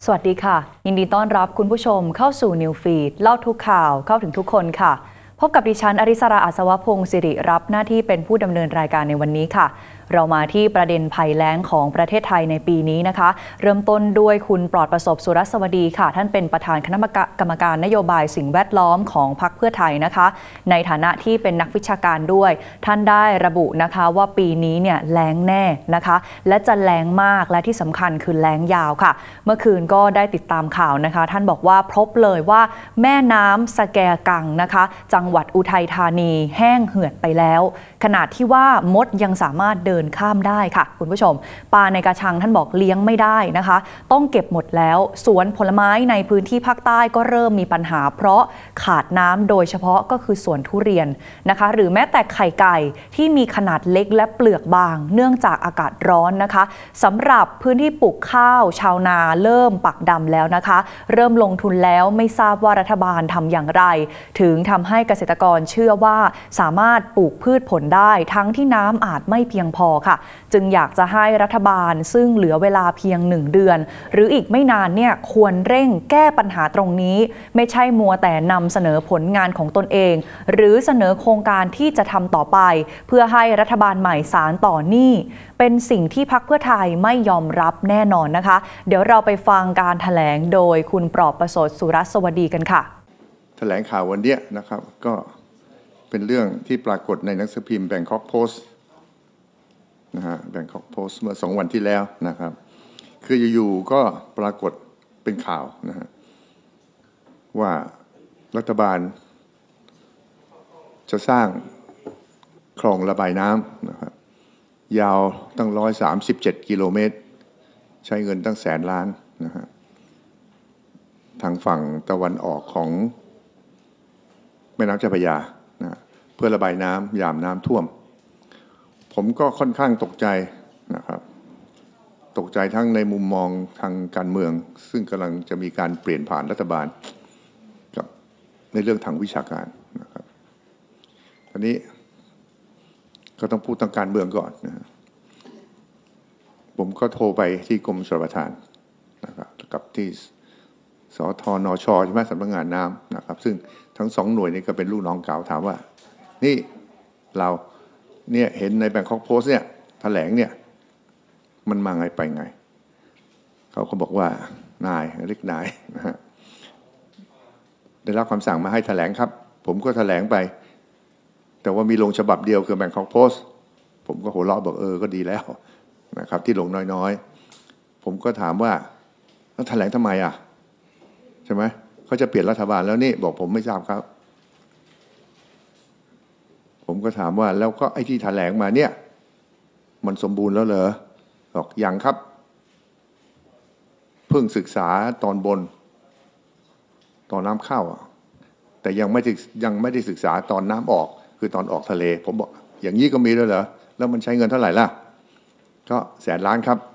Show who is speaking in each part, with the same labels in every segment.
Speaker 1: สวัสดีค่ะยินดีต้อนรับคุณผู้ชมเข้าสู่ New Feed เล่าทุกข่าวเข้าถึงทุกคนค่ะพบกับดิฉันอริสราอัศวพงศ์สิริรับหน้าที่เป็นผู้ดำเนินรายการในวันนี้ค่ะเรามาที่ประเด็นภัยแล้งของประเทศไทยในปีนี้นะคะเริ่มต้นด้วยคุณปลอดประสบสุรสวัสดีค่ะท่านเป็นประธานคณะกรรมการนโยบายสิ่งแวดล้อมของพรรคเพื่อไทยนะคะในฐานะที่เป็นนักวิชาการด้วยท่านได้ระบุนะคะว่าปีนี้เนี่ยแล้งแน่นะคะและจะแล้งมากและที่สำคัญคือแล้งยาวค่ะเมื่อคืนก็ได้ติดตามข่าวนะคะท่านบอกว่าพบเลยว่าแม่น้ำสแกกังนะคะจังหวัดอุทัยธานีแห้งเหือดไปแล้วขนาดที่ว่ามดยังสามารถเดินข้ามได้ค่ะคุณผู้ชมปลาในกระชังท่านบอกเลี้ยงไม่ได้นะคะต้องเก็บหมดแล้วสวนผลไม้ในพื้นที่ภาคใต้ก็เริ่มมีปัญหาเพราะขาดน้ำโดยเฉพาะก็คือสวนทุเรียนนะคะหรือแม้แต่ไข่ไก่ที่มีขนาดเล็กและเปลือกบางเนื่องจากอากาศร้อนนะคะสำหรับพื้นที่ปลูกข้าวชาวนาเริ่มปักดำแล้วนะคะเริ่มลงทุนแล้วไม่ทราบว่ารัฐบาลทำอย่างไรถึงทำให้เกษตรกรเชื่อว่าสามารถปลูกพืชผลได้ทั้งที่น้ำอาจไม่เพียงพอค่ะจึงอยากจะให้รัฐบาลซึ่งเหลือเวลาเพียง1 เดือนหรืออีกไม่นานเนี่ยควรเร่งแก้ปัญหาตรงนี้ไม่ใช่มัวแต่นำเสนอผลงานของตนเองหรือเสนอโครงการที่จะทำต่อไปเพื่อให้รัฐบาลใหม่สานต่อหนี้เป็นสิ่งที่พรรคเพื่อไทยไม่ยอมรับแน่นอนนะคะเดี๋ยวเราไปฟังการแถลงโดยคุณปลอบประสบสุรสวัสดีกันค่ะ
Speaker 2: แถลงข่าววันนี้นะครับก็เป็นเรื่องที่ปรากฏในหนังสือพิมพ์ Bangkok Post นะฮะ Bangkok Post เมื่อ2 วันที่แล้วนะครับคืออยู่ๆก็ปรากฏเป็นข่าวนะฮะว่ารัฐบาลจะสร้างคลองระบายน้ำนะครับยาวตั้ง137 กิโลเมตรใช้เงินตั้ง100,000 ล้านนะฮะทางฝั่งตะวันออกของแม่น้ำเจ้าพระยานะเพื่อระบายน้ำยามน้ำท่วมผมก็ค่อนข้างตกใจนะครับตกใจทั้งในมุมมองทางการเมืองซึ่งกำลังจะมีการเปลี่ยนผ่านรัฐบาลกับในเรื่องทางวิชาการนะครับทีนี้ก็ต้องพูดทางการเมืองก่อนนะผมก็โทรไปที่กรมชลประทานนะครับกับที่สทนช.ใช่ไหมสำนักงานน้ำนะครับซึ่งทั้ง2 หน่วยนี้ก็เป็นลูกน้องเก่าถามว่านี่เราเนี่ยเห็นใน Bangkok Post เนี่ยแถลงเนี่ยมันมาไงไปไงเขาก็บอกว่านายเรียกนายนะฮะได้รับคำสั่งมาให้แถลงครับผมก็แถลงไปแต่ว่ามีลงฉบับเดียวคือ Bangkok Post ผมก็หัวเราะบอกก็ดีแล้วนะครับที่ลงน้อยๆผมก็ถามว่าแล้วแถลงทำไมอ่ะใช่ไหมเขาจะเปลี่ยนรัฐบาลแล้วนี่บอกผมไม่ทราบครับผมก็ถามว่าแล้วก็ไอ้ที่แถลงมาเนี่ยมันสมบูรณ์แล้วเหรอบอกยังครับเพิ่งศึกษาตอนบนตอนน้ำเข้าแต่ยังไม่ได้ศึกษาตอนน้ำออกคือตอนออกทะเลผมบอกอย่างนี้ก็มีด้วยเหรอแล้วมันใช้เงินเท่าไหร่ล่ะก็100,000 ล้านครับ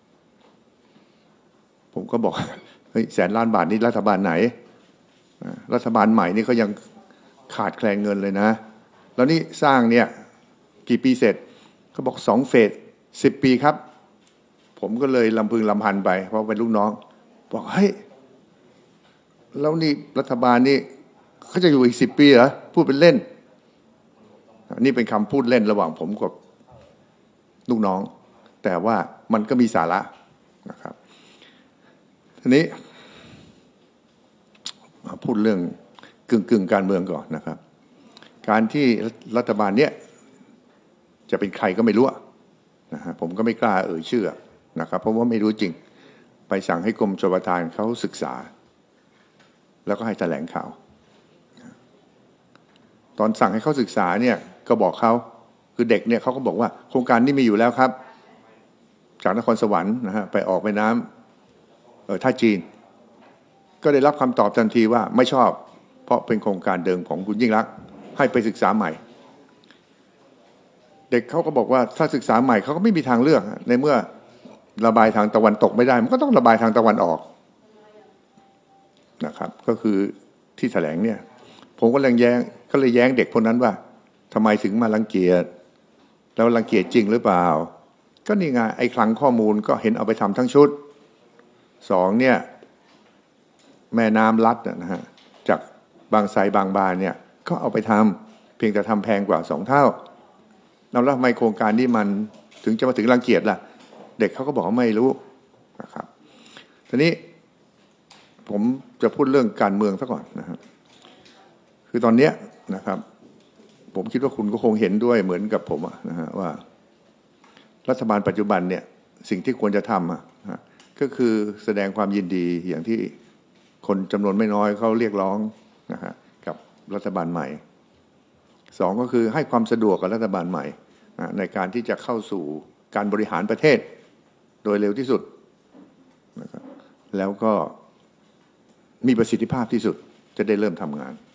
Speaker 2: ผมก็บอกเฮ้ย100,000 ล้านบาทนี่รัฐบาลไหนรัฐบาลใหม่นี่เขายังขาดแคลนเงินเลยนะแล้วนี่สร้างเนี่ยกี่ปีเสร็จเขาบอก2 เฟส10 ปีครับผมก็เลยลำพึงลำพันไปเพราะเป็นลูกน้องบอกเฮ้ยแล้วนี่รัฐบาลนี่เขาจะอยู่อีก10 ปีเหรอพูดเป็นเล่นนี่เป็นคำพูดเล่นระหว่างผมกับลูกน้องแต่ว่ามันก็มีสาระนะครับทีนี้พูดเรื่องกึ่งการเมืองก่อนนะครับการที่รัฐบาลเนี้ยจะเป็นใครก็ไม่รู้นะฮะผมก็ไม่กล้าชื่อนะครับเพราะว่าไม่รู้จริงไปสั่งให้กรมชลประทานเขาศึกษาแล้วก็ให้แถลงข่าวตอนสั่งให้เขาศึกษาเนี่ยก็บอกเขาคือเด็กเนี่ยเขาก็บอกว่าโครงการนี้มีอยู่แล้วครับจากนครสวรรค์นะฮะไปออกไปน้ำท่าจีนก็ได้รับคำตอบทันทีว่าไม่ชอบเพราะเป็นโครงการเดิมของคุณยิ่งลักษณ์ให้ไปศึกษาใหม่เด็กเขาก็บอกว่าถ้าศึกษาใหม่เขาก็ไม่มีทางเลือกในเมื่อระบายทางตะวันตกไม่ได้มันก็ต้องระบายทางตะวันออกนะครับก็คือที่แถลงเนี่ยผมก็เลยแย้งเด็กคนนั้นว่าทำไมถึงมารังเกียจแล้วรังเกียจจริงหรือเปล่าก็นี่ไงไอ้คลังข้อมูลก็เห็นเอาไปทำทั้งชุด2เนี่ยแม่น้ำลัดนะฮะจากบางไทรบางบานเนี่ยก็เอาไปทำเพียงแต่ทำแพงกว่า2 เท่าแล้วทำไมโครงการนี้มันถึงจะมาถึงรังเกียจล่ะเด็กเขาก็บอกว่าไม่รู้นะครับทีนี้ผมจะพูดเรื่องการเมืองซะก่อนนะครับคือตอนนี้นะครับผมคิดว่าคุณก็คงเห็นด้วยเหมือนกับผมนะฮะว่ารัฐบาลปัจจุบันเนี่ยสิ่งที่ควรจะทำก็คือแสดงความยินดีอย่างที่คนจำนวนไม่น้อยเขาเรียกร้องนะฮะกับรัฐบาลใหม่2ก็คือให้ความสะดวกกับรัฐบาลใหม่ในการที่จะเข้าสู่การบริหารประเทศโดยเร็วที่สุดนะครับแล้วก็มีประสิทธิภาพที่สุดจะได้เริ่มทำงาน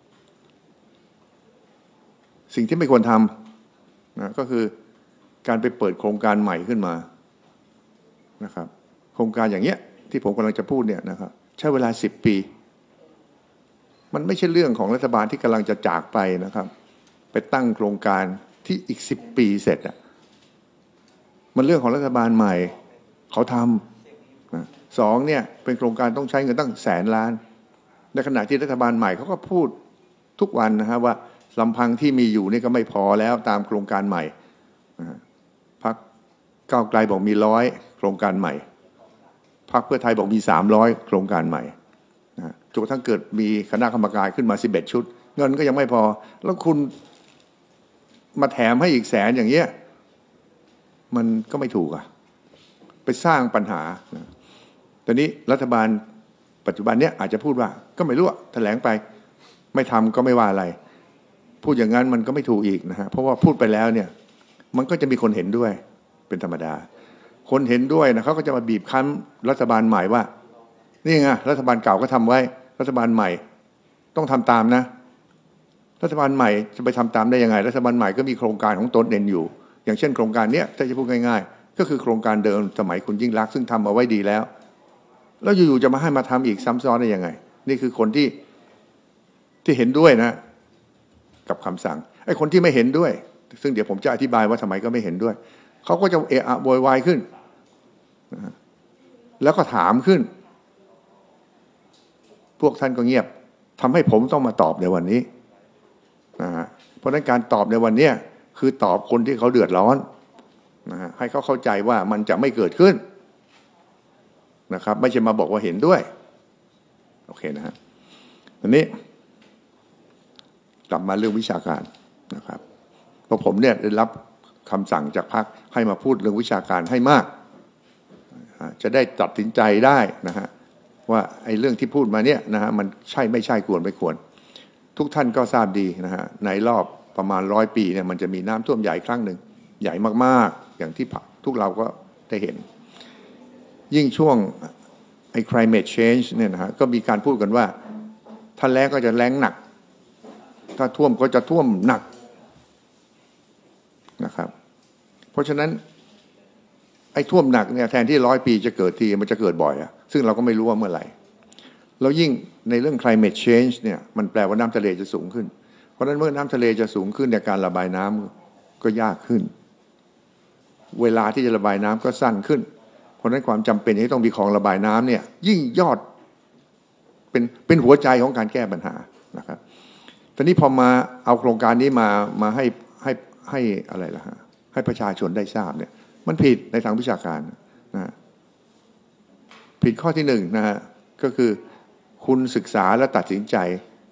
Speaker 2: สิ่งที่ไม่ควรทำนะก็คือการไปเปิดโครงการใหม่ขึ้นมานะครับโครงการอย่างเงี้ยที่ผมกำลังจะพูดเนี่ยนะครับใช้เวลา10 ปีมันไม่ใช่เรื่องของรัฐบาลที่กำลังจะจากไปนะครับไปตั้งโครงการที่อีก10 ปีเสร็จมันเรื่องของรัฐบาลใหม่เขาทำนะ2เนี่ยเป็นโครงการต้องใช้เงินตั้ง100,000 ล้านในขณะที่รัฐบาลใหม่เขาก็พูดทุกวันนะฮะว่าลำพังที่มีอยู่นี่ก็ไม่พอแล้วตามโครงการใหม่พรรคก้าวไกลบอกมี100 โครงการใหม่พรรคเพื่อไทยบอกมี300 โครงการใหม่จนกระทั่งเกิดมีคณะกรรมการขึ้นมา11 ชุดเงินก็ยังไม่พอแล้วคุณมาแถมให้อีก100,000อย่างเงี้ยมันก็ไม่ถูกไปสร้างปัญหาตอนนี้รัฐบาลปัจจุบันเนี้ยอาจจะพูดว่าก็ไม่รู้แถลงไปไม่ทำก็ไม่ว่าอะไรพูดอย่างนั้นมันก็ไม่ถูกอีกนะฮะเพราะว่าพูดไปแล้วเนี่ยมันก็จะมีคนเห็นด้วยเป็นธรรมดาคนเห็นด้วยนะเขาก็จะมาบีบคั้นรัฐบาลใหม่ว่านี่ไงรัฐบาลเก่าก็ทำไว้รัฐบาลใหม่ต้องทำตามนะรัฐบาลใหม่จะไปทำตามได้ยังไงรัฐบาลใหม่ก็มีโครงการของตนเองอยู่อย่างเช่นโครงการนี้ถ้าจะพูดง่ายๆก็คือโครงการเดิมสมัยคุณยิ่งลักษณ์ซึ่งทำเอาไว้ดีแล้วอยู่ๆจะมาให้มาทำอีกซ้ำซ้อนได้ยังไงนี่คือคนที่เห็นด้วยนะกับคำสั่งไอ้คนที่ไม่เห็นด้วยซึ่งเดี๋ยวผมจะอธิบายว่าทำไมก็ไม่เห็นด้วยเขาก็จะเอะอะโวยวายขึ้นนะแล้วก็ถามขึ้นพวกท่านก็เงียบทำให้ผมต้องมาตอบในวันนี้นะฮะเพราะฉะนั้นการตอบในวันนี้คือตอบคนที่เขาเดือดร้อนนะฮะให้เขาเข้าใจว่ามันจะไม่เกิดขึ้นนะครับไม่ใช่มาบอกว่าเห็นด้วยโอเคนะฮะอันนี้กลับมาเรื่องวิชาการนะครับเพราะผมเนี่ยได้รับคำสั่งจากพรรคให้มาพูดเรื่องวิชาการให้มากจะได้ตัดสินใจได้นะฮะว่าไอ้เรื่องที่พูดมาเนี่ยนะฮะมันใช่ไม่ใช่ควรไม่ควรทุกท่านก็ทราบดีนะฮะในรอบประมาณ100 ปีเนี่ยมันจะมีน้ำท่วมใหญ่ครั้งหนึ่งใหญ่มากๆอย่างที่ทุกเราก็ได้เห็นยิ่งช่วงไอ้ climate change เนี่ยนะฮะก็มีการพูดกันว่าถ้าแล้งก็จะแล้งหนักถ้าท่วมก็จะท่วมหนักนะครับเพราะฉะนั้นไอ้ท่วมหนักเนี่ยแทนที่100 ปีจะเกิดทีมันจะเกิดบ่อยซึ่งเราก็ไม่รู้ว่าเมื่อไหร่แล้วยิ่งในเรื่อง climate change เนี่ยมันแปลว่าน้ำทะเลจะสูงขึ้นเพราะฉะนั้นเมื่อน้ำทะเลจะสูงขึ้นเนี่ยการระบายน้ำก็ยากขึ้นเวลาที่จะระบายน้ำก็สั้นขึ้นเพราะฉะนั้นความจำเป็นที่ต้องมีคลองระบายน้ำเนี่ยยิ่งยอดเป็นหัวใจของการแก้ปัญหานะครับตอนนี้พอมาเอาโครงการนี้มาให้อะไรล่ะฮะให้ประชาชนได้ทราบเนี่ยมันผิดในทางวิชาการนะผิดข้อที่1นะฮะก็คือคุณศึกษาและตัดสินใจ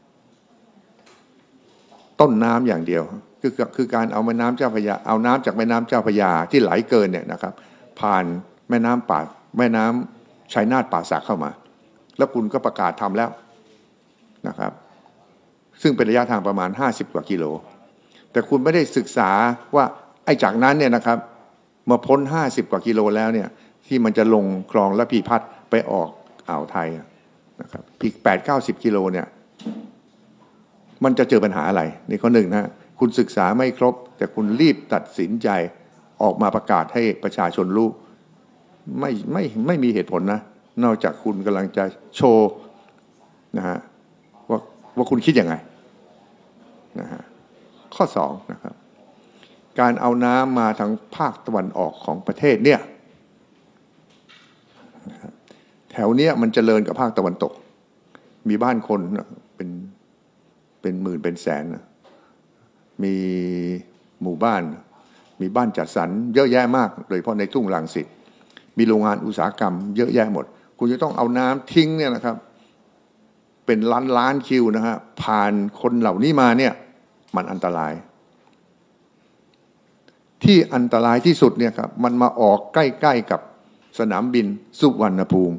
Speaker 2: ต้นน้ำอย่างเดียวคือการเอาแม่น้ำเจ้าพระยาเอาน้ำจากแม่น้ำเจ้าพระยาที่ไหลเกินเนี่ยนะครับผ่านแม่น้ำชัยนาทป่าสักเข้ามาแล้วคุณก็ประกาศทำแล้วนะครับซึ่งเป็นระยะทางประมาณ50 กว่ากิโลแต่คุณไม่ได้ศึกษาว่าไอ้จากนั้นเนี่ยนะครับมาพ้น50 กว่ากิโลแล้วเนี่ยที่มันจะลงคลองและพีพัดไปออกอ่าวไทยนะครับอีก80-90 กิโลเนี่ยมันจะเจอปัญหาอะไรนี่ข้อหนึ่งนะคุณศึกษาไม่ครบแต่คุณรีบตัดสินใจออกมาประกาศให้ประชาชนรู้ไม่มีเหตุผลนะนอกจากคุณกำลังจะโชว์นะฮะว่าคุณคิดยังไงนะฮะข้อ2นะครับการเอาน้ำมาทางภาคตะวันออกของประเทศเนี่ยแถวเนี้ยมันเจริญกับภาคตะวันตกมีบ้านคนเป็นหมื่นเป็นแสนมีหมู่บ้านมีบ้านจัดสรรเยอะแยะมากโดยเฉพาะในทุ่งรังสิตมีโรงงานอุตสาหกรรมเยอะแยะหมดคุณจะต้องเอาน้ำทิ้งเนี่ยนะครับเป็นล้านคิวนะฮะผ่านคนเหล่านี้มาเนี่ยมันอันตรายที่อันตรายที่สุดเนี่ยครับมันมาออกใกล้ๆกับสนามบินสุวรรณภูมิ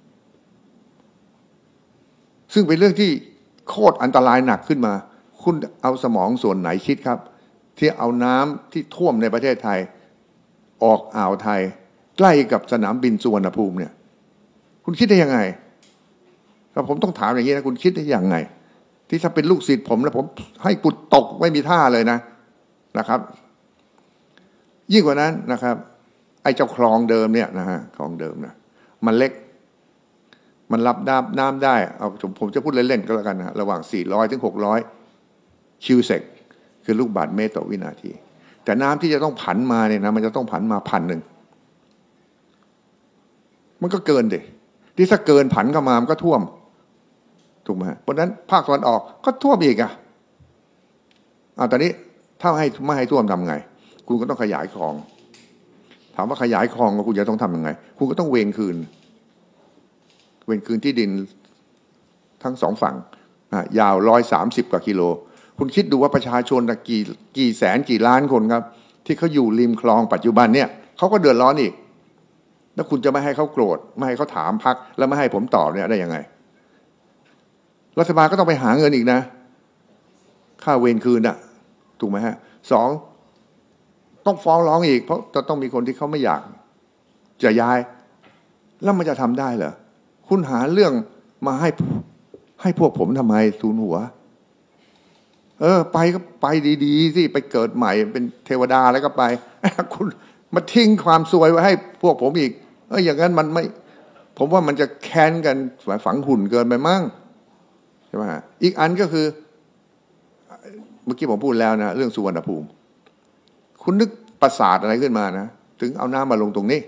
Speaker 2: ซึ่งเป็นเรื่องที่โคตรอันตรายหนักขึ้นมาคุณเอาสมองส่วนไหนคิดครับที่เอาน้ำที่ท่วมในประเทศไทยออกอ่าวไทยใกล้กับสนามบินสุวรรณภูมิเนี่ยคุณคิดได้ยังไงถ้าผมต้องถามอย่างนี้นะคุณคิดได้ยังไงที่ถ้าเป็นลูกศิษย์ผมแล้วผมให้กุดตกไม่มีท่าเลยนะครับยิ่งกว่านั้นนะครับไอ้เจ้าคลองเดิมเนี่ยนะฮะคลองเดิมนะมันเล็กมันรับน้ำได้เอาผมจะพูดเล่นๆก็แล้วกันนะระหว่าง400ถึง600คิวเซกคือลูกบาศก์เมตรต่อวินาทีแต่น้ำที่จะต้องผันมาเนี่ยนะมันจะต้องผันมา1,000มันก็เกินดิที่ถ้าเกินผันเข้ามามันก็ท่วมถูกไหมเพราะนั้นภาคตะวันออกก็ท่วมอีกตอนนี้ถ้าไม่ให้ท่วมทำไงคุณก็ต้องขยายคลองถามว่าขยายคลองคุณจะต้องทำยังไงคุณก็ต้องเวรคืนที่ดินทั้งสองฝั่งยาว130 กว่ากิโลคุณคิดดูว่าประชาชนกี่แสนกี่ล้านคนครับที่เขาอยู่ริมคลองปัจจุบันเนี่ยเขาก็เดือดร้อนอีกแล้วคุณจะไม่ให้เขาโกรธไม่ให้เขาถามพรรคแล้วไม่ให้ผมตอบเนี่ยได้ยังไงรัฐบาลก็ต้องไปหาเงินอีกนะค่าเวรคืนถูกไหมฮะ2ต้องฟ้องร้องอีกเพราะจะต้องมีคนที่เขาไม่อยากจะย้ายแล้วมันจะทำได้เหรอคุณหาเรื่องมาให้พวกผมทำไมทูลหัวไปก็ไปดีๆสิไปเกิดใหม่เป็นเทวดาแล้วก็ไปคุณมาทิ้งความซวยไว้ให้พวกผมอีกอย่างนั้นมันไม่ผมว่ามันจะแค้นกันฝังหุ่นเกินไปมั้งใช่ไหมอีกอันก็คือเมื่อกี้ผมพูดแล้วนะเรื่องสุวรรณภูมิคุณนึกประสาทอะไรขึ้นมานะถึงเอาน้ำมาลงตรงนี้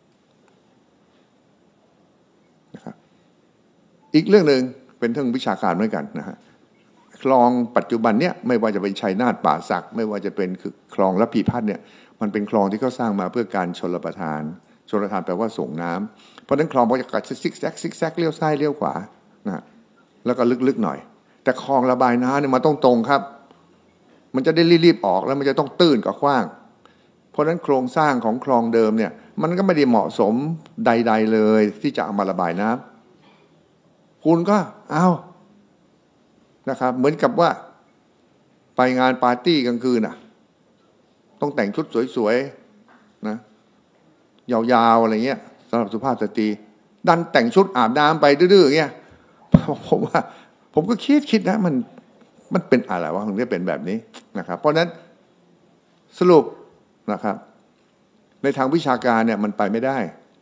Speaker 2: นะครับอีกเรื่องหนึ่งเป็นเรื่องวิชาการเหมือนกันนะฮะคลองปัจจุบันเนี่ยไม่ว่าจะเป็นชัยนาทป่าสักไม่ว่าจะเป็นคลองระพีพัฒน์เนี่ยมันเป็นคลองที่เขาสร้างมาเพื่อการชลประทานแปลว่าส่งน้ำเพราะฉะนั้นคลองมันจะกัดซิกแซกเลี้ยวซ้ายเลี้ยวขวานะแล้วก็ลึกๆหน่อยแต่คลองระบายน้ำเนี่ยมันต้องตรงครับมันจะได้รีบออกแล้วมันจะต้องตื้นกับกว้างเพราะฉะนั้นโครงสร้างของคลองเดิมเนี่ยมันก็ไม่ได้เหมาะสมใดๆเลยที่จะเอามาระบายน้ำคุณก็เอานะครับเหมือนกับว่าไปงานปาร์ตี้กลางคืนต้องแต่งชุดสวยๆนะยาวๆอะไรเงี้ยสำหรับสุภาพสตรีดันแต่งชุดอาบน้ำไปดื้อๆอย่างเงี้ยผมก็คิดนะมันเป็นอะไรวะถึงได้เป็นแบบนี้นะครับเพราะนั้นสรุปนะครับในทางวิชาการเนี่ยมันไปไม่ได้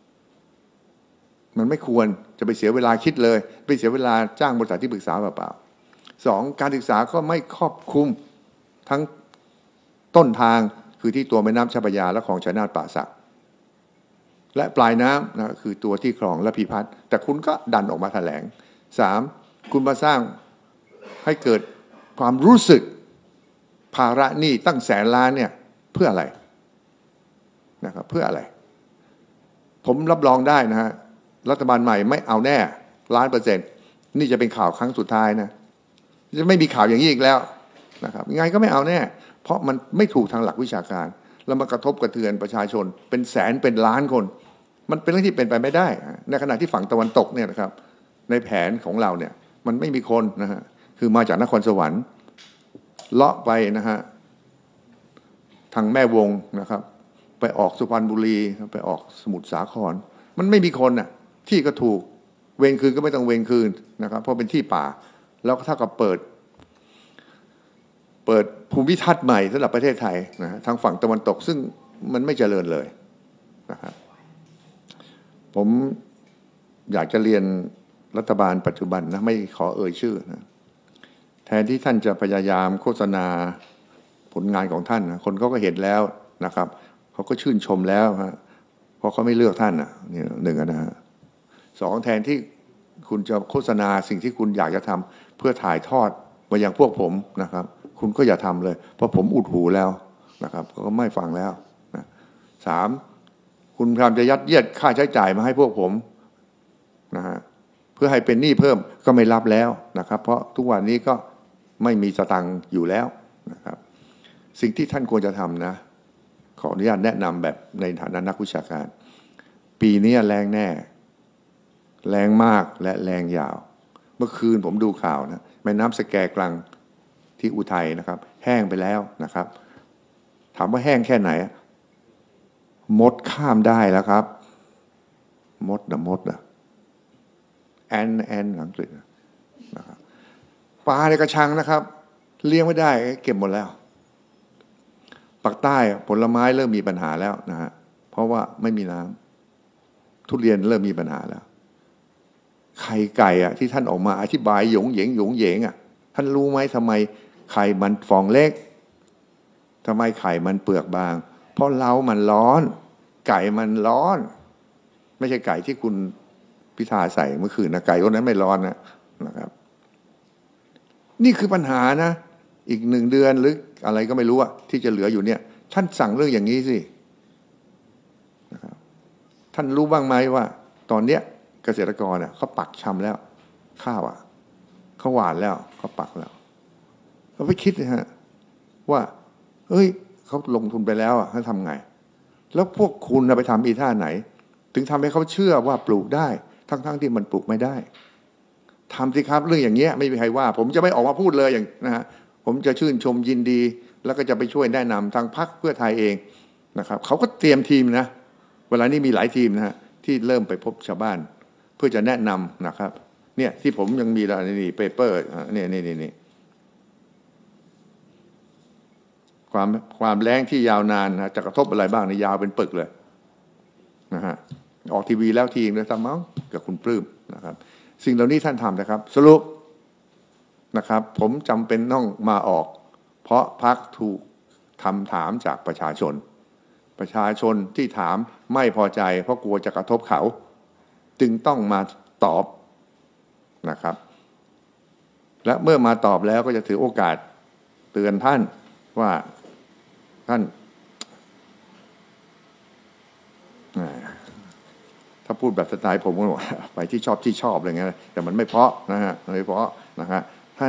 Speaker 2: มันไม่ควรจะไปเสียเวลาคิดเลยไปเสียเวลาจ้างบริษัทที่ปรึกษาเปล่าๆ2การศึกษาก็ไม่ครอบคลุมทั้งต้นทางคือที่ตัวแม่น้ำเจ้าพระยาและคลองชัยนาทป่าสักและปลายน้ำนะคือตัวที่คลองระพีพัฒน์แต่คุณก็ดันออกมาแถลง3คุณมาสร้างให้เกิดความรู้สึกภาระหนี้ตั้งแสนล้านเนี่ยเพื่ออะไรนะครับเพื่ออะไรผมรับรองได้นะฮะรัฐบาลใหม่ไม่เอาแน่1,000,000%นี่จะเป็นข่าวครั้งสุดท้ายนะจะไม่มีข่าวอย่างนี้อีกแล้วนะครับยังไงก็ไม่เอาแน่เพราะมันไม่ถูกทางหลักวิชาการแล้วมากระทบกระเทือนประชาชนเป็นแสนเป็นล้านคนมันเป็นเรื่องที่เป็นไปไม่ได้ในขณะที่ฝั่งตะวันตกเนี่ยนะครับในแผนของเราเนี่ยมันไม่มีคนนะฮะคือมาจากนครสวรรค์เลาะไปนะฮะทางแม่วงนะครับไปออกสุพรรณบุรีไปออกสมุทรสาครมันไม่มีคนที่ก็ถูกเวรคืนก็ไม่ต้องเวรคืนนะครับเพราะเป็นที่ป่าแล้วก็เท่ากับเปิดภูมิทัศน์ใหม่สำหรับประเทศไทยนะทางฝั่งตะวันตกซึ่งมันไม่เจริญเลยนะครับผมอยากจะเรียนรัฐบาลปัจจุบันนะไม่ขอเอ่ยชื่อนะแทนที่ท่านจะพยายามโฆษณาผลงานของท่านนะคนเขาก็เห็นแล้วนะครับเขาก็ชื่นชมแล้วเพราะเขาไม่เลือกท่านนี่1นะฮะ2แทนที่คุณจะโฆษณาสิ่งที่คุณอยากจะทำเพื่อถ่ายทอดมายังพวกผมนะครับคุณก็อย่าทำเลยเพราะผมอุดหูแล้วนะครับก็ไม่ฟังแล้วนะ3คุณพยายามจะยัดเยียดค่าใช้จ่ายมาให้พวกผมนะฮะเพื่อให้เป็นหนี้เพิ่มก็ไม่รับแล้วนะครับเพราะทุกวันนี้ก็ไม่มีสตังค์อยู่แล้วนะครับสิ่งที่ท่านควรจะทำนะขออนุญาตแนะนำแบบในฐานะนักวิชาการปีนี้แรงแน่แรงมากและแรงยาวเมื่อคืนผมดูข่าวนะแม่น้ำสแกกลังที่อุทัยนะครับแห้งไปแล้วนะครับถามว่าแห้งแค่ไหนมดข้ามได้แล้วครับมดนะแอนอังกฤษนะครับปลาในกระชังนะครับเลี้ยงไม่ได้เก็บหมดแล้วปากใต้ผลไม้เริ่มมีปัญหาแล้วนะฮะเพราะว่าไม่มีน้ำทุเรียนเริ่มมีปัญหาแล้วไข่ไก่ที่ท่านออกมาอธิบายหยงเหยงท่านรู้ไหมทำไมไข่มันฟองเล็กทำไมไข่มันเปลือกบางเพราะเรามันร้อนไก่มันร้อนไม่ใช่ไก่ที่คุณพิธาใส่เมื่อคืนนะไก่คนนั้นไม่ร้อนนะครับนี่คือปัญหานะอีก1 เดือนหรืออะไรก็ไม่รู้ที่จะเหลืออยู่เนี่ยท่านสั่งเรื่องอย่างนี้สินะครับท่านรู้บ้างไหมว่าตอนเนี้ยเกษตรกรเขาปักชำแล้วข้าวเขาหวานแล้วเขาปักแล้วเราไปคิดนะฮะว่าเฮ้ยเขาลงทุนไปแล้วเขาทำไงแล้วพวกคุณไปทำอีท่าไหนถึงทำให้เขาเชื่อว่าปลูกได้ทั้งที่มันปลูกไม่ได้ทำสิครับเรื่องอย่างเงี้ยไม่มีใครว่าผมจะไม่ออกมาพูดเลยอย่างนะฮะผมจะชื่นชมยินดีแล้วก็จะไปช่วยแนะนำทางพรรคเพื่อไทยเองนะครับเขาก็เตรียมทีมนะเวลานี้มีหลายทีมนะฮะที่เริ่มไปพบชาวบ้านเพื่อจะแนะนำนะครับเนี่ยที่ผมยังมีนี่เปเปอร์นี่ความแรงที่ยาวนานนะจะกระทบอะไรบ้างในยาวเป็นปึกเลยนะฮะออกทีวีแล้วทีมแล้วทำมั้งกับคุณปลื้มนะครับสิ่งเหล่านี้ท่านทำนะครับสรุปนะครับผมจำเป็นต้องมาออกเพราะพรรคถูกถามจากประชาชนที่ถามไม่พอใจเพราะกลัวจะกระทบเขาจึงต้องมาตอบนะครับและเมื่อมาตอบแล้วก็จะถือโอกาสเตือนท่านว่าท่านถ้าพูดแบบสไตล์ผมก็บอกไปที่ชอบอะไรเงี้ยแต่มันไม่เพราะนะฮะไม่เพราะนะฮะท่าน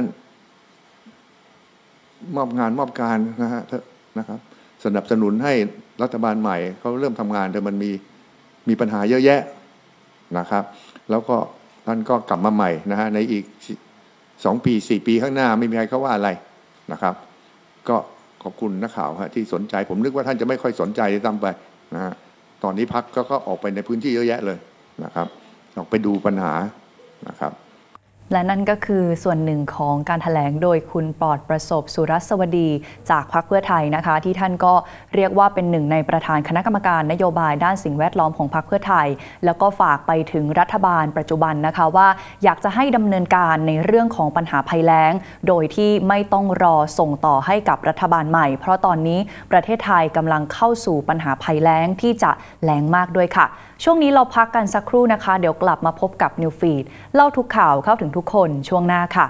Speaker 2: มอบงานมอบการนะฮะนะครับสนับสนุนให้รัฐบาลใหม่เขาเริ่มทำงานแต่มันมีปัญหาเยอะแยะนะครับแล้วก็ท่านก็กลับมาใหม่นะฮะในอีก2 ปี 4 ปีข้างหน้าไม่มีใครเขาว่าอะไรนะครับก็ขอบคุณนักข่าวที่สนใจผมนึกว่าท่านจะไม่ค่อยสนใจตามไปนะฮะตอนนี้พรรคก็ออกไปในพื้นที่เยอะแยะเลยนะครับออกไปดูปัญหานะครับ
Speaker 1: และนั่นก็คือส่วนหนึ่งของการแถลงโดยคุณปลอดประสบสุรสวดีจากพรรคเพื่อไทยนะคะที่ท่านก็เรียกว่าเป็นหนึ่งในประธานคณะกรรมการนโยบายด้านสิ่งแวดล้อมของพรรคเพื่อไทยแล้วก็ฝากไปถึงรัฐบาลปัจจุบันนะคะว่าอยากจะให้ดำเนินการในเรื่องของปัญหาภัยแล้งโดยที่ไม่ต้องรอส่งต่อให้กับรัฐบาลใหม่เพราะตอนนี้ประเทศไทยกำลังเข้าสู่ปัญหาภัยแล้งที่จะแล้งมากด้วยค่ะช่วงนี้เราพักกันสักครู่นะคะเดี๋ยวกลับมาพบกับ New Feed เล่าทุกข่าวเข้าถึงทุกคนช่วงหน้าค่ะ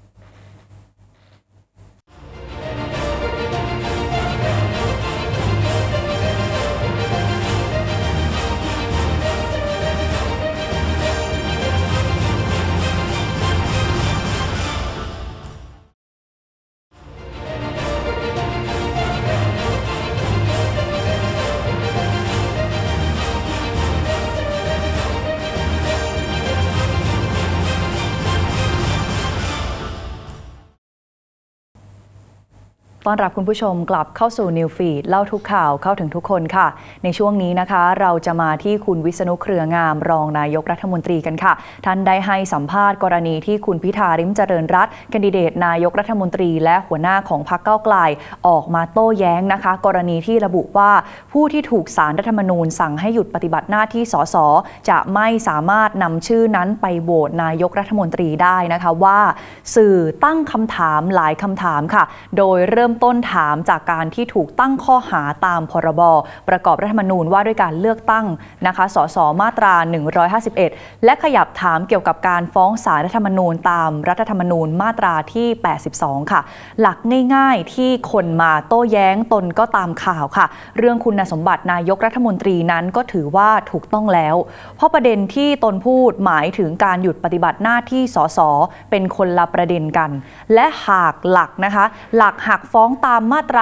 Speaker 1: ต้อนรับคุณผู้ชมกลับเข้าสู่ New Feed เล่าทุกข่าวเข้าถึงทุกคนค่ะในช่วงนี้นะคะเราจะมาที่คุณวิษณุเครืองามรองนายกรัฐมนตรีกันค่ะท่านได้ให้สัมภาษณ์กรณีที่คุณพิธา ลิ้มเจริญรัตน์แคนดิเดตนายกรัฐมนตรีและหัวหน้าของพรรคก้าวไกลออกมาโต้แย้งนะคะกรณีที่ระบุว่าผู้ที่ถูกศาลรัฐธรรมนูญสั่งให้หยุดปฏิบัติหน้าที่สสจะไม่สามารถนำชื่อนั้นไปโหวตนายกรัฐมนตรีได้นะคะว่าสื่อตั้งคำถามหลายคำถามค่ะโดยเริ่มต้นถามจากการที่ถูกตั้งข้อหาตามพรบประกอบรัฐธรรมนูญว่าด้วยการเลือกตั้งนะคะสสมาตรา151และขยับถามเกี่ยวกับการฟ้องศาลรัฐธรรมนูญตามรัฐธรรมนูญมาตราที่82ค่ะหลักง่ายๆที่คนมาโต้แย้งตนก็ตามข่าวค่ะเรื่องคุณสมบัตินายกรัฐมนตรีนั้นก็ถือว่าถูกต้องแล้วเพราะประเด็นที่ตนพูดหมายถึงการหยุดปฏิบัติหน้าที่สสเป็นคนละประเด็นกันและหากหลักนะคะหลักหักฟ้องตามมาตรา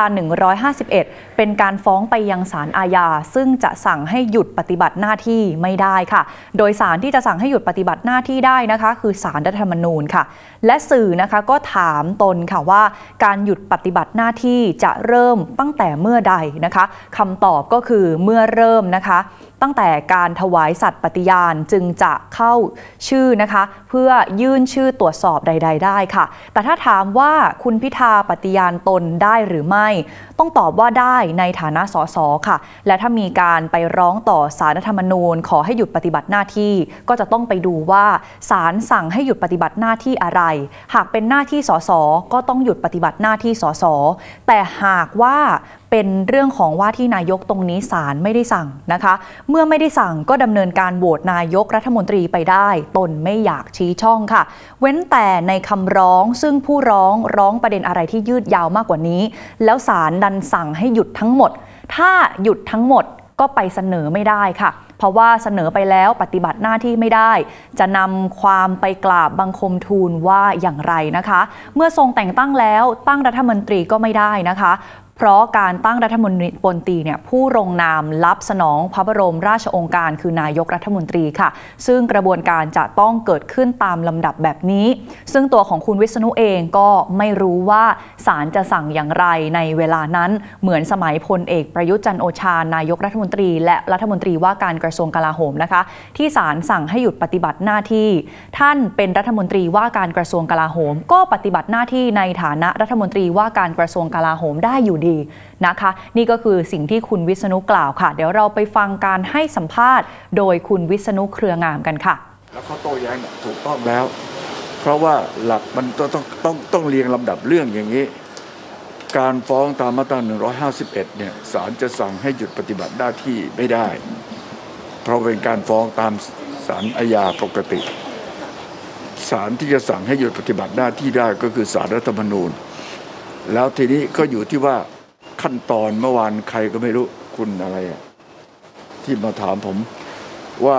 Speaker 1: 151เป็นการฟ้องไปยังศาลอาญาซึ่งจะสั่งให้หยุดปฏิบัติหน้าที่ไม่ได้ค่ะโดยศาลที่จะสั่งให้หยุดปฏิบัติหน้าที่ได้นะคะคือศาลรัฐธรรมนูญค่ะและสื่อนะคะก็ถามตนค่ะว่าการหยุดปฏิบัติหน้าที่จะเริ่มตั้งแต่เมื่อใดนะคะคำตอบก็คือเมื่อเริ่มนะคะตั้งแต่การถวายสัตย์ปฏิญาณจึงจะเข้าชื่อนะคะเพื่อยื่นชื่อตรวจสอบใดๆได้ค่ะแต่ถ้าถามว่าคุณพิธาปฏิญาณตนได้หรือไม่ต้องตอบว่าได้ในฐานะสสค่ะและถ้ามีการไปร้องต่อศาลรัฐธรรมนูญขอให้หยุดปฏิบัติหน้าที่ก็จะต้องไปดูว่าศาลสั่งให้หยุดปฏิบัติหน้าที่อะไรหากเป็นหน้าที่สสก็ต้องหยุดปฏิบัติหน้าที่สสแต่หากว่าเป็นเรื่องของว่าที่นายกตรงนี้ศาลไม่ได้สั่งนะคะเมื่อไม่ได้สั่งก็ดำเนินการโหวตนายกรัฐมนตรีไปได้ตนไม่อยากชี้ช่องค่ะเว้นแต่ในคำร้องซึ่งผู้ร้องประเด็นอะไรที่ยืดยาวมากกว่านี้แล้วศาลดันสั่งให้หยุดทั้งหมดถ้าหยุดทั้งหมดก็ไปเสนอไม่ได้ค่ะเพราะว่าเสนอไปแล้วปฏิบัติหน้าที่ไม่ได้จะนำความไปกราบบังคมทูลว่าอย่างไรนะคะเมื่อทรงแต่งตั้งแล้วตั้งรัฐมนตรีก็ไม่ได้นะคะเพราะการตั้งรัฐมนตรีเนี่ยผู้ลงนามรับสนองพระบรมราชโองการคือนายกรัฐมนตรีค่ะซึ่งกระบวนการจะต้องเกิดขึ้นตามลำดับแบบนี้ซึ่งตัวของคุณวิษณุเองก็ไม่รู้ว่าศาลจะสั่งอย่างไรในเวลานั้นเหมือนสมัยพลเอกประยุทธ์จันทร์โอชานายกรัฐมนตรีและรัฐมนตรีว่าการกระทรวงกลาโหมนะคะที่ศาลสั่งให้หยุดปฏิบัติหน้าที่ท่านเป็นรัฐมนตรีว่าการกระทรวงกลาโหมก็ปฏิบัติหน้าที่ในฐานะรัฐมนตรีว่าการกระทรวงกลาโหมได้อยู่นะคะนี่ก็คือสิ่งที่คุณวิษณุกล่าวค่ะเดี๋ยวเราไปฟังการให้สัมภาษณ์โดยคุณวิษณุเครืองามกันค่ะ
Speaker 3: แล้วเขาโต้แย้งถูกต้องแล้วเพราะว่าหลักมันต้องเรียงลำดับเรื่องอย่างนี้การฟ้องตามมาตรา151เนี่ยศาลจะสั่งให้หยุดปฏิบัติหน้าที่ไม่ได้เพราะเป็นการฟ้องตามศาลอาญาปกติศาลที่จะสั่งให้หยุดปฏิบัติหน้าที่ได้ก็คือศาลรัฐธรรมนูญแล้วทีนี้ก็อยู่ที่ว่าขั้นตอนเมื่อวานใครก็ไม่รู้คุณอะไรที่มาถามผมว่า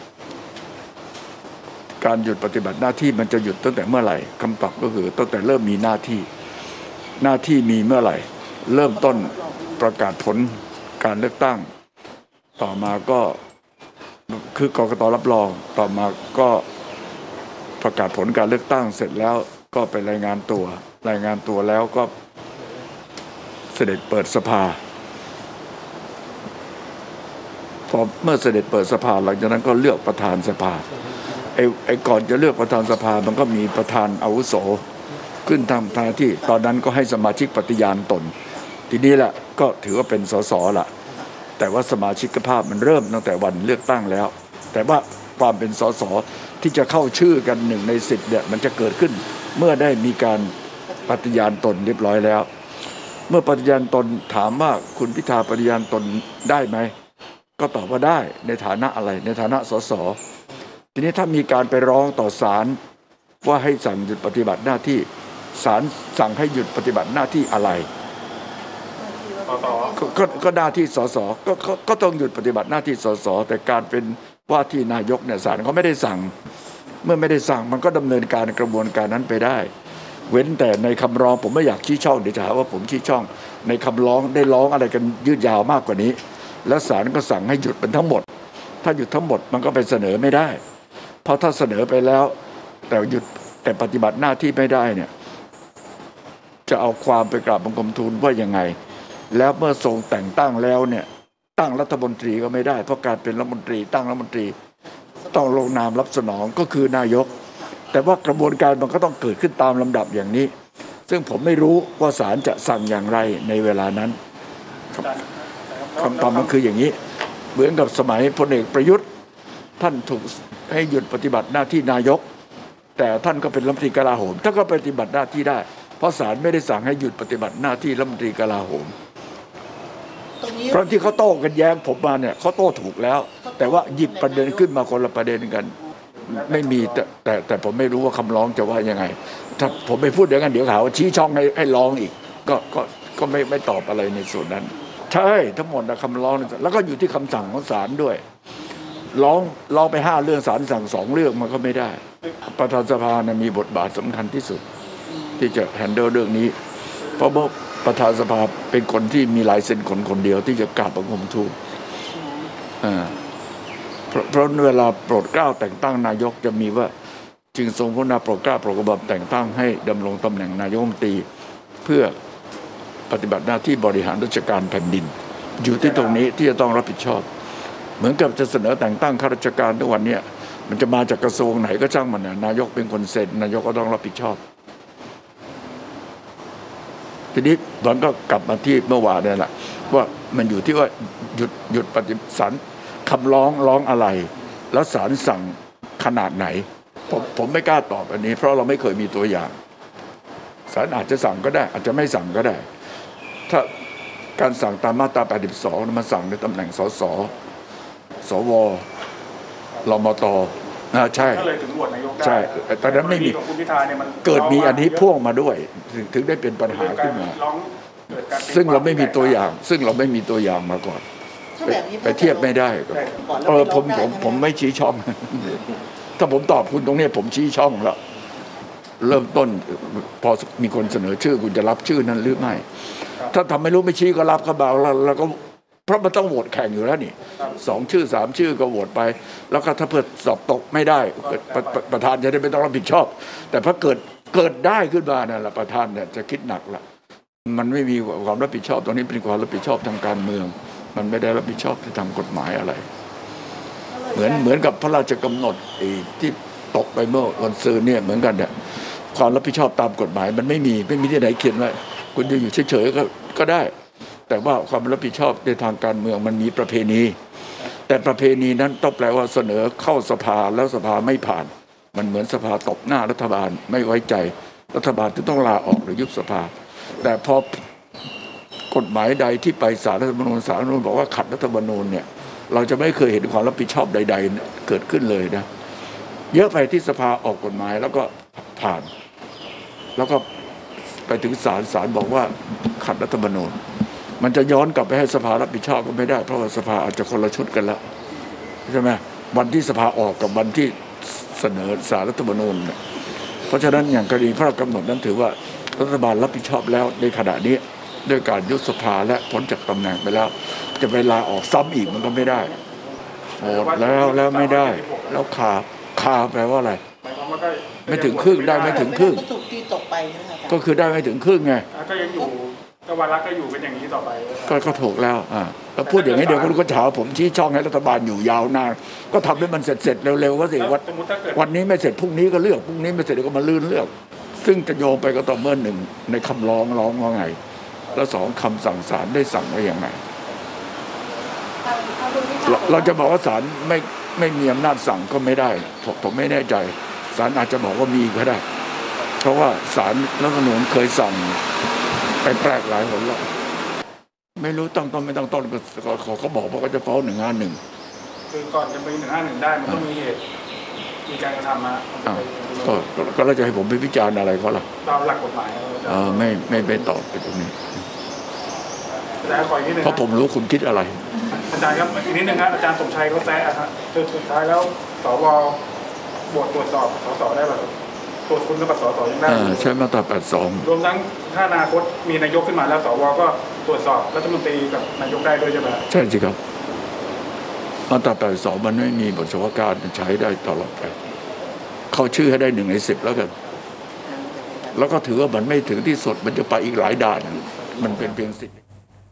Speaker 3: การหยุดปฏิบัติหน้าที่มันจะหยุดตั้งแต่เมื่อไหร่คำตอบก็คือตั้งแต่เริ่มมีหน้าที่มีเมื่อไหร่เริ่มต้นประกาศผลการเลือกตั้งต่อมาก็คือกกต.รับรองต่อมาก็ประกาศผลการเลือกตั้งเสร็จแล้วก็ไปรายงานตัวแล้วก็เสด็จเปิดสภาพอเมื่อเสด็จเปิดสภาหลังจากนั้นก็เลือกประธานสภาไอ้ก่อนจะเลือกประธานสภามันก็มีประธานอาวุโสขึ้นทำหน้าที่ตอนนั้นก็ให้สมาชิกปฏิญาณตนทีนี้แหละก็ถือว่าเป็นสสละแต่ว่าสมาชิกภาพมันเริ่มตั้งแต่วันเลือกตั้งแล้วแต่ว่าความเป็นสสที่จะเข้าชื่อกัน1 ใน 10เนี่ยมันจะเกิดขึ้นเมื่อได้มีการปฏิญาณตนเรียบร้อยแล้วเมื่อปฏิญาณตนถามว่าคุณพิธาปฏิญาณตนได้ไหมก็ตอบว่าได้ในฐานะอะไรในฐานะสสทีนี้ถ้ามีการไปร้องต่อศาลว่าให้สั่งหยุดปฏิบัติหน้าที่ศาลสั่งให้หยุดปฏิบัติหน้าที่อะไรก็หน้าที่สสก็ต้องหยุดปฏิบัติหน้าที่สสแต่การเป็นว่าที่นายกเนี่ยศาลเขาไม่ได้สั่งเมื่อไม่ได้สั่งมันก็ดำเนินการกระบวนการนั้นไปได้เว้นแต่ในคำร้องผมไม่อยากชี้ช่องเดี๋ยวจะหาว่าผมชี้ช่องในคำร้องได้ร้องอะไรกันยืดยาวมากกว่านี้แล้วศาลก็สั่งให้หยุดเป็นทั้งหมดถ้าหยุดทั้งหมดมันก็ไปเสนอไม่ได้เพราะถ้าเสนอไปแล้วแต่หยุดแต่ปฏิบัติหน้าที่ไม่ได้เนี่ยจะเอาความไปกราบบังคมทูลว่ายังไงแล้วเมื่อทรงแต่งตั้งแล้วเนี่ยตั้งรัฐมนตรีก็ไม่ได้เพราะการเป็นรัฐมนตรีตั้งรัฐมนตรีต้องลงนามรับสนองก็คือนายกแต่ว่ากระบวนการมันก็ต้องเกิดขึ้นตามลำดับอย่างนี้ซึ่งผมไม่รู้ว่าศาลจะสั่งอย่างไรในเวลานั้นคำตอบมันคืออย่างนี้เหมือนกับสมัยพลเอกประยุทธ์ท่านถูกให้หยุดปฏิบัติหน้าที่นายกแต่ท่านก็เป็นรัฐมนตรีกลาโหมท่านก็ปฏิบัติหน้าที่ได้เพราะศาลไม่ได้สั่งให้หยุดปฏิบัติหน้าที่รัฐมนตรีกลาโหมเพราะที่เขาโต้กันแย้งผมมาเนี่ยเขาโต้ถูกแล้วแต่ว่าหยิบประเด็นขึ้นมาคนละประเด็นกันไม่มีแต่ผมไม่รู้ว่าคำร้องจะว่ายังไงถ้าผมไปพูดอย่างนั้นเดี๋ยวหาว่าชี้ช่องให้ร้องอีกก็ไม่ตอบอะไรในส่วนนั้นใช่ทั้งหมดนะคำร้องแล้วก็อยู่ที่คำสั่งของศาลด้วยร้องไป5 เรื่องศาลสั่ง2 เรื่องมันก็ไม่ได้ประธานสภาเนี่ยมีบทบาทสำคัญที่สุดที่จะแฮนเดิลเรื่องนี้เพราะประธานสภาเป็นคนที่มีลายเซ็นคนเดียวที่จะกราบบังคมทูลเพราะเวลาโปรดเกล้าแต่งตั้งนายกจะมีว่าจึงทรงพระกรุณาโปรดเกล้าโปรดกระหม่อมแต่งตั้งให้ดำรงตำแหน่งนายกรัฐมนตรีเพื่อปฏิบัติหน้าที่บริหารราชการแผ่นดินอยู่ที่ตรงนี้ที่จะต้องรับผิดชอบเหมือนกับจะเสนอแต่งตั้งข้าราชการทุกวันนี้มันจะมาจากกระทรวงไหนก็ช่างมันนายกเป็นคนเซ็นนายกก็ต้องรับผิดชอบทีนี้มันก็กลับมาที่เมื่อวานนี่แหละว่ามันอยู่ที่ว่าหยุดปฏิบัติศาลคำร้องอะไรแล้วศาลสั่งขนาดไหนผมไม่กล้าตอบอันนี้เพราะเราไม่เคยมีตัวอย่างศาลอาจจะสั่งก็ได้อาจจะไม่สั่งก็ได้ถ้าการสั่งตามมาตรา82มันสั่งในตำแหน่งสสสวรมตใช่
Speaker 4: ก็เลยถึงโหวตนายกได้
Speaker 3: ใช่ตอนนั้นไม่มีเกิดมีอันนี้พ่วงมาด้วยถึงได้เป็นปัญหาขึ้นมาซึ่งเราไม่มีตัวอย่างมาก่อนไปเทียบไม่ได้ผมไม่ชี้ช่องถ้าผมตอบคุณตรงนี้ผมชี้ช่องแล้วเริ่มต้นพอมีคนเสนอชื่อคุณจะรับชื่อนั้นหรือไม่ถ้าทำไม่รู้ไม่ชี้ก็รับก็เบาแล้วก็เพราะมันต้องโหวตแข่งอยู่แล้วนี่2 ชื่อ 3 ชื่อก็โหวตไปแล้วก็ถ้าเพื่อสอบตกไม่ได้ประธานจะได้ไม่ต้องรับผิดชอบแต่พอเกิดได้ขึ้นมาเนี่ยละประธานเนี่ยจะคิดหนักละมันไม่มีความรับผิดชอบตรงนี้เป็นความรับผิดชอบทางการเมืองมันไม่ได้รับผิดชอบทางกฎหมายอะไรเหมือนกับพระราชกำหนดที่ตกไปเมื่อวันซืนเนี่ยเหมือนกันเนี่ยความรับผิดชอบตามกฎหมายมันไม่มีที่ไหนเขียนไว้คุณจะอยู่เฉยๆก็ได้แต่ว่าความรับผิดชอบในทางการเมืองมันมีประเพณีแต่ประเพณีนั้นต้องแปลว่าเสนอเข้าสภาแล้วสภาไม่ผ่านมันเหมือนสภาตบหน้ารัฐบาลไม่ไว้ใจรัฐบาลต้องลาออกหรือยุบสภาแต่พอกฎหมายใดที่ไปศาลรัฐธรรมนูญศาลรัฐธรรมนูญบอกว่าขัดรัฐธรรมนูญเนี่ยเราจะไม่เคยเห็นความรับผิดชอบใดๆเกิดขึ้นเลยนะเยอะไปที่สภาออกกฎหมายแล้วก็ผ่านแล้วก็ไปถึงศาลบอกว่าขัดรัฐธรรมนูญมันจะย้อนกลับไปให้สภารับผิดชอบก็ไม่ได้เพราะว่าสภาอาจจะคนละชุดกันแล้วใช่ไหมวันที่สภาออกกับวันที่เสนอศาลรัฐธรรมนูญเพราะฉะนั้นอย่างกรณีพระราชกำหนดนั้นถือว่ารัฐบาลรับผิดชอบแล้วในขณะนี้ด้วยการยุบสภาและพ้นจากตำแหน่งไปแล้วจะไปลาออกซ้ำอีกมันก็ไม่ได้โหวตแล้วไม่ได้แล้วคาแปลว่าอะไรไม่ถึงครึ่งได้ไม่ถึงครึ่ง
Speaker 5: ถูกตีตกไป
Speaker 3: ก็คือได้ไม่ถึงครึ่งไง
Speaker 4: ก็ยังอยู่ก็วาระก็อยู่เป็นอย่างนี้ต่อไป
Speaker 3: ก็ถูกแล้วแล้วพูดอย่างนี้เดี๋ยวคุณก็ถามผมชี้ช่องให้รัฐบาลอยู่ยาวนานก็ทำให้มันเสร็จเร็วๆว่าสิวันนี้ไม่เสร็จพรุ่งนี้ก็เลือกพรุ่งนี้ไม่เสร็จก็มาลื่นเลือกซึ่งจะโยงไปก็ต่อเมื่อ1ในคำร้องว่าไงแล้ว2คำสั่งศาลได้สั่งไว้อย่างไรเราจะบอกว่าศาลไม่มีอำนาจสั่งก็ไม่ได้ผมไม่แน่ใจศาลอาจจะบอกว่ามีก็ได้เพราะว่าศาลรัฐธรรมนูญเคยสั่งไปแปลกหลายหนแล้วไม่รู้ตั้งต้นไม่ตั้งต้นเขาบอกว่าเขาจะฟ้อง151
Speaker 4: คือก่อนจะไป151ได้มันต้องมีเหตุมีการกระทำมา
Speaker 3: ก็เราจะให้ผมไปวิจารณ์อะไรเขาล่ะ
Speaker 4: ตามหลักกฎหมาย
Speaker 3: ไม่ตอบไปตรงนี้
Speaker 4: เพ
Speaker 3: ราะผมรู้คุณคิดอะไร
Speaker 4: อาจารย์ครับอีกนิดนึงครับอาจารย์สมชัยเขาแซะครับจนสุดท้ายแล้วสวบวชตรวจสอบสสได้แบบตรวจคุณกับสสยังได้
Speaker 3: ใช่มาตรา82
Speaker 4: รวมทั้งถ้าอนาคตมีนายกขึ้นมาแล้วสวก็ตรวจสอบรัฐมนตรีกับนายกได้ด้วยใช่ไหม
Speaker 3: ใช่สิครับมาตรา82มันไม่มีบทเฉพาะการใช้ได้ตลอดไปเขาชื่อให้ได้1 ใน 10แล้วกันแล้วก็ถือว่ามันไม่ถึงที่สุดมันจะไปอีกหลายด่านมันเป็นเพียงสิทธิ์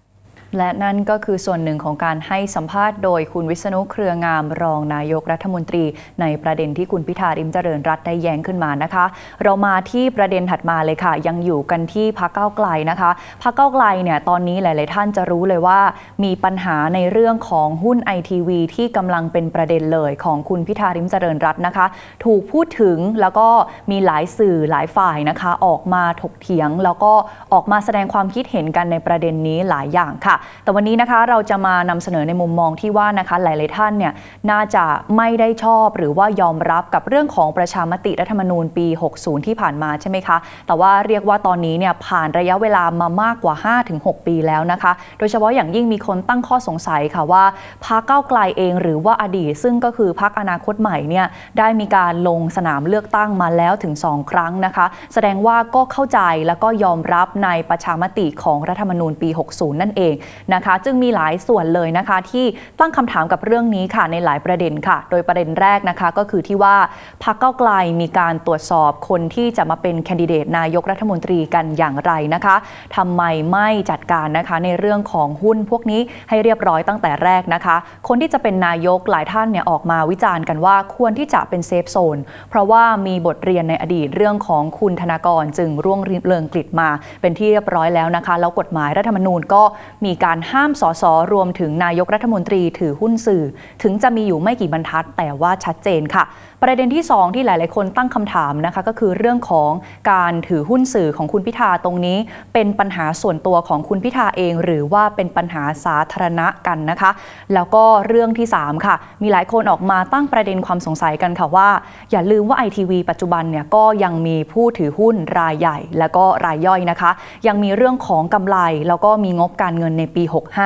Speaker 1: และนั่นก็คือส่วนหนึ่งของการให้สัมภาษณ์โดยคุณวิษณุเครืองามรองนายกรัฐมนตรีในประเด็นที่คุณพิธาริมเจริญรัตน์ได้แย้งขึ้นมานะคะเรามาที่ประเด็นถัดมาเลยค่ะยังอยู่กันที่พรรคก้าวไกลนะคะพรรคก้าวไกลเนี่ยตอนนี้หลายๆท่านจะรู้เลยว่ามีปัญหาในเรื่องของหุ้น ITV ที่กำลังเป็นประเด็นเลยของคุณพิธาริมเจริญรัตน์นะคะถูกพูดถึงแล้วก็มีหลายสื่อหลายฝ่ายนะคะออกมาถกเถียงแล้วก็ออกมาแสดงความคิดเห็นกันในประเด็นนี้หลายอย่างค่ะแต่วันนี้นะคะเราจะมานำเสนอในมุมมองที่ว่านะคะหลายๆท่านเนี่ยน่าจะไม่ได้ชอบหรือว่ายอมรับกับเรื่องของประชามติรัฐธรรมนูญปี 60 ที่ผ่านมาใช่ไหมคะแต่ว่าเรียกว่าตอนนี้เนี่ยผ่านระยะเวลามามากกว่า 5-6 ปีแล้วนะคะโดยเฉพาะอย่างยิ่งมีคนตั้งข้อสงสัยค่ะว่าพรรคก้าวไกลเองหรือว่าอดีตซึ่งก็คือพรรคอนาคตใหม่เนี่ยได้มีการลงสนามเลือกตั้งมาแล้วถึง2 ครั้งนะคะแสดงว่าก็เข้าใจและก็ยอมรับในประชามติของรัฐธรรมนูญปี 60 นั่นเองนะคะจึงมีหลายส่วนเลยนะคะที่ตั้งคำถามกับเรื่องนี้ค่ะในหลายประเด็นค่ะโดยประเด็นแรกนะคะก็คือที่ว่าพรรคก้าวไกลมีการตรวจสอบคนที่จะมาเป็นแคนดิเดตนายกรัฐมนตรีกันอย่างไรนะคะทำไมไม่จัดการนะคะในเรื่องของหุ้นพวกนี้ให้เรียบร้อยตั้งแต่แรกนะคะคนที่จะเป็นนายกหลายท่านเนี่ยออกมาวิจารณ์กันว่าควรที่จะเป็นเซฟโซนเพราะว่ามีบทเรียนในอดีตเรื่องของคุณธนากรจึงร่วงเรืองกฤษมาเป็นที่เรียบร้อยแล้วนะคะแล้วกฎหมายรัฐธรรมนูญก็มีการห้ามสสรวมถึงนายกรัฐมนตรีถือหุ้นสื่อถึงจะมีอยู่ไม่กี่บรรทัดแต่ว่าชัดเจนค่ะประเด็นที่2ที่หลายๆคนตั้งคำถามนะคะก็คือเรื่องของการถือหุ้นสื่อของคุณพิธาตรงนี้เป็นปัญหาส่วนตัวของคุณพิธาเองหรือว่าเป็นปัญหาสาธารณะกันนะคะแล้วก็เรื่องที่3ค่ะมีหลายคนออกมาตั้งประเด็นความสงสัยกันค่ะว่าอย่าลืมว่า ITV ปัจจุบันเนี่ยก็ยังมีผู้ถือหุ้นรายใหญ่แล้วก็รายย่อยนะคะยังมีเรื่องของกำไรแล้วก็มีงบการเงินในปี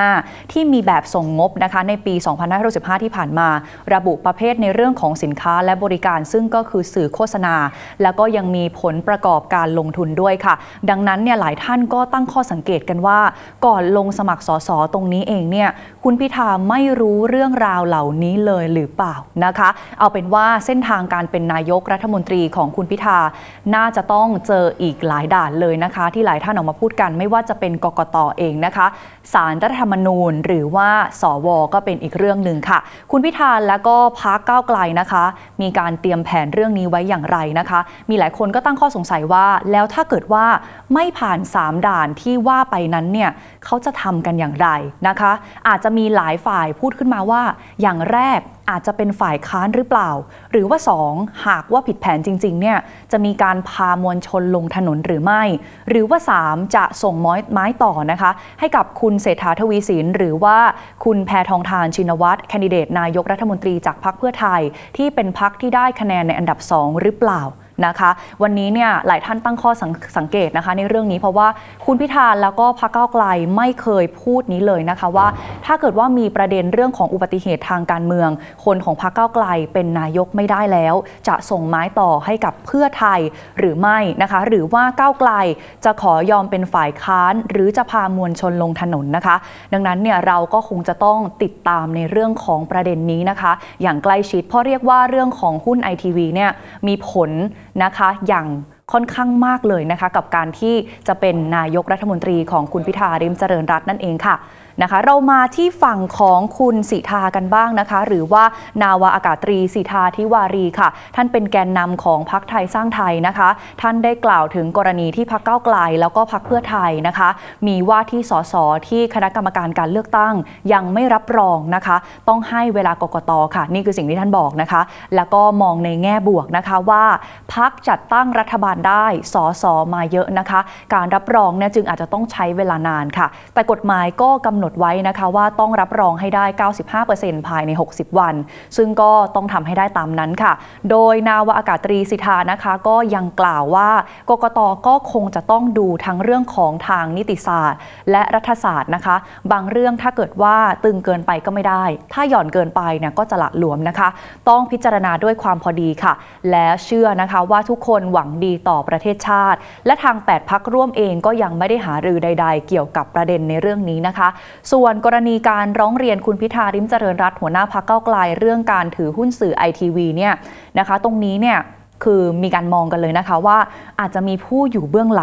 Speaker 1: 65ที่มีแบบส่งงบนะคะในปี 2565 ที่ผ่านมาระบุประเภทในเรื่องของสินค้าและบริการซึ่งก็คือสื่อโฆษณาแล้วก็ยังมีผลประกอบการลงทุนด้วยค่ะดังนั้นเนี่ยหลายท่านก็ตั้งข้อสังเกตกันว่าก่อนลงสมัครสสตรงนี้เองเนี่ยคุณพิธาไม่รู้เรื่องราวเหล่านี้เลยหรือเปล่านะคะเอาเป็นว่าเส้นทางการเป็นนายกรัฐมนตรีของคุณพิธาน่าจะต้องเจออีกหลายด่านเลยนะคะที่หลายท่านออกมาพูดกันไม่ว่าจะเป็นกกต.เองนะคะศาลรัฐธรรมนูญหรือว่าสว.ก็เป็นอีกเรื่องหนึ่งค่ะคุณพิธาและก็พรรคก้าวไกลนะคะมีการเตรียมแผนเรื่องนี้ไว้อย่างไรนะคะมีหลายคนก็ตั้งข้อสงสัยว่าแล้วถ้าเกิดว่าไม่ผ่าน3ด่านที่ว่าไปนั้นเนี่ยเขาจะทำกันอย่างไรนะคะอาจจะมีหลายฝ่ายพูดขึ้นมาว่าอย่างแรกอาจจะเป็นฝ่ายค้านหรือเปล่าหรือว่า2หากว่าผิดแผนจริงๆเนี่ยจะมีการพามวลชนลงถนนหรือไม่หรือว่า3จะส่งไม้ต่อนะคะให้กับคุณเศรษฐาทวีสินหรือว่าคุณแพทองธารชินวัตรแคนดิเดตนายกรัฐมนตรีจากพรรคเพื่อไทยที่เป็นพรรคที่ได้คะแนนในอันดับ2หรือเปล่านะคะวันนี้เนี่ยหลายท่านตั้งข้อสังเกตนะคะในเรื่องนี้เพราะว่าคุณพิธาแล้วก็พรรคก้าวไกลไม่เคยพูดนี้เลยนะคะว่าถ้าเกิดว่ามีประเด็นเรื่องของอุบัติเหตุทางการเมืองคนของพรรคก้าวไกลเป็นนายกไม่ได้แล้วจะส่งไม้ต่อให้กับเพื่อไทยหรือไม่นะคะหรือว่าก้าวไกลจะขอยอมเป็นฝ่ายค้านหรือจะพามวลชนลงถนนนะคะดังนั้นเนี่ยเราก็คงจะต้องติดตามในเรื่องของประเด็นนี้นะคะอย่างใกล้ชิดเพราะเรียกว่าเรื่องของหุ้น ITV เนี่ยมีผลนะคะอย่างค่อนข้างมากเลยนะคะกับการที่จะเป็นนายกรัฐมนตรีของคุณพิธาริมเจริญรัตน์นั่นเองค่ะนะคะเรามาที่ฝั่งของคุณสิทธากันบ้างนะคะหรือว่านาวาอากาศตรีสิทธาธิวารีค่ะท่านเป็นแกนนำของพรรคไทยสร้างไทยนะคะท่านได้กล่าวถึงกรณีที่พรรคก้าวไกลแล้วก็พรรคเพื่อไทยนะคะมีว่าที่สสที่คณะกรรมการการเลือกตั้งยังไม่รับรองนะคะต้องให้เวลากกต.ค่ะนี่คือสิ่งที่ท่านบอกนะคะแล้วก็มองในแง่บวกนะคะว่าพรรคจัดตั้งรัฐบาลได้สสมาเยอะนะคะการรับรองเนี่ยจึงอาจจะต้องใช้เวลานานค่ะแต่กฎหมายก็กำหนดไว้นะคะว่าต้องรับรองให้ได้ 95% ภายใน60วันซึ่งก็ต้องทำให้ได้ตามนั้นค่ะโดยนาวาอากาศตรีสิทธานะคะก็ยังกล่าวว่ากกต.ก็คงจะต้องดูทั้งเรื่องของทางนิติศาสตร์และรัฐศาสตร์นะคะบางเรื่องถ้าเกิดว่าตึงเกินไปก็ไม่ได้ถ้าหย่อนเกินไปเนี่ยก็จะละหลวมนะคะต้องพิจารณาด้วยความพอดีค่ะและเชื่อนะคะว่าทุกคนหวังดีต่อประเทศชาติและทาง8พรรคร่วมเองก็ยังไม่ได้หารือใดๆเกี่ยวกับประเด็นในเรื่องนี้นะคะส่วนกรณีการร้องเรียนคุณพิธาริมเจริญรัตน์หัวหน้าพรรคก้าวไกลเรื่องการถือหุ้นสื่อ ITV เนี่ยนะคะตรงนี้เนี่ยคือมีการมองกันเลยนะคะว่าอาจจะมีผู้อยู่เบื้องหลัง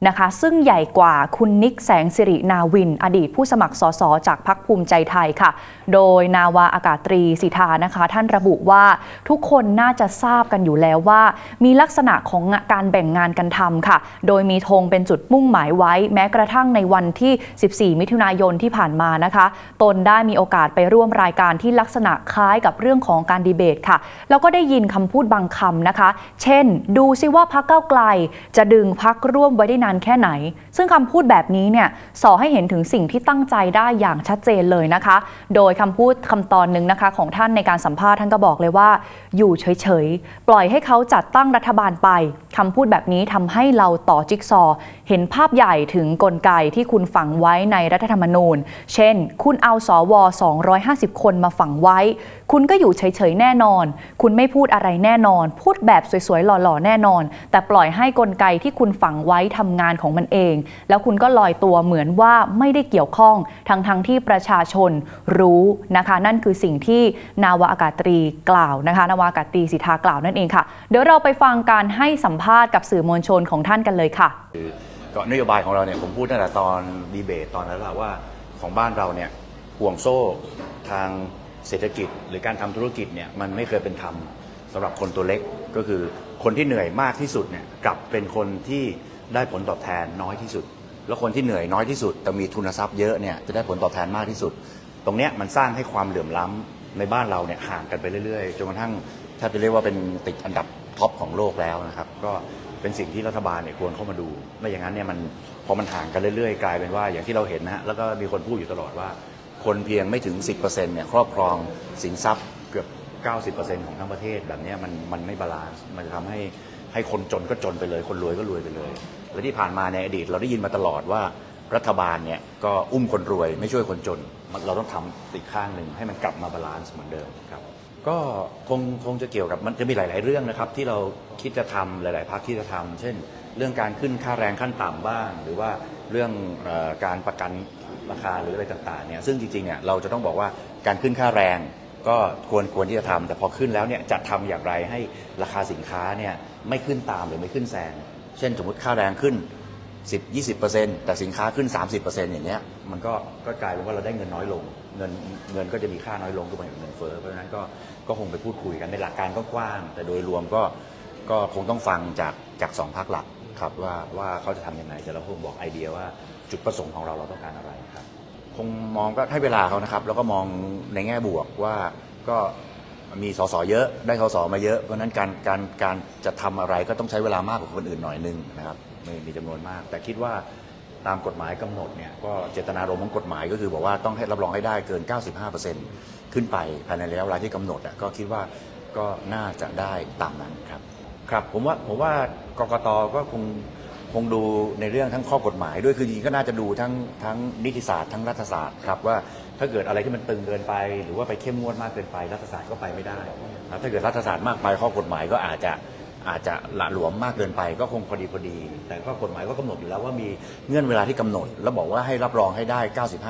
Speaker 1: นะคะซึ่งใหญ่กว่าคุณนิกแสงสิรินาวินอดีตผู้สมัครสสจากพรรคภูมิใจไทยค่ะโดยนาวาอากาศตรีสิทธานะคะท่านระบุว่าทุกคนน่าจะทราบกันอยู่แล้วว่ามีลักษณะของการแบ่งงานกันทำค่ะโดยมีธงเป็นจุดมุ่งหมายไว้แม้กระทั่งในวันที่14มิถุนายนที่ผ่านมานะคะตนได้มีโอกาสไปร่วมรายการที่ลักษณะคล้ายกับเรื่องของการดีเบตค่ะแล้วก็ได้ยินคำพูดบางคำนะคะเช่นดูซิว่าพรรคก้าวไกลจะดึงพรรคร่วมไว้ได้นานแค่ไหนซึ่งคำพูดแบบนี้เนี่ยส่อให้เห็นถึงสิ่งที่ตั้งใจได้อย่างชัดเจนเลยนะคะโดยคำพูดคำตอนหนึ่งนะคะของท่านในการสัมภาษณ์ท่านก็บอกเลยว่าอยู่เฉยๆปล่อยให้เขาจัดตั้งรัฐบาลไปคำพูดแบบนี้ทำให้เราต่อจิ๊กซอว์เห็นภาพใหญ่ถึงกลไกที่คุณฝังไว้ในรัฐธรรมนูญเช่นคุณเอาสว250คนมาฝังไว้คุณก็อยู่เฉยๆแน่นอนคุณไม่พูดอะไรแน่นอนพูดแบบสวยๆหล่อๆแน่นอนแต่ปล่อยให้กลไกที่คุณฝังไว้ทำงานของมันเองแล้วคุณก็ลอยตัวเหมือนว่าไม่ได้เกี่ยวข้องทั้งที่ประชาชนรู้นะคะนั่นคือสิ่งที่นาวาอากาศตรีกล่าวนะคะนาวาอากาศตรีสิทธากล่าวนั่นเองค่ะเดี๋ยวเราไปฟังการให้สัมภาษณ์กับสื่อมวลชนของท่านกันเลยค่ะ
Speaker 5: ก็นโยบายของเราเนี่ยผมพูดตั้งแต่ตอนดีเบตตอนนั้นแหละว่าของบ้านเราเนี่ยห่วงโซ่ทางเศรษฐกิจหรือการทำธุรกิจเนี่ยมันไม่เคยเป็นธรรมสำหรับคนตัวเล็กก็คือคนที่เหนื่อยมากที่สุดเนี่ยกลับเป็นคนที่ได้ผลตอบแทนน้อยที่สุดแล้วคนที่เหนื่อยน้อยที่สุดแต่มีทุนทรัพย์เยอะเนี่ยจะได้ผลตอบแทนมากที่สุดตรงเนี้ยมันสร้างให้ความเหลื่อมล้ำในบ้านเราเนี่ยห่างกันไปเรื่อยๆจนกระทั่งถ้าจะเรียกว่าเป็นติดอันดับท็อปของโลกแล้วนะครับก็เป็นสิ่งที่รัฐบาลเนี่ยควรเข้ามาดูไม่อย่างนั้นเนี่ยมันพอมันห่างกันเรื่อยๆกลายเป็นว่าอย่างที่เราเห็นนะฮะแล้วก็มีคนพูดอยู่ตลอดว่าคนเพียงไม่ถึง 10% เนี่ยครอบครองสินทรัพย์เกือบ 90% ของทั้งประเทศแบบนี้มันไม่บาลานซ์มันจะทำให้คนจนก็จนไปเลยคนรวยก็รวยไปเลยและที่ผ่านมาในอดีตเราได้ยินมาตลอดว่ารัฐบาลเนี่ยก็อุ้มคนรวยไม่ช่วยคนจนเราต้องทำอีกข้างหนึ่งให้มันกลับมาบาลานซ์เหมือนเดิมครับก็คงจะเกี่ยวกับมันจะมีหลายๆเรื่องนะครับที่เราคิดจะทำหลายๆพรรคที่จะทำเช่นเรื่องการขึ้นค่าแรงขั้นต่ำบ้างหรือว่าเรื่องการประกันราคาหรืออะไรต่างๆเนี่ยซึ่งจริงๆเนี่ยเราจะต้องบอกว่าการขึ้นค่าแรงก็ควรที่จะทำแต่พอขึ้นแล้วเนี่ยจะทำอย่างไรให้ราคาสินค้าเนี่ยไม่ขึ้นตามหรือไม่ขึ้นแซงเช่นสมมติค่าแรงขึ้น 10-20% แต่สินค้าขึ้น 30% อย่างเงี้ยมันก็กลายเป็นว่าเราได้เงินน้อยลงเงินก็จะมีค่าน้อยลงก็เหมือนเงินเฟ้อเพราะฉะนั้นก็คงไปพูดคุยกันในหลักการก็กว้างแต่โดยรวมก็คงต้องฟังจากสองพรรคหลักครับว่าเขาจะทำยังไงแต่เราคงบอกไอเดียว่าจุดประสงค์ของเราต้องการอะไรครับคงมองก็ให้เวลาเขานะครับแล้วก็มองในแง่บวกว่าก็มีสสเยอะได้สสมาเยอะเพราะฉะนั้นการจะทำอะไรก็ต้องใช้เวลามากกว่าคนอื่นหน่อยนึงนะครับมีจำนวนมากแต่คิดว่าตามกฎหมายกำหนดเนี่ยก็เจตนารมณ์ของกฎหมายก็คือบอกว่าต้องให้รับรองให้ได้เกิน 95% ขึ้นไปภายในระยะเวลาที่กำหนดก็คิดว่าก็น่าจะได้ตามนั้นครับผมว่ากกตก็คงดูในเรื่องทั้งข้อกฎหมายด้วยคือจริงก็น่าจะดูทั้งนิติศาสตร์ทั้งรัฐศาสตร์ครับว่าถ้าเกิดอะไรที่มันตึงเกินไปหรือว่าไปเข้มงวดมากเกินไปรัฐศาสตร์ก็ไปไม่ได้ถ้าเกิดรัฐศาสตร์มากไปข้อกฎหมายก็อาจจะหละหลวมมากเกินไปก็คงพอดีแต่ข้อกฎหมายก็กำหนดอยู่แล้วว่ามีเงื่อนเวลาที่กำหนดแล้วบอกว่าให้รับรองให้ได้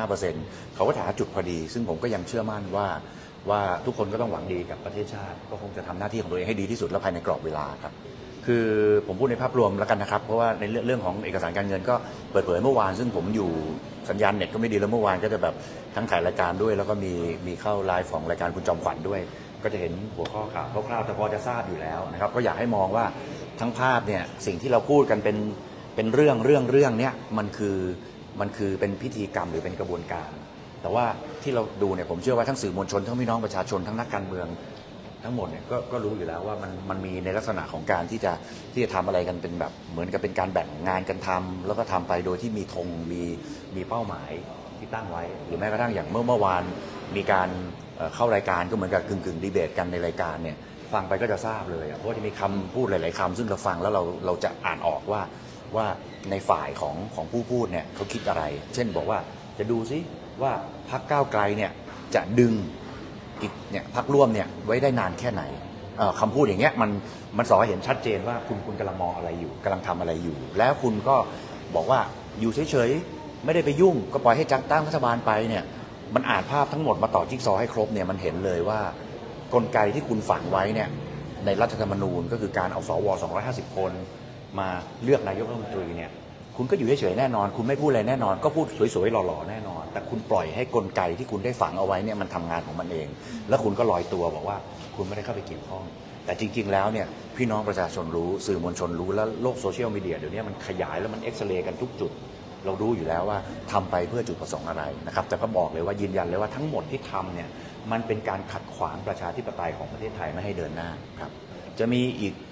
Speaker 5: 95% เขาก็หาจุดพอดีซึ่งผมก็ยังเชื่อมั่นว่าทุกคนก็ต้องหวังดีกับประเทศชาติก็คงจะทำหน้าที่ของตัวเองให้ดีที่สุดและภายในกรอบเวลาครับคือผมพูดในภาพรวมแล้วกันนะครับเพราะว่าในเรื่องของเอกสารการเงินก็เปิดเผยเมื่อวานซึ่งผมอยู่สัญญาณเน็ตก็ไม่ดีแล้วเมื่อวานก็จะแบบทั้งถ่ายรายการด้วยแล้วก็มีเข้าไลฟ์ของรายการคุณจอมขวัญด้วยก็จะเห็นหัวข้อข่าวคร่าวๆแต่พอจะทราบอยู่แล้วนะครับก็อยากให้มองว่าทั้งภาพเนี่ยสิ่งที่เราพูดกันเป็นเรื่องเนี้ยมันคือเป็นพิธีกรรมหรือเป็นกระบวนการแต่ว่าที่เราดูเนี่ยผมเชื่อว่าทั้งสื่อมวลชนทั้งพี่น้องประชาชนทั้งนักการเมืองทั้งหมดเนี่ยก็รู้อยู่แล้วว่ามันมีในลักษณะของการที่จะทำอะไรกันเป็นแบบเหมือนกับเป็นการแบ่งงานกันทำแล้วก็ทำไปโดยที่มีธงมีเป้าหมายที่ตั้งไว้หรือแม้กระทั่งอย่างเมื่อวานมีการเข้ารายการก็เหมือนกับกึ่งดีเบตกันในรายการเนี่ยฟังไปก็จะทราบเลยเพราะว่าจะมีคำพูดหลายๆคำซึ่งเราฟังแล้วเราจะอ่านออกว่าในฝ่ายของผู้พูดเนี่ยเขาคิดอะไรเช่นบอกว่าจะดูซิว่าพรรคก้าวไกลเนี่ยจะดึงเนี่ยพรรคร่วมเนี่ยไว้ได้นานแค่ไหนคำพูดอย่างเงี้ยมันสอให้เห็นชัดเจนว่าคุณกำลังมองอะไรอยู่กำลังทำอะไรอยู่แล้วคุณก็บอกว่าอยู่เฉยๆไม่ได้ไปยุ่งก็ปล่อยให้จัดตั้งรัฐบาลไปเนี่ยมันอ่านภาพทั้งหมดมาต่อจิ๊กซอว์ให้ครบเนี่ยมันเห็นเลยว่ากลไกที่คุณฝังไว้เนี่ยในรัฐธรรมนูญก็คือการเอาสว250 คนมาเลือกนายกรัฐมนตรีเนี่ยคุณก็อยู่เฉยๆแน่นอนคุณไม่พูดอะไรแน่นอนก็พูดสวยๆหล่อๆแน่นอนแต่คุณปล่อยให้กลไกที่คุณได้ฝังเอาไว้เนี่ยมันทำงานของมันเองแล้วคุณก็ลอยตัวบอกว่าคุณไม่ได้เข้าไปเกี่ยวข้องแต่จริงๆแล้วเนี่ยพี่น้องประชาชนรู้สื่อมวลชนรู้แล้วโลกโซเชียลมีเดียเดี๋ยวนี้มันขยายแล้วมันเอ็กซเรย์กันทุกจุดเรารู้อยู่แล้วว่าทำไปเพื่อจุดประสงค์อะไรนะครับแต่ก็บอกเลยว่ายืนยันเลยว่าทั้งหมดที่ทำเนี่ยมันเป็นการขัดขวางประชาธิปไตยของประเทศไทยไม่ให้เดินหน้าครับจะมีอีก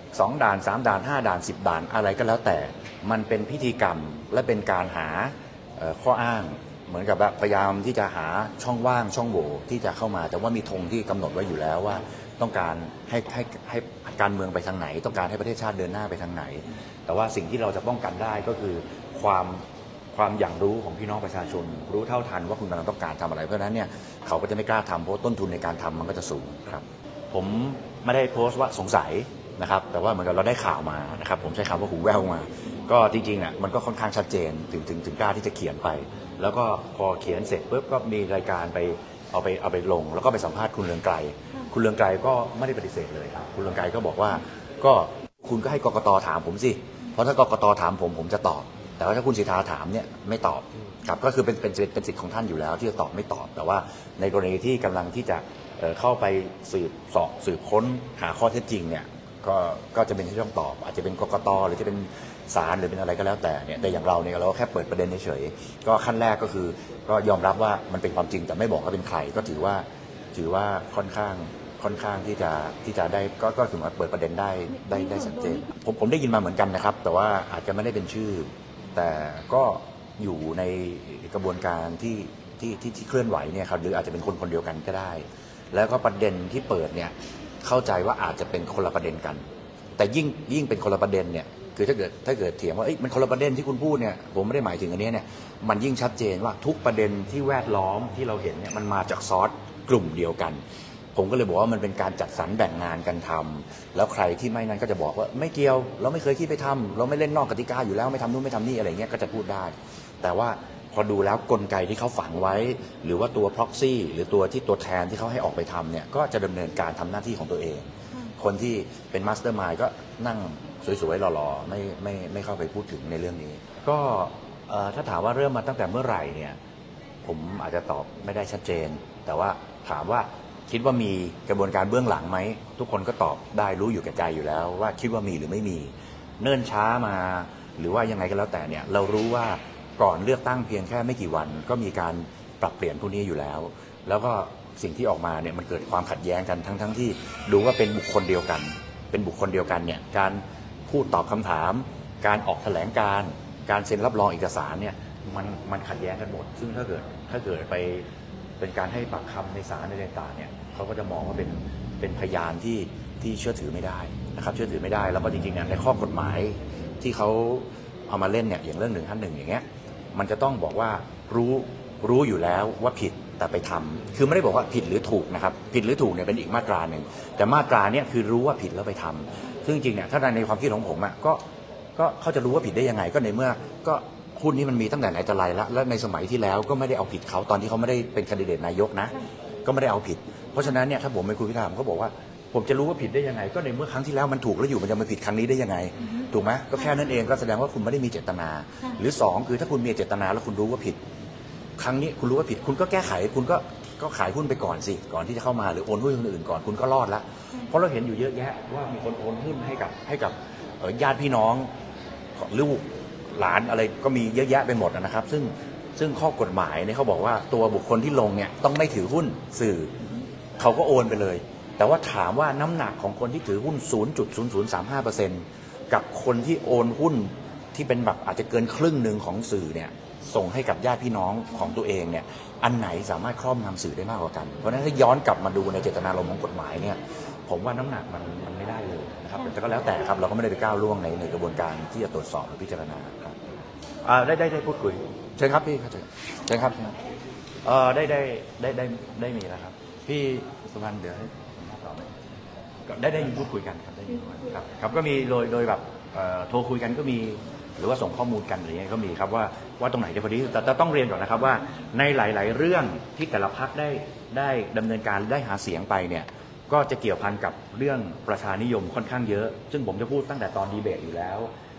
Speaker 5: 2 ด่าน3 ด่าน5 ด่าน10 ด่านอะไรก็แล้วแต่มันเป็นพิธีกรรมและเป็นการหาข้ออ้างเหมือนกับแบบพยายามที่จะหาช่องว่างช่องโหว่ที่จะเข้ามาแต่ว่ามีธงที่กำหนดไว้อยู่แล้วว่าต้องการให้การเมืองไปทางไหนต้องการให้ประเทศชาติเดินหน้าไปทางไหนแต่ว่าสิ่งที่เราจะป้องกันได้ก็คือความอย่างรู้ของพี่น้องประชาชนรู้เท่าทันว่าคุณกำลังต้องการทำอะไรเพราะฉะนั้นเนี่ยเขาก็จะไม่กล้าทำเพราะต้นทุนในการทำมันก็จะสูงครับผมไม่ได้โพสต์ว่าสงสัยนะครับแต่ว่าเหมือนกับเราได้ข่าวมานะครับผมใช้คำว่าหูแว่วมาก็จริงๆเนี่ยมันก็ค่อนข้างชัดเจนถึงกล้าที่จะเขียนไปแล้วก็พอเขียนเสร็จปุ๊บก็มีรายการไปเอาไปลงแล้วก็ไปสัมภาษณ์คุณเรืองไกรคุณเรืองไกรก็ไม่ได้ปฏิเสธเลยครับคุณเรืองไกรก็บอกว่าก็คุณก็ให้กกต.ถามผมสิเพราะถ้ากกต.ถามผมจะตอบแต่ว่าถ้าคุณสิทธาถามเนี่ยไม่ตอบครับก็คือเป็นสิทธิ์ของท่านอยู่แล้วที่จะตอบไม่ตอบแต่ว่าในกรณีที่กำลังที่จะเข้าไปสืบค้นหาข้อเท็จจริงเนี่ยก็จะเป็นที่ต้องตอบอาจจะเป็นกกต.หรือจะเป็นศาลหรือเป็นอะไรก็แล้วแต่เนี่ยแต่อย่างเราเนี่ยเราแค่เปิดประเด็นเฉยๆก็ขั้นแรกก็คือก็ยอมรับว่ามันเป็นความจริงแต่ไม่บอกว่าเป็นใครก็ถือว่าค่อนข้างที่จะได้ก็ถือว่าเปิดประเด็นได้ชัดเจนผมได้ยินมาเหมือนกันนะครับแต่ว่าอาจจะไม่ได้เป็นชื่อแต่ก็อยู่ในกระบวนการที่เคลื่อนไหวเนี่ยครับหรืออาจจะเป็นคนเดียวกันก็ได้แล้วก็ประเด็นที่เปิดเนี่ยเข้าใจว่าอาจจะเป็นคนละประเด็นกันแต่ยิ่งเป็นคนละประเด็นเนี่ยคือถ้าเกิดเถียงว่ามันคนละประเด็นที่คุณพูดเนี่ยผมไม่ได้หมายถึงอันนี้เนี่ยมันยิ่งชัดเจนว่าทุกประเด็นที่แวดล้อมที่เราเห็นเนี่ยมันมาจากซอสกลุ่มเดียวกันผมก็เลยบอกว่ามันเป็นการจัดสรรแบ่งงานกันทำแล้วใครที่ไม่นั้นก็จะบอกว่าไม่เกี่ยวเราไม่เคยคิดไปทำเราไม่เล่นนอกกติกาอยู่แล้วไม่ทำนู่นไม่ทำนี่อะไรเงี้ยก็จะพูดได้แต่ว่าพอดูแล้วกลไกที่เขาฝังไว้หรือว่าตัว proxy หรือตัวแทนที่เขาให้ออกไปทำเนี่ยก็จะดำเนินการทำหน้าที่ของตัวเองคนที่เป็นมาสเตอร์มายด์ก็นั่งสวยๆหล่อๆไม่เข้าไปพูดถึงในเรื่องนี้ก็ถ้าถามว่าเริ่มมาตั้งแต่เมื่อไหร่เนี่ยผมอาจจะตอบไม่ได้ชัดเจนแต่ว่าถามว่าคิดว่ามีกระบวนการเบื้องหลังไหมทุกคนก็ตอบได้รู้อยู่แก่ใจอยู่แล้วว่าคิดว่ามีหรือไม่มีเนิ่นช้ามาหรือว่ายังไงก็แล้วแต่เนี่ยเรารู้ว่าก่อนเลือกตั้งเพียงแค่ไม่กี่วันก็มีการปรับเปลี่ยนพวกนี้อยู่แล้วแล้วก็สิ่งที่ออกมาเนี่ยมันเกิดความขัดแย้งกันทั้งที่ดูว่าเป็นบุคคลเดียวกันเนี่ยการพูดตอบคำถามการออกแถลงการเซ็นรับรองเอกสารเนี่ยมันขัดแย้งกันหมดซึ่งถ้าเกิดไปเป็นการให้ปากคำในศาลในต่างๆเนี่ยเขาก็จะมองว่าเป็นพยานที่เชื่อถือไม่ได้นะครับเชื่อถือไม่ได้แล้วก็จริงๆเนี่ยในข้อกฎหมายที่เขาเอามาเล่นเนี่ยอย่างเรื่อง151อย่างเงี้ยมันจะต้องบอกว่ารู้อยู่แล้วว่าผิดแต่ไปทำคือไม่ได้บอกว่าผิดหรือถูกนะครับผิดหรือถูกเนี่ยเป็นอีกมาตราหนึ่งแต่มาตราเนี่ยคือรู้ว่าผิดแล้วไปทำซึ่งจริงเนี่ยถ้าในความคิดของผมอ่ะก็เขาจะรู้ว่าผิดได้ยังไงก็ในเมื่อก็หุ้นนี้มันมีตั้งแต่ไหนแต่ไรแล้วและในสมัยที่แล้วก็ไม่ได้เอาผิดเขาตอนที่เขาไม่ได้เป็นแคนดิเดตนายกนะก็ไม่ได้เอาผิดเพราะฉะนั้นเนี่ยถ้าผมเป็นคุณพิธาเขาบอกว่าผมจะรู้ว่าผิดได้ยังไงก็ในเมื่อครั้งที่แล้วมันถูกแล้วอยู่มันจะมาผิดครั้งนี้ได้ยังไงถูกไหมก็แค่นั้นเองก็แสดงว่าคุณไม่ได้มีเจตนาหรือ2คือถ้าคุณมีเจตนาแล้วคุณรู้ว่าผิดครั้งนี้คุณรู้ว่าผิดคุณก็แก้ไขคุณก็ขายหุ้นไปก่อนสิก่อนที่จะเข้ามาหรือโอนหุ้นคนอื่นก่อนคุณก็รอดแล้วเพราะเราเห็นอยู่เยอะแยะว่ามีคนโอนหุ้นให้กับญาติพี่น้องลูกหลานอะไรก็มีเยอะแยะไปหมดนะครับซึ่งข้อกฎหมายเนี่ยเขาบอกว่าตัวบุคคลที่ลงเนี่ยต้องไม่ถือหุ้นสื่อเขาก็โอนไปเลยแต่ว่าถามว่าน้ำหนักของคนที่ถือหุ้น 0.0035% กับคนที่โอนหุ้นที่เป็นแบบอาจจะเกินครึ่งหนึ่งของสื่อเนี่ยส่งให้กับญาติพี่น้องของตัวเองเนี่ยอันไหนสามารถครอบงำสื่อได้มากกว่ากันเพราะฉะนั้นถ้าย้อนกลับมาดูในเจตนารมณ์ของกฎหมายเนี่ยผมว่าน้ำหนักมันไม่ได้เลยนะครับแต่ก็แล้วแต่ครับเราก็ไม่ได้ไปก้าวล่วงในกระบวนการที่จะตรวจสอบหรือพิจารณาครับได้พูดคุยเชิญครับพี่ครับเชิญครับได้มีแล้วครับพี่สุพรรณเดี๋ยวให้ผมตอบได้พูดคุยกันครับได้ยินครับก็มีโดยแบบโทรคุยกันก็มีหรือว่าส่งข้อมูลกันอะไรเงี้ยก็มีครับว่าตรงไหนจะพอดีแต่ต้องเรียนก่อนนะครับว่าในหลายๆเรื่องที่แต่ละพรรคได้ดำเนินการได้หาเสียงไปเนี่ยก็จะเกี่ยวพันกับเรื่องประชานิยมค่อนข้างเยอะซึ่งผมจะพูดตั้งแต่ตอนดีเบตอยู่แล้ว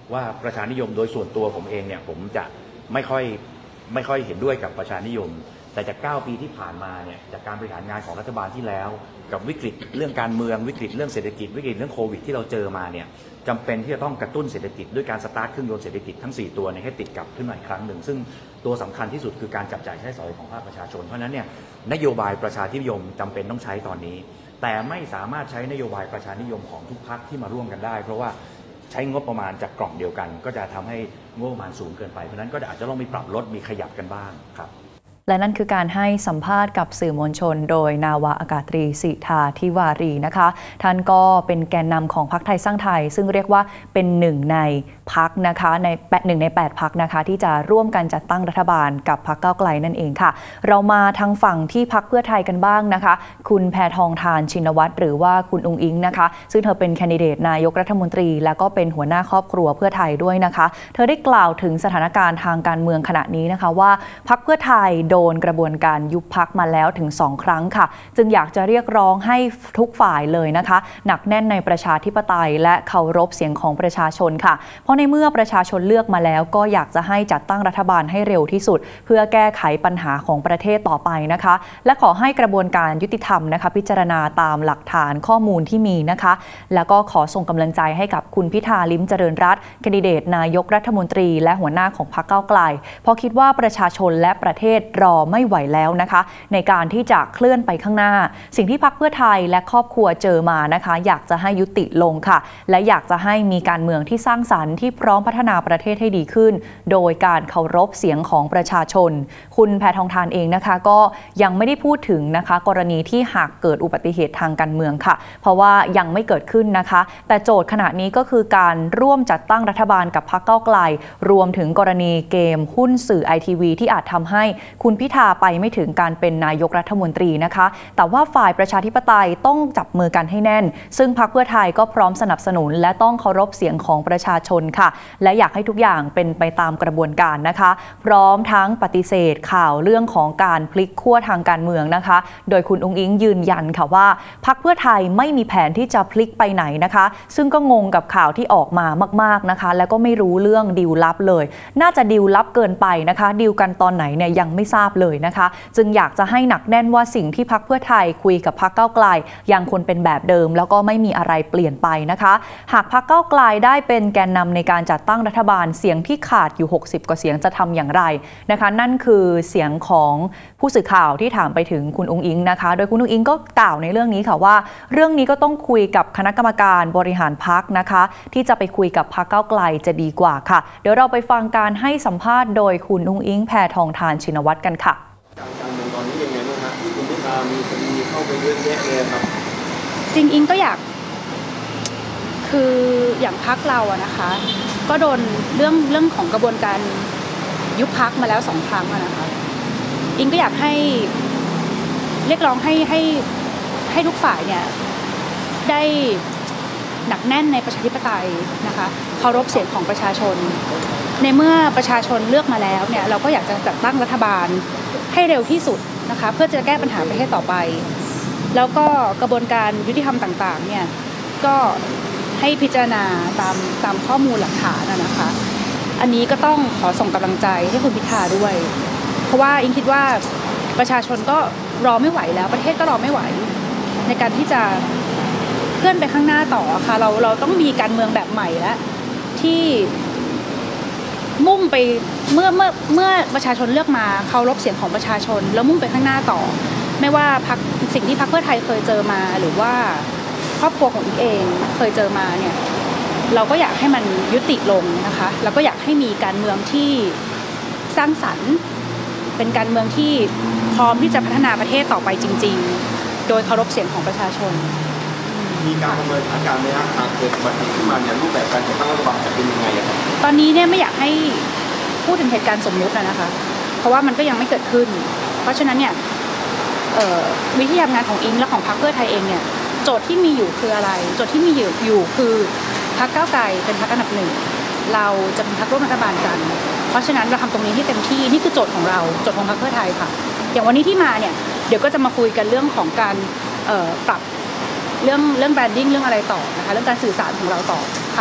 Speaker 5: ว่าประชานิยมโดยส่วนตัวผมเองเนี่ยผมจะไม่ค่อยเห็นด้วยกับประชานิยมแต่จาก9 ปีที่ผ่านมาเนี่ยจากการบริหารงานของรัฐบาลที่แล้วกับวิกฤตเรื่องการเมืองวิกฤตเรื่องเศรษฐกิจวิกฤตเรื่องโควิดที่เราเจอมาเนี่ยจำเป็นที่จะต้องกระตุ้นเศรษฐกิจด้วยการสตาร์ทเครื่องยนต์เศรษฐกิจทั้ง4 ตัวให้ติดกลับขึ้นมาอีกครั้งหนึ่งซึ่งตัวสำคัญที่สุดคือการจับจ่ายใช้สอยของภาคประชาชนเพราะฉะนั้นเนี่ยนโยบายประชานิยมจำเป็นต้องใช้ตอนนี้แต่ไม่สามารถใช้นโยบายประชานิยมของทุกพรรคที่มาร่วมกันได้เพราะว่าใช้งบประมาณจากกล่องเดียวกันก็จะทำให้งบประมาณสูงเกินไปเพราะนั้นก็อาจจะต้องมีปรับลดมีขยับกันบ้างครับ
Speaker 1: และนั่นคือการให้สัมภาษณ์กับสื่อมวลชนโดยนาวาอากาศตรีสิทธาธิวารีนะคะท่านก็เป็นแกนนำของพรรคไทยสร้างไทยซึ่งเรียกว่าเป็นหนึ่งในพรรคนะคะใน1 ใน 8 พรรคนะคะที่จะร่วมกันจัดตั้งรัฐบาลกับพรรคก้าวไกลนั่นเองค่ะเรามาทางฝั่งที่พรรคเพื่อไทยกันบ้างนะคะคุณแพทองธารชินวัตรหรือว่าคุณอุ๋งอิ๊งนะคะซึ่งเธอเป็นแคนดิเดตนายกรัฐมนตรีและก็เป็นหัวหน้าครอบครัวเพื่อไทยด้วยนะคะเธอได้กล่าวถึงสถานการณ์ทางการเมืองขณะนี้นะคะว่าพรรคเพื่อไทยโดนกระบวนการยุบพรรคมาแล้วถึง2 ครั้งค่ะจึงอยากจะเรียกร้องให้ทุกฝ่ายเลยนะคะหนักแน่นในประชาธิปไตยและเคารพเสียงของประชาชนค่ะเพราะในเมื่อประชาชนเลือกมาแล้วก็อยากจะให้จัดตั้งรัฐบาลให้เร็วที่สุดเพื่อแก้ไขปัญหาของประเทศต่อไปนะคะและขอให้กระบวนการยุติธรรมนะคะพิจารณาตามหลักฐานข้อมูลที่มีนะคะแล้วก็ขอส่งกำลังใจให้กับคุณพิธาลิ้มเจริญรัตน์แคนดิเดตนายกรัฐมนตรีและหัวหน้าของพรรคก้าวไกลเพราะคิดว่าประชาชนและประเทศรอไม่ไหวแล้วนะคะในการที่จะเคลื่อนไปข้างหน้าสิ่งที่พรรคเพื่อไทยและครอบครัวเจอมานะคะอยากจะให้ยุติลงค่ะและอยากจะให้มีการเมืองที่สร้างสรรค์ที่พร้อมพัฒนาประเทศให้ดีขึ้นโดยการเคารพเสียงของประชาชนคุณแพทองธารเองนะคะก็ยังไม่ได้พูดถึงนะคะกรณีที่หากเกิดอุบัติเหตุทางการเมืองค่ะเพราะว่ายังไม่เกิดขึ้นนะคะแต่โจทย์ขณะนี้ก็คือการร่วมจัดตั้งรัฐบาลกับพรรคก้าวไกลรวมถึงกรณีเกมหุ้นสื่อ ITV ที่อาจทำให้คุณพิธาไปไม่ถึงการเป็นนายกรัฐมนตรีนะคะแต่ว่าฝ่ายประชาธิปไตยต้องจับมือกันให้แน่นซึ่งพรรคเพื่อไทยก็พร้อมสนับสนุนและต้องเคารพเสียงของประชาชนค่ะและอยากให้ทุกอย่างเป็นไปตามกระบวนการนะคะพร้อมทั้งปฏิเสธข่าวเรื่องของการพลิกขั้วทางการเมืองนะคะโดยคุณอุ๋งอิ๊งยืนยันค่ะว่าพรรคเพื่อไทยไม่มีแผนที่จะพลิกไปไหนนะคะซึ่งก็งงกับข่าวที่ออกมามากๆนะคะแล้วก็ไม่รู้เรื่องดีลลับเลยน่าจะดีลลับเกินไปนะคะดีลกันตอนไหนเนี่ยยังไม่ทราบเลยนะคะจึงอยากจะให้หนักแน่นว่าสิ่งที่พรรคเพื่อไทยคุยกับพรรคก้าวไกลยังคงเป็นแบบเดิมแล้วก็ไม่มีอะไรเปลี่ยนไปนะคะหากพรรคก้าวไกลได้เป็นแกนนำในการจัดตั้งรัฐบาลเสียงที่ขาดอยู่60 กว่าเสียงจะทำอย่างไรนะคะนั่นคือเสียงของผู้สื่อข่าวที่ถามไปถึงคุณอุ๋งอิ๊งนะคะโดยคุณอุ๋งอิ๊งก็กล่าวในเรื่องนี้ค่ะว่าเรื่องนี้ก็ต้องคุยกับคณะกรรมการบริหารพรรคนะคะที่จะไปคุยกับพรรคก้าวไกลจะดีกว่าค่ะเดี๋ยวเราไปฟังการให้สัมภาษณ์โดยคุณอุ๋งอิ๊งแพทองธารชินวัตรกันค่ะ
Speaker 6: การเมืองตอนนี้ยังไงบ้างครับที่คุณพิธามีคดีเข้าไปเยอะแยะเลยครับ
Speaker 7: จริงอิงก็อยากคืออย่างพรรคเราอะนะคะก็โดนเรื่องของกระบวนการยุบพรรคมาแล้ว2 ครั้งอะนะคะอิงก็อยากให้เรียกร้องให้ทุกฝ่ายเนี่ยได้หนักแน่นในประชาธิปไตยนะคะเคารพเสียงของประชาชนในเมื่อประชาชนเลือกมาแล้วเนี่ยเราก็อยากจะจัดตั้งรัฐบาลให้เร็วที่สุดนะคะเพื่อจะแก้ปัญหาประเทศต่อไปแล้วก็กระบวนการยุติธรรมต่างๆเนี่ยก็ให้พิจารณาตามข้อมูลหลักฐานนะคะอันนี้ก็ต้องขอส่งกำลังใจให้คุณพิธาด้วยเพราะว่าอิงคิดว่าประชาชนก็รอไม่ไหวแล้วประเทศก็รอไม่ไหวในการที่จะเคลื่อนไปข้างหน้าต่อค่ะเราต้องมีการเมืองแบบใหม่แล้วที่มุ่งไปเมื่อประชาชนเลือกมาเคารพเสียงของประชาชนแล้วมุ่งไปข้างหน้าต่อไม่ว่าสิ่งที่พรรคเพื่อไทยเคยเจอมาหรือว่าครอบครัวของอิงเองเคยเจอมาเนี่ยเราก็อยากให้มันยุติลงนะคะแล้วก็อยากให้มีการเมืองที่สร้างสรรค์เป็นการเมืองที่พร้อมที่จะพัฒนาประเทศต่อไปจริงๆโดยเคารพเสียงของประชาชน
Speaker 6: มีการประเมินสถานการณ์ไหมครับหากเกิดอุบัติเหตุขึ้นมาเนี่ยรูปแบบการจัดตั้งรัฐบาลจะเป็นยังไงครับ
Speaker 7: ตอนนี้เนี่ยไม่อยากให้พูดถึงเหตุการณ์สมมุตินะคะเพราะว่ามันก็ยังไม่เกิดขึ้นเพราะฉะนั้นเนี่ยวิธีทำงานของอิงและของพรรคเพื่อไทยเองเนี่ยโจทย์ที่มีอยู่คืออะไรโจทย์ที่มีอยู่คือพรรคก้าวไกลเป็นพรรคอันดับ1เราจะเป็นพรรคร่วมรัฐบาลกันเพราะฉะนั้นเราทำตรงนี้ให้เต็มที่นี่คือโจทย์ของเราโจทย์ของพรรคเพื่อไทยค่ะอย่างวันนี้ที่มาเนี่ยเดี๋ยวก็จะมาคุยกันเรื่องของการปรับเรื่องแบรนดิ้งเรื่องอะไรต่อนะคะเรื่องการสื่อสารของเราต่อค่ะ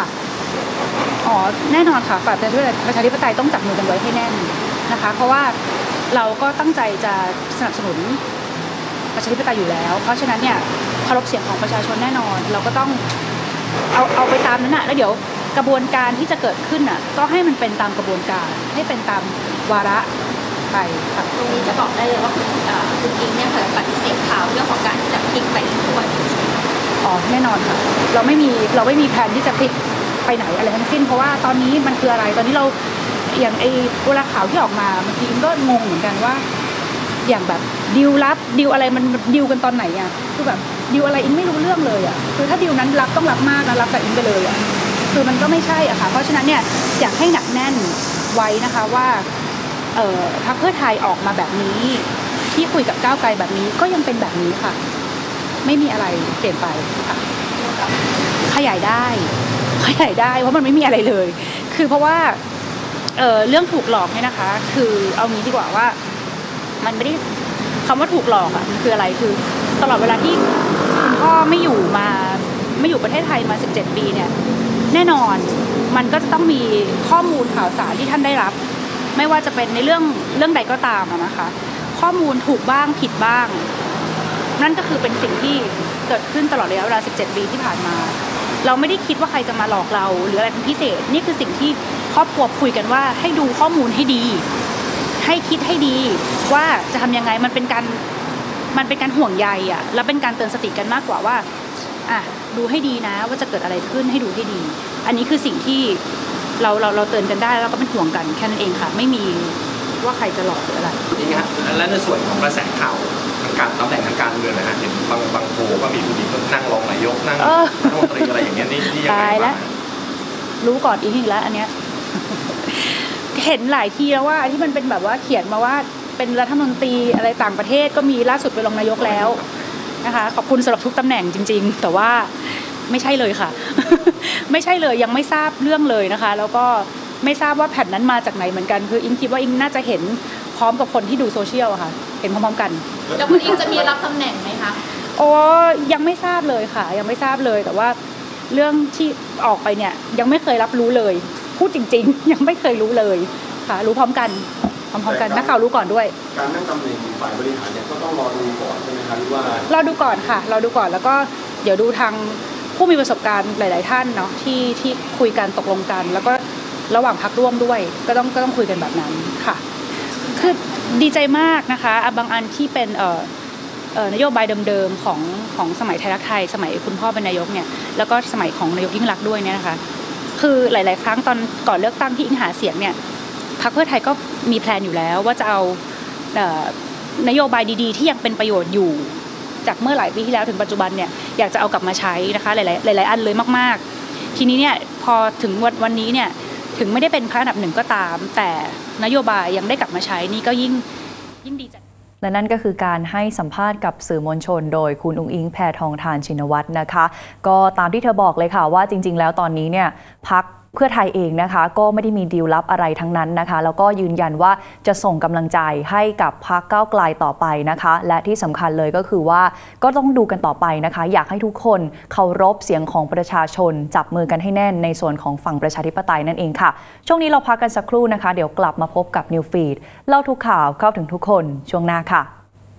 Speaker 7: อ๋อแน่นอนค่ะฝ่ายประชาธิปไตยต้องจับมือกันไว้ให้แน่นนะคะเพราะว่าเราก็ตั้งใจจะสนับสนุนประชาธิปไตยอยู่แล้วเพราะฉะนั้นเนี่ยเคารพเสียงของประชาชนแน่นอนเราก็ต้องเอาไปตามนั้นน่ะแล้วเดี๋ยวกระบวนการที่จะเกิดขึ้นน่ะก็ให้มันเป็นตามกระบวนการให้เป็นตามวาระไปค่ะ
Speaker 8: ตรงนี้จะบอกได้เลยว่าคุณอิงเนี่ยเคยปฏิเสธข่าวเรื่องของการที่จะพลิกไปทั่ว
Speaker 7: อ๋อแน่นอนค่ะเราไม่มีแผนที่จะพลิกไปไหนอะไรทั้งสิ้นเพราะว่าตอนนี้มันคืออะไรตอนนี้เราอย่างเวลาข่าวที่ออกมาบางทีก็งงเหมือนกันว่าอย่างแบบดิวลับดิวอะไรมันดิวกันตอนไหนอ่ะคือแบบดิวอะไรอิงไม่รู้เรื่องเลยอ่ะคือถ้าดิวนั้นรับต้องรับมากนะรับกับอิงไปเลยอ่ะคือมันก็ไม่ใช่อ่ะค่ะเพราะฉะนั้นเนี่ยอยากให้หนักแน่นไว้นะคะว่าพรรคเพื่อไทยออกมาแบบนี้ที่คุยกับก้าวไกลแบบนี้ก็ยังเป็นแบบนี้ค่ะไม่มีอะไรเปลี่ยนไปค่ะขยายได้เพราะมันไม่มีอะไรเลยคือเพราะว่าเรื่องถูกหลอกเนี่ยนะคะคือเอางี้ดีกว่าว่ามันไม่ได้คำว่าถูกหลอกอ่ะมันคืออะไรคือตลอดเวลาที่คุณพ่อไม่อยู่ประเทศไทยมา17 ปีเนี่ยแน่นอนมันก็จะต้องมีข้อมูลข่าวสารที่ท่านได้รับไม่ว่าจะเป็นในเรื่องใดก็ตามนะคะข้อมูลถูกบ้างผิดบ้างนั่นก็คือเป็นสิ่งที่เกิดขึ้นตลอดระยะเวลา17 ปีที่ผ่านมาเราไม่ได้คิดว่าใครจะมาหลอกเราหรืออะไรเป็นพิเศษนี่คือสิ่งที่ครอบครัวคุยกันว่าให้ดูข้อมูลให้ดีให้คิดให้ดีว่าจะทำยังไงมันเป็นการห่วงใยอ่ะแล้วเป็นการเตือนสติกันมากกว่าว่าดูให้ดีนะว่าจะเกิดอะไรขึ้นให้ดูให้ดีอันนี้คือสิ่งที่เราเตือนกันได้แล้วก็เป็นห่วงกันแค่นั้นเองค่ะไม่มีว่าใครจะหลอกหรืออะไร
Speaker 6: นี่ฮะและในส่วนของกระแสข่าวทางการตำแหน่งทางการเมืองนะฮะเห็นบางโผล่ก็มีผู้หญิงนั่งรองนายกนั่งรัฐมนตรีอะไรอย่างเงี้ยนี่ยังไงบ้าง
Speaker 7: รู้ก่อนอีกแล้วอันเนี้ยเห็นหลายทีแล้วว่าที่มันเป็นแบบว่าเขียนมาว่าเป็นรัฐมนตรีอะไรต่างประเทศก็มีล่าสุดเป็นรองนายกแล้วนะคะขอบคุณสำหรับทุกตำแหน่งจริงๆแต่ว่าไม่ใช่เลยค่ะ ไม่ใช่เลยยังไม่ทราบเรื่องเลยนะคะแล้วก็ไม่ทราบว่าแผ่นนั้นมาจากไหนเหมือนกันคืออิงคิดว่าอิงน่าจะเห็นพร้อมกับคนที่ดูโซเชียลค่ะเห็นพร้อมๆกัน
Speaker 8: แล้วคุณอิงจะมีรับตำแหน่งไหมคะ
Speaker 7: โอ้ยังไม่ทราบเลยค่ะยังไม่ทราบเลยแต่ว่าเรื่องที่ออกไปเนี่ยยังไม่เคยรับรู้เลยพูดจริงๆยังไม่เคยรู้เลยค่ะรู้พร้อมกันนักข่าวรู้ก่อนด้วย
Speaker 6: การนั่งตำแหน่งฝ่ายบริหารเนี่ยก็ต้องรอดูก่อนใช่ไหมคะหรือว่าร
Speaker 7: อดูก่อนค่ะรอดูก่อนแล้วก็เดี๋ยวดูทางผู้มีประสบการณ์หลายๆท่านเนาะที่คุยกันตกลงกันแล้วก็ระหว่างพรรคร่วมด้วยก็ต้องคุยกันแบบนั้นค่ะคือดีใจมากนะคะบางอันที่เป็นนโยบายเดิมๆของสมัยไทยรักไทยสมัยคุณพ่อเป็นนายกเนี่ยแล้วก็สมัยของนายกยิ่งลักษณ์ด้วยเนี่ยนะคะคือหลายๆครั้งตอนก่อนเลือกตั้งที่อิงหาเสียงเนี่ยพรรคเพื่อไทยก็มีแพลนอยู่แล้วว่าจะเอานโยบายดีๆที่ยังเป็นประโยชน์อยู่จากเมื่อหลายปีที่แล้วถึงปัจจุบันเนี่ยอยากจะเอากลับมาใช้นะคะหลายอันเลยมากๆทีนี้เนี่ยพอถึงวันนี้เนี่ยถึงไม่ได้เป็นพรรคอันดับหนึ่งก็ตามแต่นโยบายยังได้กลับมาใช้นี่ก็ยิ่งดีใจ
Speaker 1: และนั่นก็คือการให้สัมภาษณ์กับสื่อมวลชนโดยคุณอุ๊งอิ๊งแพทองธารชินวัตรนะคะก็ตามที่เธอบอกเลยค่ะว่าจริงๆแล้วตอนนี้เนี่ยพรรคเพื่อไทยเองนะคะก็ไม่ได้มีดีลลับอะไรทั้งนั้นนะคะแล้วก็ยืนยันว่าจะส่งกำลังใจให้กับพรรคก้าวไกลต่อไปนะคะและที่สำคัญเลยก็คือว่าก็ต้องดูกันต่อไปนะคะอยากให้ทุกคนเคารพเสียงของประชาชนจับมือกันให้แน่นในส่วนของฝั่งประชาธิปไตยนั่นเองค่ะช่วงนี้เราพักกันสักครู่นะคะเดี๋ยวกลับมาพบกับ New Feed เล่าทุกข่าวเข้าถึงทุกคนช่วงหน้าค่ะ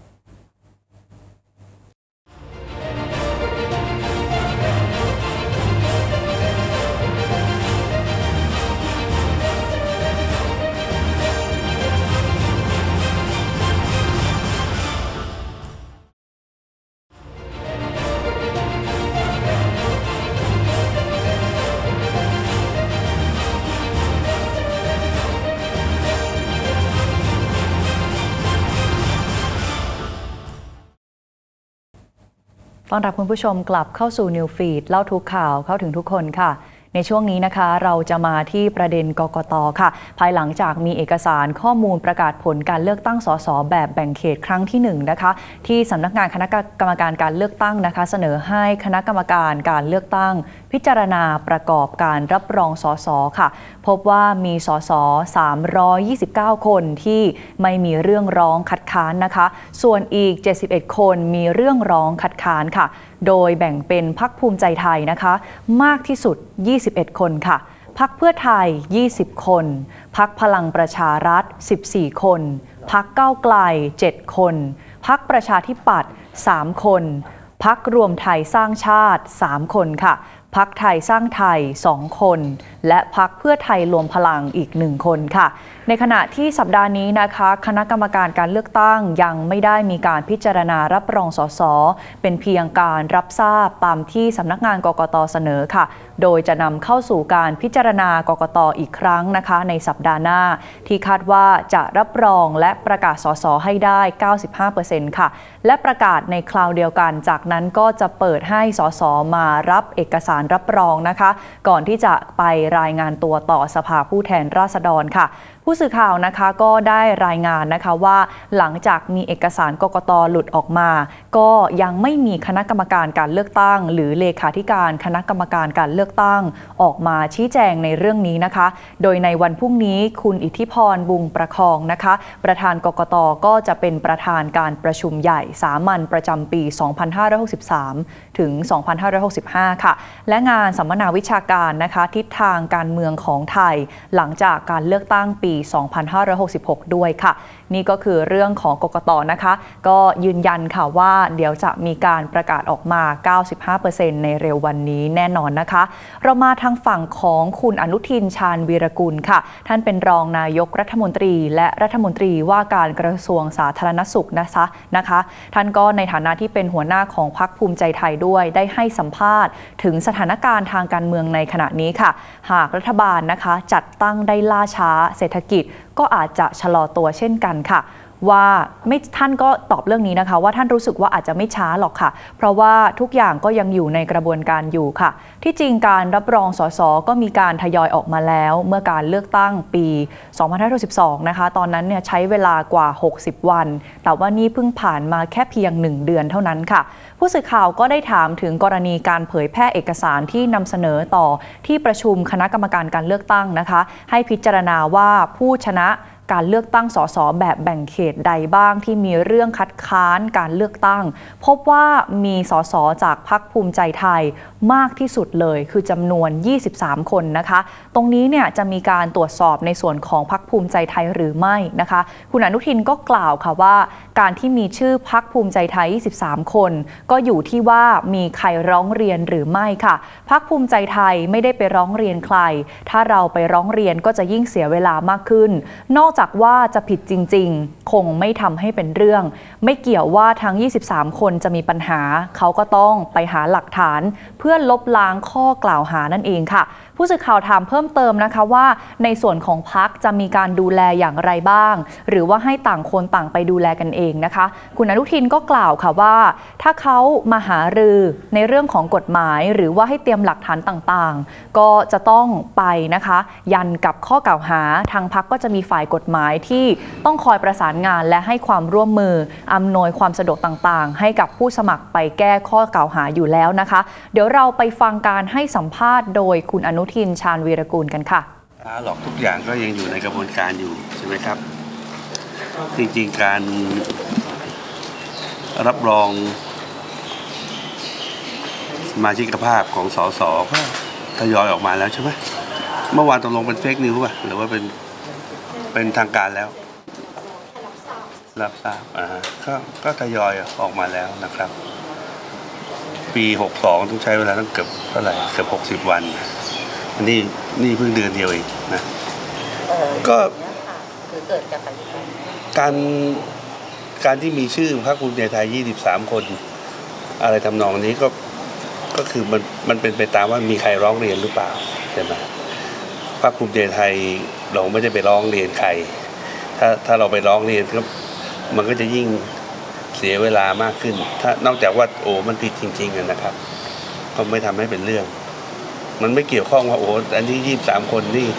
Speaker 1: ต้อนรับคุณผู้ชมกลับเข้าสู่ New Feed เล่าทุกข่าวเข้าถึงทุกคนค่ะในช่วงนี้นะคะเราจะมาที่ประเด็นกกต.ค่ะภายหลังจากมีเอกสารข้อมูลประกาศผลการเลือกตั้งสสแบบแบ่งเขตครั้งที่1นะคะที่สำนักงานคณะกรรมการการเลือกตั้งนะคะเสนอให้คณะกรรมการการเลือกตั้งพิจารณาประกอบการรับรองสสค่ะพบว่ามีสส329คนที่ไม่มีเรื่องร้องคัดค้านนะคะส่วนอีก71คนมีเรื่องร้องคัดค้านค่ะโดยแบ่งเป็นพรรคภูมิใจไทยนะคะมากที่สุด21คนค่ะพรรคเพื่อไทย20คนพรรคพลังประชารัฐ14คนพรรคก้าวไกล7คนพรรคประชาธิปัตย์3คนพรรครวมไทยสร้างชาติ3คนค่ะพรรคไทยสร้างไทย2คนและพรรคเพื่อไทยรวมพลังอีก1คนค่ะในขณะที่สัปดาห์นี้นะคะคณะกรรมการการเลือกตั้งยังไม่ได้มีการพิจารณารับรองสสเป็นเพียงการรับทราบตามที่สำนักงานกกต.เสนอค่ะโดยจะนำเข้าสู่การพิจารณากกต.อีกครั้งนะคะในสัปดาห์หน้าที่คาดว่าจะรับรองและประกาศสสให้ได้ 95% ค่ะและประกาศในคราวเดียวกันจากนั้นก็จะเปิดให้สสมารับเอกสารรับรองนะคะก่อนที่จะไปรายงานตัวต่อสภาผู้แทนราษฎรค่ะผู้สื่อข่าวนะคะก็ได้รายงานนะคะว่าหลังจากมีเอกสารกกต.หลุดออกมาก็ยังไม่มีคณะกรรมการการเลือกตั้งหรือเลขาธิการคณะกรรมการการเลือกตั้งออกมาชี้แจงในเรื่องนี้นะคะโดยในวันพรุ่งนี้คุณอิทธิพรบุญประคองนะคะประธานกกต.ก็จะเป็นประธานการประชุมใหญ่สามัญประจำปี 2563 ถึง 2565 ค่ะและงานสัมมนาวิชาการนะคะทิศทางการเมืองของไทยหลังจากการเลือกตั้งปี 2566 ด้วยค่ะนี่ก็คือเรื่องของกกต.นะคะก็ยืนยันค่ะว่าเดี๋ยวจะมีการประกาศออกมา 95% ในเร็ววันนี้แน่นอนนะคะเรามาทางฝั่งของคุณอนุทินชาญวีรกุลค่ะท่านเป็นรองนายกรัฐมนตรีและรัฐมนตรีว่าการกระทรวงสาธารณสุขนะคะท่านก็ในฐานะที่เป็นหัวหน้าของพรรคภูมิใจไทยด้วยได้ให้สัมภาษณ์ถึงสถานการณ์ทางการเมืองในขณะนี้ค่ะหากรัฐบาลนะคะจัดตั้งได้ล่าช้าเศรษฐกิจก็อาจจะชะลอตัวเช่นกันค่ะว่าท่านก็ตอบเรื่องนี้นะคะว่าท่านรู้สึกว่าอาจจะไม่ช้าหรอกค่ะเพราะว่าทุกอย่างก็ยังอยู่ในกระบวนการอยู่ค่ะที่จริงการรับรองสสก็มีการทยอยออกมาแล้วเมื่อการเลือกตั้งปี 2512 นะคะตอนนั้นเนี่ยใช้เวลากว่า60วันแต่ว่านี่เพิ่งผ่านมาแค่เพียง1เดือนเท่านั้นค่ะผู้สื่อข่าวก็ได้ถามถึงกรณีการเผยแพร่เอกสารที่นำเสนอต่อที่ประชุมคณะกรรมการการเลือกตั้งนะคะให้พิจารณาว่าผู้ชนะการเลือกตั้งสสแบบแบ่งเขตใดบ้างที่มีเรื่องคัดค้านการเลือกตั้งพบว่ามีสสจากพรรคภูมิใจไทยมากที่สุดเลยคือจำนวน23คนนะคะตรงนี้เนี่ยจะมีการตรวจสอบในส่วนของพรรคภูมิใจไทยหรือไม่นะคะคุณอนุทินก็กล่าวค่ะว่าการที่มีชื่อพรรคภูมิใจไทย23คนก็อยู่ที่ว่ามีใครร้องเรียนหรือไม่ค่ะพรรคภูมิใจไทยไม่ได้ไปร้องเรียนใครถ้าเราไปร้องเรียนก็จะยิ่งเสียเวลามากขึ้นนอกจากว่าจะผิดจริงๆคงไม่ทำให้เป็นเรื่องไม่เกี่ยวว่าทั้ง23คนจะมีปัญหาเขาก็ต้องไปหาหลักฐานเพื่อลบล้างข้อกล่าวหานั่นเองค่ะผู้สื่อข่าวถามเพิ่มเติมนะคะว่าในส่วนของพรรคจะมีการดูแลอย่างไรบ้างหรือว่าให้ต่างคนต่างไปดูแลกันเองนะคะคุณอนุทินก็กล่าวค่ะว่าถ้าเขามาหารือในเรื่องของกฎหมายหรือว่าให้เตรียมหลักฐานต่างๆก็จะต้องไปนะคะยันกับข้อกล่าวหาทางพรรคก็จะมีฝ่ายกฎหมายที่ต้องคอยประสานงานและให้ความร่วมมืออำนวยความสะดวกต่างๆให้กับผู้สมัครไปแก้ข้อกล่าวหาอยู่แล้วนะคะเดี๋ยวเราไปฟังการให้สัมภาษณ์โดยคุณอนุทินชาญวีรกูลกันค่ะ
Speaker 9: หรอกทุกอย่างก็ยังอยู่ในกระบวนการอยู่ใช่ไหมครับจริงๆการรับรองสมาชิกภาพของสสก็ทยอยออกมาแล้วใช่ไหมเมื่อวานตกลงเป็นเฟกนิวส์ป่ะหรือว่าเป็นทางการแล้วรับทราบก็ทยอยออกมาแล้วนะครับปี62ต้องใช้เวลาตั้งเกือบเท่าไหร่เกือบ60วันนี่เพิ่งเดือนเดียวเองนะก็คือเกิดจากการที่มีชื่อพรรคภูมิใจไทย23คนอะไรทำนองนี้ก็คือมันเป็นไปตามว่ามีใครร้องเรียนหรือเปล่าใช่ไหมพรรคภูมิใจไทยเราไม่ได้ไปร้องเรียนใครถ้าเราไปร้องเรียนก็มันก็จะยิ่งเสียเวลามากขึ้นถ้านอกจากว่ามันผิดจริงๆนะครับก็ไม่ทำให้เป็นเรื่องมันไม่เกี่ยวข้องว่าอันที่23คนนี่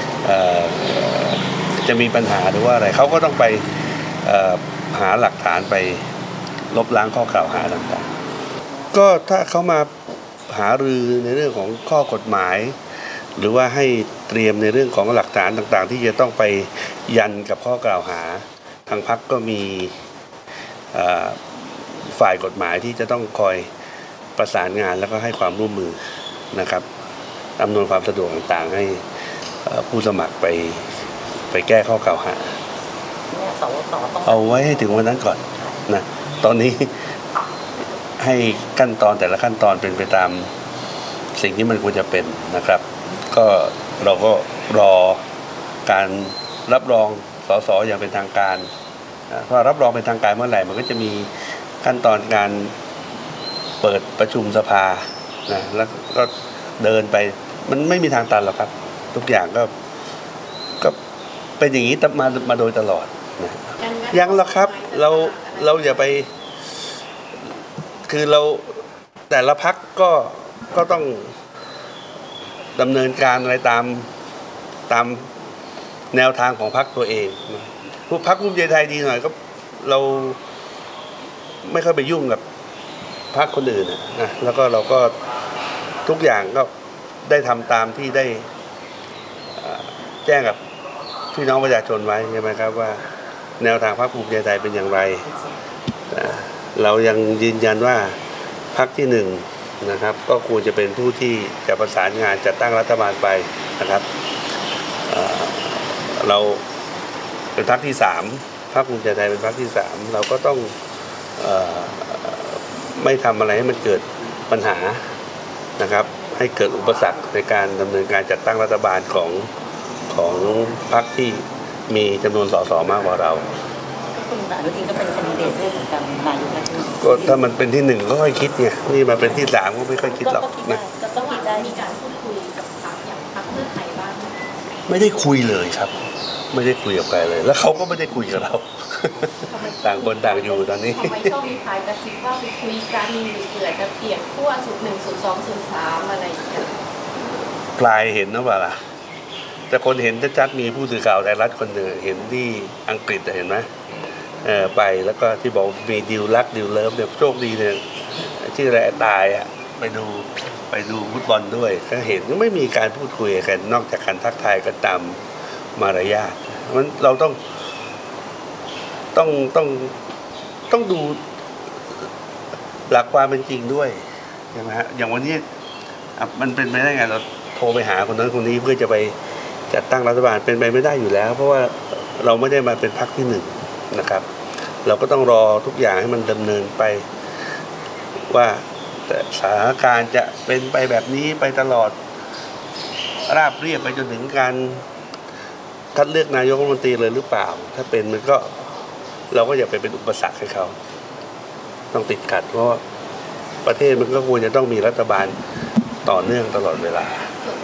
Speaker 9: จะมีปัญหาหรือว่าอะไรเขาก็ต้องไปหาหลักฐานไปลบล้างข้อกล่าวหาต่างๆก็ถ้าเขามาหารือในเรื่องของข้อกฎหมายหรือว่าให้เตรียมในเรื่องของหลักฐานต่างๆที่จะต้องไปยันกับข้อกล่าวหาทางพรรคก็มีฝ่ายกฎหมายที่จะต้องคอยประสานงานแล้วก็ให้ความร่วมมือนะครับอำนวยความสะดวกต่างๆให้ผู้สมัครไปแก้ข้อกล่าวหาเอาไว้ให้ถึงวันนั้นก่อนนะตอนนี้ให้ขั้นตอนแต่ละขั้นตอนเป็นไปตามสิ่งที่มันควรจะเป็นนะครับก็เราก็รอการรับรองสสอย่างเป็นทางการพอรับรองเป็นทางการเมื่อไหร่มันก็จะมีขั้นตอนการเปิดประชุมสภานะแล้วก็เดินไปมันไม่มีทางตันหรอกครับทุกอย่างก็เป็นอย่างนี้มาโดยตลอดนะยังหรอกครับเราอย่าไปคือเราแต่ละพรรคก็ต้องดำเนินการอะไรตามแนวทางของพรรคตัวเองพรรคภูมิใจไทยดีหน่อยก็เราไม่เข้าไปยุ่งกับพรรคคนอื่นนะแล้วก็เราก็ทุกอย่างก็ได้ทำตามที่ได้แจ้งกับพี่น้องประชาชนไว้ใช่ไหมครับว่าแนวทางพรรคภูมิใจไทยเป็นอย่างไรเรายังยืนยันว่าพรรคที่หนึ่งนะครับก็ควรจะเป็นผู้ที่จะประสานงานจัดตั้งรัฐบาลไปนะครับเราเป็นพรรคที่3พรรคภูมิใจไทยเป็นพรรคที่3เราก็ต้องไม่ทำอะไรให้มันเกิดปัญหานะครับให้เกิดอุปสรรคในการดำเนินการจัดตั้งรัฐบาลของพรรคที่มีจำนวนส.ส.มากกว่าเรา
Speaker 10: คุณอนุทินก็เป็นแคนดิเดตด้วยเหมือนกันนายกรัฐมนตรี
Speaker 9: ก็ถ้ามันเป็นที่1ก็ค่อยคิดไงนี่มาเป็นที่3ก็ไม่ค่อยคิดหรอกนะ
Speaker 8: ก็ต้องได้มีการพูดคุยกับพรรคอย่างพรรคเพื่อไทยบ้าง
Speaker 9: ไม่ได้คุยเลยครับไม่ได้คุยกับใครเลยแล้วเขาก็ไม่ได้คุยกับเราต่างคนต่างอยู่ตอนนี้
Speaker 8: ทำไมชอบมีพายกระซิบว่าไปคุยกันเผื่อจะเปลี่ยนขั้วสูตร1สูตร2สูตร3อะไรอย่างเงี้ย
Speaker 9: ปลายเห็นนะว่าล่ะแต่คนเห็นชัดๆมีผู้สื่อข่าวไทยรัฐคนหนึ่งเห็นที่อังกฤษเห็นไหมไปแล้วก็ที่บอกมีดิวรักดิวเลิฟเนี่ยโชคดีเนี่ยชื่ออะไรตายอ่ะไปดูฟุตบอลด้วยก็เห็นไม่มีการพูดคุยกันนอกจากการทักทายกันตามมารยาทมันเราต้องดูหลักความเป็นจริงด้วยใช่ไหมฮะอย่างวันนี้มันเป็นไปได้ไงเราโทรไปหาคนนั้นคนนี้เพื่อจะไปจัดตั้งรัฐบาลเป็นไปไม่ได้อยู่แล้วเพราะว่าเราไม่ได้มาเป็นพรรคที่1นะครับเราก็ต้องรอทุกอย่างให้มันดำเนินไปว่าแต่สถานการณ์จะเป็นไปแบบนี้ไปตลอดราบเรียบไปจนถึงการคัดเลือกนายกรัฐมนตรีเลยหรือเปล่าถ้าเป็นมันก็เราก็อย่าไปเป็นอุปสรรคให้เขาต้องติดขัดเพราะประเทศมันก็ควรจะต้องมีรัฐบาลต่อเนื่องตลอดเวลา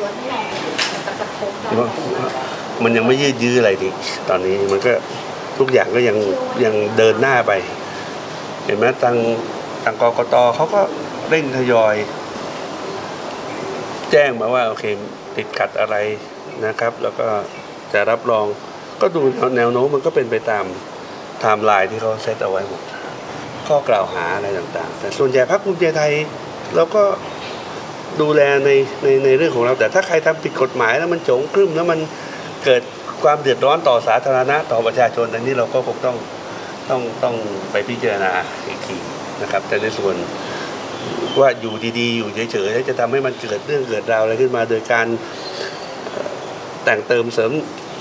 Speaker 9: มันยังไม่ยืดยื้ออะไรดิตอนนี้มันก็ทุกอย่างก็ยังเดินหน้าไปเห็นไหมทางกกต.เขาก็เร่งทยอยแจ้งมาว่าโอเคติดขัดอะไรนะครับแล้วก็จะรับรองก็ดูแนวโน้มมันก็เป็นไปตามไทม์ไลน์ที่เขาเซตเอาไว้หมดข้อกล่าวหาอะไรต่างๆแต่ส่วนใหญ่พรรคภูมิใจไทยเราก็ดูแลในเรื่องของเราแต่ถ้าใครทำผิดกฎหมายแล้วมันโจงครึ่มแล้วมันเกิดความเดือดร้อนต่อสาธารณะต่อประชาชนอันนี้เราก็คงต้องไปพิจารณาอีกทีนะครับแต่ในส่วนว่าอยู่ดีๆอยู่เฉยๆแล้วจะทำให้มันเกิดเรื่องเกิดราวอะไรขึ้นมาโดยการแต่งเติมเสริม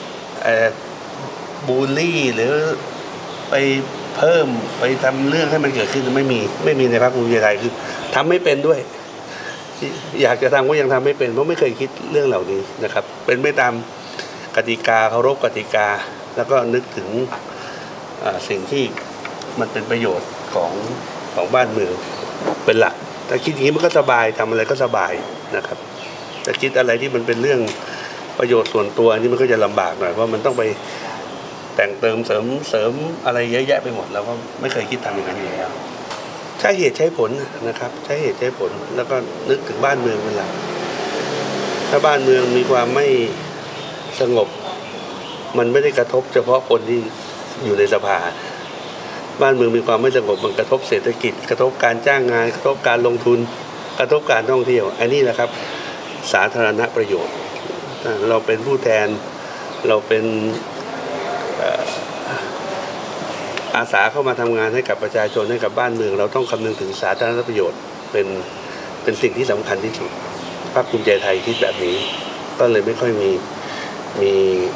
Speaker 9: บูลลี่หรือไปเพิ่มไปทำเรื่องให้มันเกิดขึ้นไม่มีในพรรคภูมิใจไทยคือทำไม่เป็นด้วยอยากจะทำก็ยังทำไม่เป็นเพราะไม่เคยคิดเรื่องเหล่านี้นะครับเป็นไปตามกติกาเคารพกติกาแล้วก็นึกถึงสิ่งที่มันเป็นประโยชน์ของบ้านเมืองเป็นหลักถ้าคิดอย่างนี้มันก็สบายทำอะไรก็สบายนะครับแต่คิดอะไรที่มันเป็นเรื่องประโยชน์ส่วนตัวอันนี้มันก็จะลำบากหน่อยเพราะมันต้องไปแต่งเติมเสริมอะไรเยอะแยะไปหมดแล้วก็ไม่เคยคิดทำอย่างนั้นอยู่แล้วใช้เหตุใช้ผลนะครับใช้เหตุใช้ผลแล้วก็นึกถึงบ้านเมืองเป็นหลักถ้าบ้านเมืองมีความไม่สงบมันไม่ได้กระทบเฉพาะคนที่อยู่ในสภาบ้านเมืองมีความไม่สงบมันกระทบเศรษฐกิจกระทบการจ้างงานกระทบการลงทุนกระทบการท่องเที่ยวอันนี้แหละครับสาธารณประโยชน์เราเป็นผู้แทนเราเป็นอาสาเข้ามาทำงานให้กับประชาชนให้กับบ้านเมืองเราต้องคำนึงถึงสาธารณประโยชน์เป็นสิ่งที่สำคัญที่สุดพรรคภูมิใจไทยคิดแบบนี้ก็เลยไม่ค่อยมี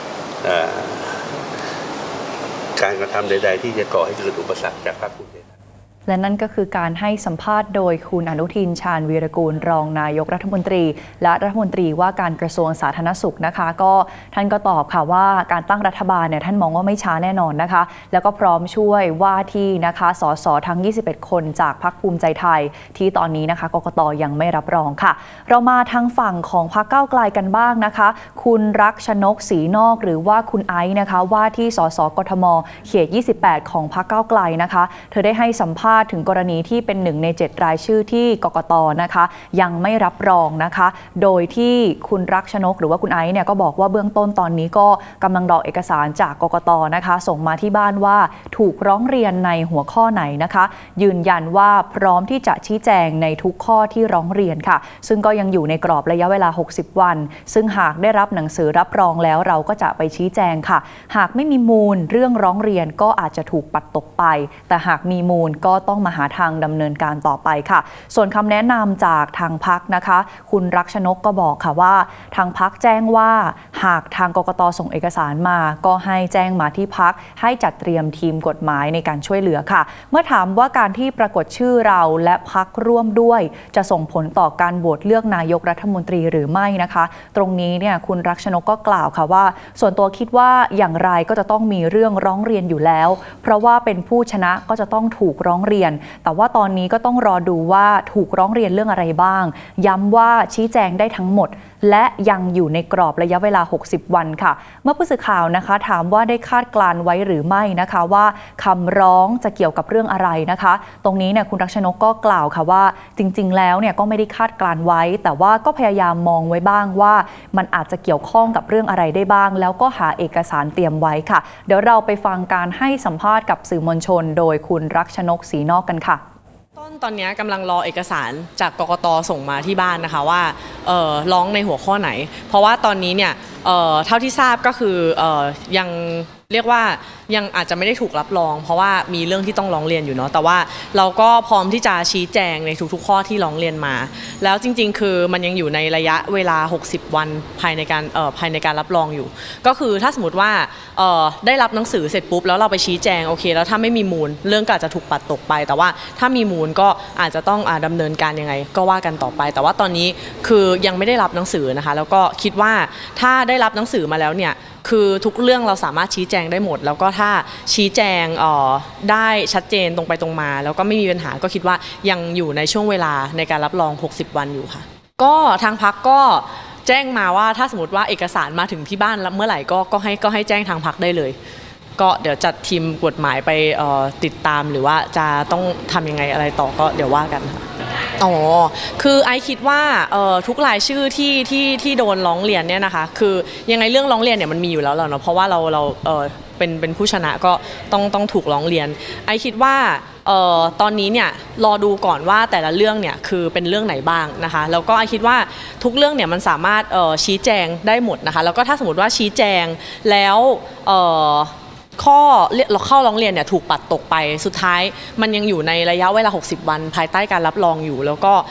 Speaker 9: การกระทำใดๆที่จะก่อให้เกิดอุปสรรคจากพรรคภูมิใจไทย
Speaker 1: และนั่นก็คือการให้สัมภาษณ์โดยคุณอนุทินชาญวีรกูลรองนายกรัฐมนตรีและรัฐมนตรีว่าการกระทรวงสาธารณสุขนะคะก็ท่านก็ตอบค่ะว่าการตั้งรัฐบาลเนี่ยท่านมองว่าไม่ช้าแน่นอนนะคะแล้วก็พร้อมช่วยว่าที่นะคะสสทั้ง21คนจากพรรคภูมิใจไทยที่ตอนนี้นะคะกกต.ยังไม่รับรองค่ะเรามาทางฝั่งของพรรคก้าวไกลกันบ้างนะคะคุณรักชนกศรีนอกหรือว่าคุณไอซ์นะคะว่าที่สสกทมเขต28ของพรรคก้าวไกลนะคะเธอได้ให้สัมภาษณ์ถึงกรณีที่เป็น1 ใน 7รายชื่อที่กกต.นะคะยังไม่รับรองนะคะโดยที่คุณรักชนกหรือว่าคุณไอซ์เนี่ยก็บอกว่าเบื้องต้นตอนนี้ก็กำลังรอเอกสารจากกกต.นะคะส่งมาที่บ้านว่าถูกร้องเรียนในหัวข้อไหนนะคะยืนยันว่าพร้อมที่จะชี้แจงในทุกข้อที่ร้องเรียนค่ะซึ่งก็ยังอยู่ในกรอบระยะเวลา60วันซึ่งหากได้รับหนังสือรับรองแล้วเราก็จะไปชี้แจงค่ะหากไม่มีมูลเรื่องร้องเรียนก็อาจจะถูกปัดตกไปแต่หากมีมูลก็ต้องมาหาทางดำเนินการต่อไปค่ะส่วนคำแนะนำจากทางพรรคนะคะคุณรักชนกก็บอกค่ะว่าทางพรรคแจ้งว่าหากทางกกต.ส่งเอกสารมาก็ให้แจ้งมาที่พรรคให้จัดเตรียมทีมกฎหมายในการช่วยเหลือค่ะเมื่อถามว่าการที่ปรากฏชื่อเราและพรรคร่วมด้วยจะส่งผลต่อการโหวตเลือกนายกรัฐมนตรีหรือไม่นะคะตรงนี้เนี่ยคุณรักชนกก็กล่าวค่ะว่าส่วนตัวคิดว่าอย่างไรก็จะต้องมีเรื่องร้องเรียนอยู่แล้วเพราะว่าเป็นผู้ชนะก็จะต้องถูกร้องเรียนแต่ว่าตอนนี้ก็ต้องรอดูว่าถูกร้องเรียนเรื่องอะไรบ้างย้ำว่าชี้แจงได้ทั้งหมดและยังอยู่ในกรอบระยะเวลา60วันค่ะเมื่อผู้สื่อข่าวนะคะถามว่าได้คาดการไว้หรือไม่นะคะว่าคำร้องจะเกี่ยวกับเรื่องอะไรนะคะตรงนี้เนี่ยคุณรักชนกก็กล่าวค่ะว่าจริงๆแล้วเนี่ยก็ไม่ได้คาดการไว้แต่ว่าก็พยายามมองไว้บ้างว่ามันอาจจะเกี่ยวข้องกับเรื่องอะไรได้บ้างแล้วก็หาเอกสารเตรียมไว้ค่ะเดี๋ยวเราไปฟังการให้สัมภาษณ์กับสื่อมวลชนโดยคุณรักชนกศรีนอกกันค่ะ
Speaker 11: ตอนนี้กำลังรอเอกสารจากกกต.ส่งมาที่บ้านนะคะว่าร้องในหัวข้อไหนเพราะว่าตอนนี้เนี่ยเท่าที่ทราบก็คือยังเรียกว่ายังอาจจะไม่ได้ถูกรับรองเพราะว่ามีเรื่องที่ต้องร้องเรียนอยู่เนาะแต่ว่าเราก็พร้อมที่จะชี้แจงในทุกๆข้อที่ร้องเรียนมาแล้วจริงๆคือมันยังอยู่ในระยะเวลา60วันภายในการรับรองอยู่ก็คือถ้าสมมติว่าได้รับหนังสือเสร็จปุ๊บแล้วเราไปชี้แจงโอเคแล้วถ้าไม่มีมูลเรื่องก็อาจจะถูกปัดตกไปแต่ว่าถ้ามีมูลก็อาจจะต้องดำเนินการยังไงก็ว่ากันต่อไปแต่ว่าตอนนี้คือยังไม่ได้รับหนังสือนะคะแล้วก็คิดว่าถ้าได้รับหนังสือมาแล้วเนี่ยคือทุกเรื่องเราสามารถชี้แจงได้หมดแล้วก็ถ้าชี้แจงได้ชัดเจนตรงไปตรงมาแล้วก็ไม่มีปัญหาก็คิดว่ายังอยู่ในช่วงเวลาในการรับรอง60วันอยู่ค่ะก็ทางพรรคก็แจ้งมาว่าถ้าสมมติว่าเอกสารมาถึงที่บ้านเมื่อไหร่ก็ให้แจ้งทางพรรคได้เลยก็เดี๋ยวจัดทีมกฎหมายไปติดตามหรือว่าจะต้องทำยังไงอะไรต่อก็เดี๋ยวว่ากันค่ะคือไอคิดว่าทุกรายชื่อที่โดนร้องเรียนเนี่ยนะคะคือยังไงเรื่องร้องเรียนเนี่ยมันมีอยู่แล้วเนาะเพราะว่าเราเป็นผู้ชนะก็ต้องถูกร้องเรียนไอคิดว่าตอนนี้เนี่ยรอดูก่อนว่าแต่ละเรื่องเนี่ยคือเป็นเรื่องไหนบ้างนะคะแล้วก็ไอคิดว่าทุกเรื่องเนี่ยมันสามารถชี้แจงได้หมดนะคะแล้วก็ถ้าสมมติว่าชี้แจงแล้วข้อเข้าร้องเรียนเนี่ยถูกปัดตกไปสุดท้ายมันยังอยู่ในระยะเวลา60วันภายใต้การรับรองอยู่แล้วก็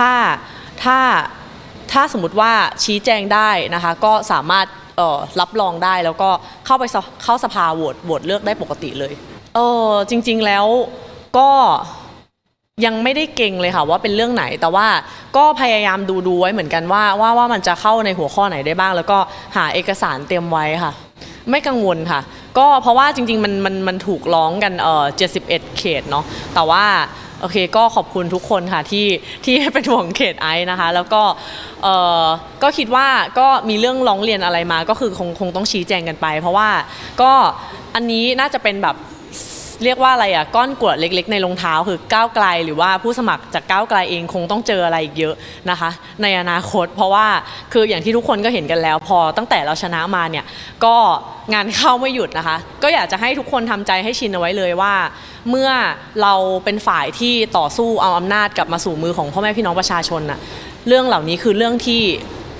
Speaker 11: ถ้าสมมติว่าชี้แจงได้นะคะก็สามารถรับรองได้แล้วก็เข้าสภาโหวตเลือกได้ปกติเลยจริงๆแล้วก็ยังไม่ได้เก่งเลยค่ะว่าเป็นเรื่องไหนแต่ว่าก็พยายามดูไว้เหมือนกันว่ามันจะเข้าในหัวข้อไหนได้บ้างแล้วก็หาเอกสารเตรียมไว้ค่ะไม่กังวลค่ะก็เพราะว่าจริงๆมันถูกร้องกัน71เขตเนาะแต่ว่าโอเคก็ขอบคุณทุกคนค่ะที่เป็นห่วงเขตไอนะคะแล้วก็คิดว่าก็มีเรื่องร้องเรียนอะไรมาก็คือคงต้องชี้แจงกันไปเพราะว่าก็อันนี้น่าจะเป็นแบบเรียกว่าอะไรอ่ะก้อนกรวดเล็กๆในรองเท้าคือก้าวไกลหรือว่าผู้สมัครจากก้าวไกลเองคงต้องเจออะไรอีกเยอะนะคะในอนาคตเพราะว่าคืออย่างที่ทุกคนก็เห็นกันแล้วพอตั้งแต่เราชนะมาเนี่ยก็งานเข้าไม่หยุดนะคะก็อยากจะให้ทุกคนทำใจให้ชินเอาไว้เลยว่าเมื่อเราเป็นฝ่ายที่ต่อสู้เอาอำนาจกลับมาสู่มือของพ่อแม่พี่น้องประชาชนน่ะเรื่องเหล่านี้คือเรื่องที่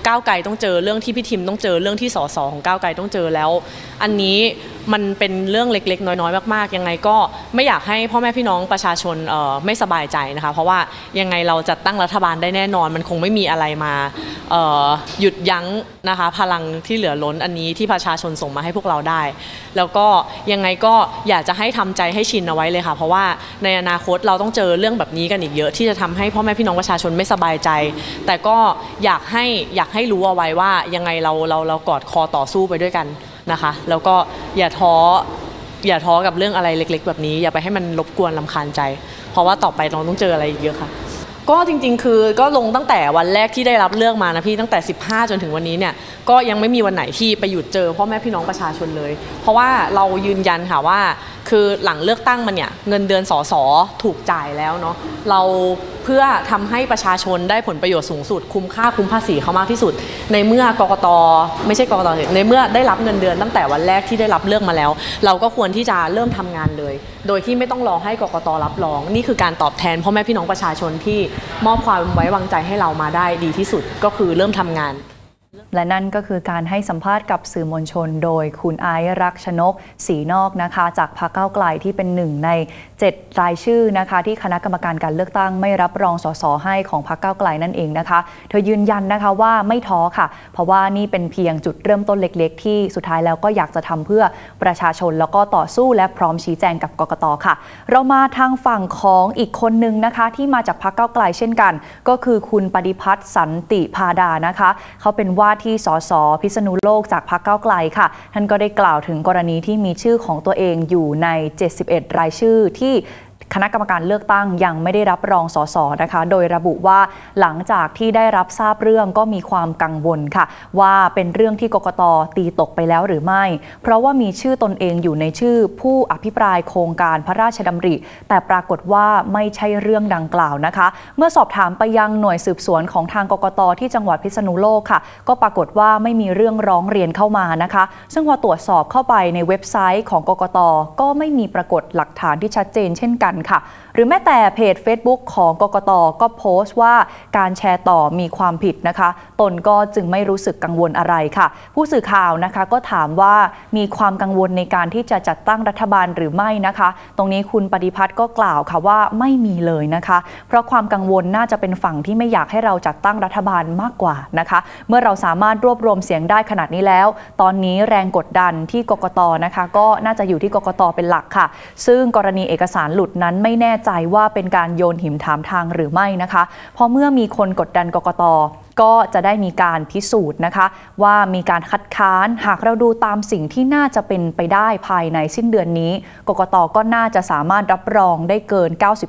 Speaker 11: ก้าวไกลต้องเจอเรื่องที่พี่ทิมต้องเจอเรื่องที่สสของก้าวไกลต้องเจอแล้วอันนี้มันเป็นเรื่องเล็กๆน้อยๆมากๆยังไงก็ไม่อยากให้พ่อแม่พี่น้องประชาชนไม่สบายใจนะคะเพราะว่ายังไงเราจัดตั้งรัฐบาลได้แน่นอนมันคงไม่มีอะไรมาหยุดยั้งนะคะพลังที่เหลือล้นอันนี้ที่ประชาชนส่งมาให้พวกเราได้แล้วก็ยังไงก็อยากจะให้ทำใจให้ชินเอาไว้เลยค่ะเพราะว่าในอนาคตเราต้องเจอเรื่องแบบนี้กันอีกเยอะที่จะทำให้พ่อแม่พี่น้องประชาชนไม่สบายใจแต่ก็อยากให้รู้เอาไว้ว่ายังไงเรากอดคอต่อสู้ไปด้วยกันนะคะแล้วก็อย่าท้อกับเรื่องอะไรเล็กๆแบบนี้อย่าไปให้มันรบกวนรำคาญใจเพราะว่าต่อไปเราต้องเจออะไรอีกเยอะค่ะก็จริงๆคือก็ลงตั้งแต่วันแรกที่ได้รับเลือกมานะพี่ตั้งแต่15จนถึงวันนี้เนี่ยก็ยังไม่มีวันไหนที่ไปหยุดเจอพ่อแม่พี่น้องประชาชนเลยเพราะว่าเรายืนยันค่ะว่าคือหลังเลือกตั้งมันเนี่ยเงินเดือนสสถูกจ่ายแล้วเนาะเราเพื่อทำให้ประชาชนได้ผลประโยชน์สูงสุดคุ้มค่าคุ้มภาษีเขามากที่สุดในเมื่อกกตไม่ใช่กกตในเมื่อได้รับเงินเดือนตั้งแต่วันแรกที่ได้รับเลือกมาแล้วเราก็ควรที่จะเริ่มทำงานเลยโดยที่ไม่ต้องรอให้กกตรับรองนี่คือการตอบแทนพ่อแม่พี่น้องประชาชนที่มอบความไว้วางใจให้เรามาได้ดีที่สุดก็คือเริ่มทำงาน
Speaker 1: และนั่นก็คือการให้สัมภาษณ์กับสื่อมวลชนโดยคุณไอซ์รักชนกศรีนอกนะคะจากพรรคก้าวไกลที่เป็นหนึ่งใน7รายชื่อนะคะที่คณะกรรมการการเลือกตั้งไม่รับรองสสให้ของพรรคก้าวไกลนั่นเองนะคะเธอยืนยันนะคะว่าไม่ท้อค่ะเพราะว่านี่เป็นเพียงจุดเริ่มต้นเล็กๆที่สุดท้ายแล้วก็อยากจะทำเพื่อประชาชนแล้วก็ต่อสู้และพร้อมชี้แจงกับกกตค่ะเรามาทางฝั่งของอีกคนนึงนะคะที่มาจากพรรคก้าวไกลเช่นกันก็คือคุณปฏิพัฒน์สันติพาดานะคะเขาเป็นว่าที่สสพิษณุโลกจากพรรคก้าวไกลค่ะท่านก็ได้กล่าวถึงกรณีที่มีชื่อของตัวเองอยู่ใน71รายชื่อที่คณะกรรมการเลือกตั้งยังไม่ได้รับรองสสนะคะโดยระบุว่าหลังจากที่ได้รับทราบเรื่องก็มีความกังวลค่ะว่าเป็นเรื่องที่กกต.ตีตกไปแล้วหรือไม่เพราะว่ามีชื่อตนเองอยู่ในชื่อผู้อภิปรายโครงการพระราชดำริแต่ปรากฏว่าไม่ใช่เรื่องดังกล่าวนะคะเมื่อสอบถามไปยังหน่วยสืบสวนของทางกกต.ที่จังหวัดพิษณุโลกค่ะก็ปรากฏว่าไม่มีเรื่องร้องเรียนเข้ามานะคะซึ่งพอตรวจสอบเข้าไปในเว็บไซต์ของกกต.ก็ไม่มีปรากฏหลักฐานที่ชัดเจนเช่นกันค่ะหรือแม้แต่เพจ Facebook ของกกต.ก็โพสต์ว่าการแชร์ต่อมีความผิดนะคะตนก็จึงไม่รู้สึกกังวลอะไรค่ะผู้สื่อข่าวนะคะก็ถามว่ามีความกังวลในการที่จะจัดตั้งรัฐบาลหรือไม่นะคะตรงนี้คุณปฏิพัฒน์ก็กล่าวค่ะว่าไม่มีเลยนะคะเพราะความกังวลน่าจะเป็นฝั่งที่ไม่อยากให้เราจัดตั้งรัฐบาลมากกว่านะคะเมื่อเราสามารถรวบรวมเสียงได้ขนาดนี้แล้วตอนนี้แรงกดดันที่กกต.นะคะก็น่าจะอยู่ที่กกต.เป็นหลักค่ะซึ่งกรณีเอกสารหลุดนั้นไม่แน่ใจว่าเป็นการโยนหินถามทางหรือไม่นะคะเพราะเมื่อมีคนกดดันกกต.ก็จะได้มีการพิสูจน์นะคะว่ามีการคัดค้านหากเราดูตามสิ่งที่น่าจะเป็นไปได้ภายในสิ้นเดือนนี้กกต.ก็น่าจะสามารถรับรองได้เกิน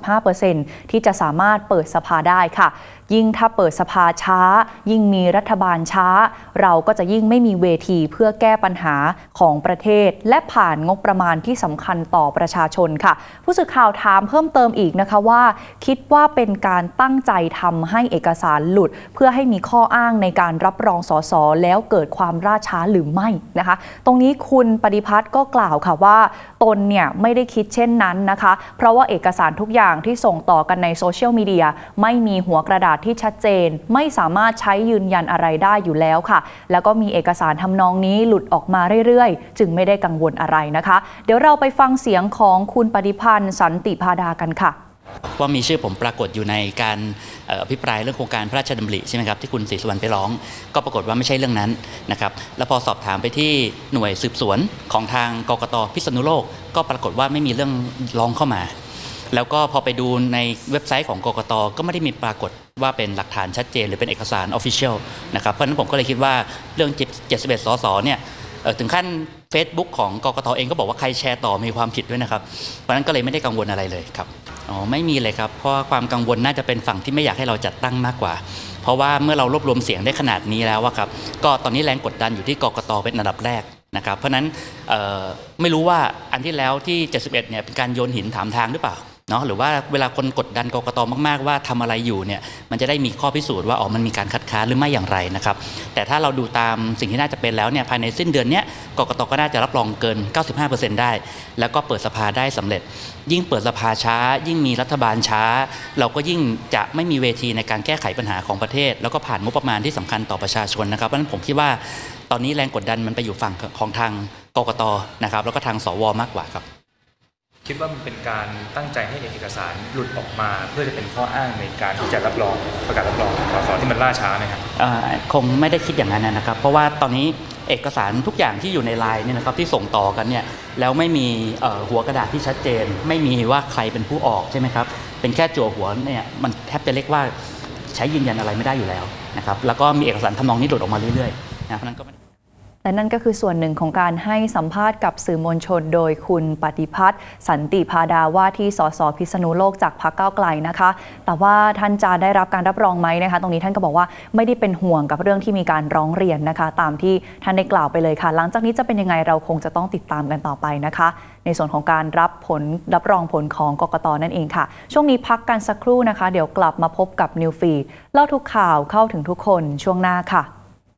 Speaker 1: 95% ที่จะสามารถเปิดสภาได้ค่ะยิ่งถ้าเปิดสภาช้ายิ่งมีรัฐบาลช้าเราก็จะยิ่งไม่มีเวทีเพื่อแก้ปัญหาของประเทศและผ่านงบประมาณที่สำคัญต่อประชาชนค่ะผู้สื่อข่าวถามเพิ่มเติมอีกนะคะว่าคิดว่าเป็นการตั้งใจทำให้เอกสารหลุดเพื่อให้มีข้ออ้างในการรับรองสสแล้วเกิดความล่าช้าหรือไม่นะคะตรงนี้คุณปฏิพัฒน์ก็กล่าวค่ะว่าตนเนี่ยไม่ได้คิดเช่นนั้นนะคะเพราะว่าเอกสารทุกอย่างที่ส่งต่อกันในโซเชียลมีเดียไม่มีหัวกระดาษที่ชัดเจนไม่สามารถใช้ยืนยันอะไรได้อยู่แล้วค่ะแล้วก็มีเอกสารทำนองนี้หลุดออกมาเรื่อยๆจึงไม่ได้กังวลอะไรนะคะเดี๋ยวเราไปฟังเสียงของคุณปฏิพันธ์สันติพาดากันค่ะ
Speaker 12: ว่ามีชื่อผมปรากฏอยู่ในการอภิปรายเรื่องโครงการพระราชดำริใช่ไหมครับที่คุณศรีสุวรรณไปร้องก็ปรากฏว่าไม่ใช่เรื่องนั้นนะครับแล้วพอสอบถามไปที่หน่วยสืบสวนของทางกกต.พิษณุโลกก็ปรากฏว่าไม่มีเรื่องร้องเข้ามาแล้วก็พอไปดูในเว็บไซต์ของกกต.ก็ไม่ได้มีปรากฏว่าเป็นหลักฐานชัดเจนหรือเป็นเอกสาร Official นะครับเพราะฉะนั้นผมก็เลยคิดว่าเรื่อง71 สสเนี่ยถึงขั้น Facebook ของกกต.เองก็บอกว่าใครแชร์ต่อมีความผิดด้วยนะครับเพราะฉะนั้นก็เลยไม่ได้กังวลอะไรเลยครับไม่มีเลยครับเพราะความกังวลน่าจะเป็นฝั่งที่ไม่อยากให้เราจัดตั้งมากกว่าเพราะว่าเมื่อเรารวบรวมเสียงได้ขนาดนี้แล้วครับก็ตอนนี้แรงกดดันอยู่ที่กกต.เป็นอันดับแรกนะครับเพราะฉะนั้นไม่รู้ว่าอันที่แล้วที่71เนี่ยเป็นการโยนหินถามทางหรือเปล่าเนาะหรือว่าเวลาคนกดดันกกต.มากๆว่าทำอะไรอยู่เนี่ยมันจะได้มีข้อพิสูจน์ว่ามันมีการคัดค้านหรือไม่อย่างไรนะครับแต่ถ้าเราดูตามสิ่งที่น่าจะเป็นแล้วเนี่ยภายในสิ้นเดือนนี้กกต.ก็น่าจะรับรองเกิน 95% ได้แล้วก็เปิดสภาได้สำเร็จยิ่งเปิดสภาช้ายิ่งมีรัฐบาลช้าเราก็ยิ่งจะไม่มีเวทีในการแก้ไขปัญหาของประเทศแล้วก็ผ่านงบประมาณที่สำคัญต่อประชาชนนะครับเพราะฉะนั้นผมคิดว่าตอนนี้แรงกดดันมันไปอยู่ฝั่งของทางกกต.นะครับแล้วก็ทางสว.มากกว่าครับ
Speaker 13: คิดว่ามันเป็นการตั้งใจให้เอกสารหลุดออกมาเพื่อจะเป็นข้ออ้างในการที่จะรับรองประกาศรับรองสสที่มันล่าช้าไหมครับ
Speaker 12: คงไม่ได้คิดอย่างนั้นนะครับเพราะว่าตอนนี้เอกสารทุกอย่างที่อยู่ในไลน์เนี่ยนะครับที่ส่งต่อกันเนี่ยแล้วไม่มีหัวกระดาษที่ชัดเจนไม่มีว่าใครเป็นผู้ออกใช่ไหมครับเป็นแค่จั่วหัวเนี่ยมันแทบจะเรียกว่าใช้ยืนยันอะไรไม่ได้อยู่แล้วนะครับแล้วก็มีเอกสารทำนองนี้หลุดออกมาเรื่อยๆนะเพราะนั้นก็
Speaker 1: และนั่นก็คือส่วนหนึ่งของการให้สัมภาษณ์กับสื่อมวลชนโดยคุณปฏิพัฒน์สันติพาดาว่าที่สสพิษณุโลกจากพรรคก้าวไกลนะคะแต่ว่าท่านจะได้รับการรับรองไหมนะคะตรงนี้ท่านก็บอกว่าไม่ได้เป็นห่วงกับเรื่องที่มีการร้องเรียนนะคะตามที่ท่านได้กล่าวไปเลยค่ะหลังจากนี้จะเป็นยังไงเราคงจะต้องติดตามกันต่อไปนะคะในส่วนของการรับรองผลของกกต.นั่นเองค่ะช่วงนี้พักกันสักครู่นะคะเดี๋ยวกลับมาพบกับนิวฟีดเล่าทุกข่าวเข้าถึงทุกคนช่วงหน้าค่ะ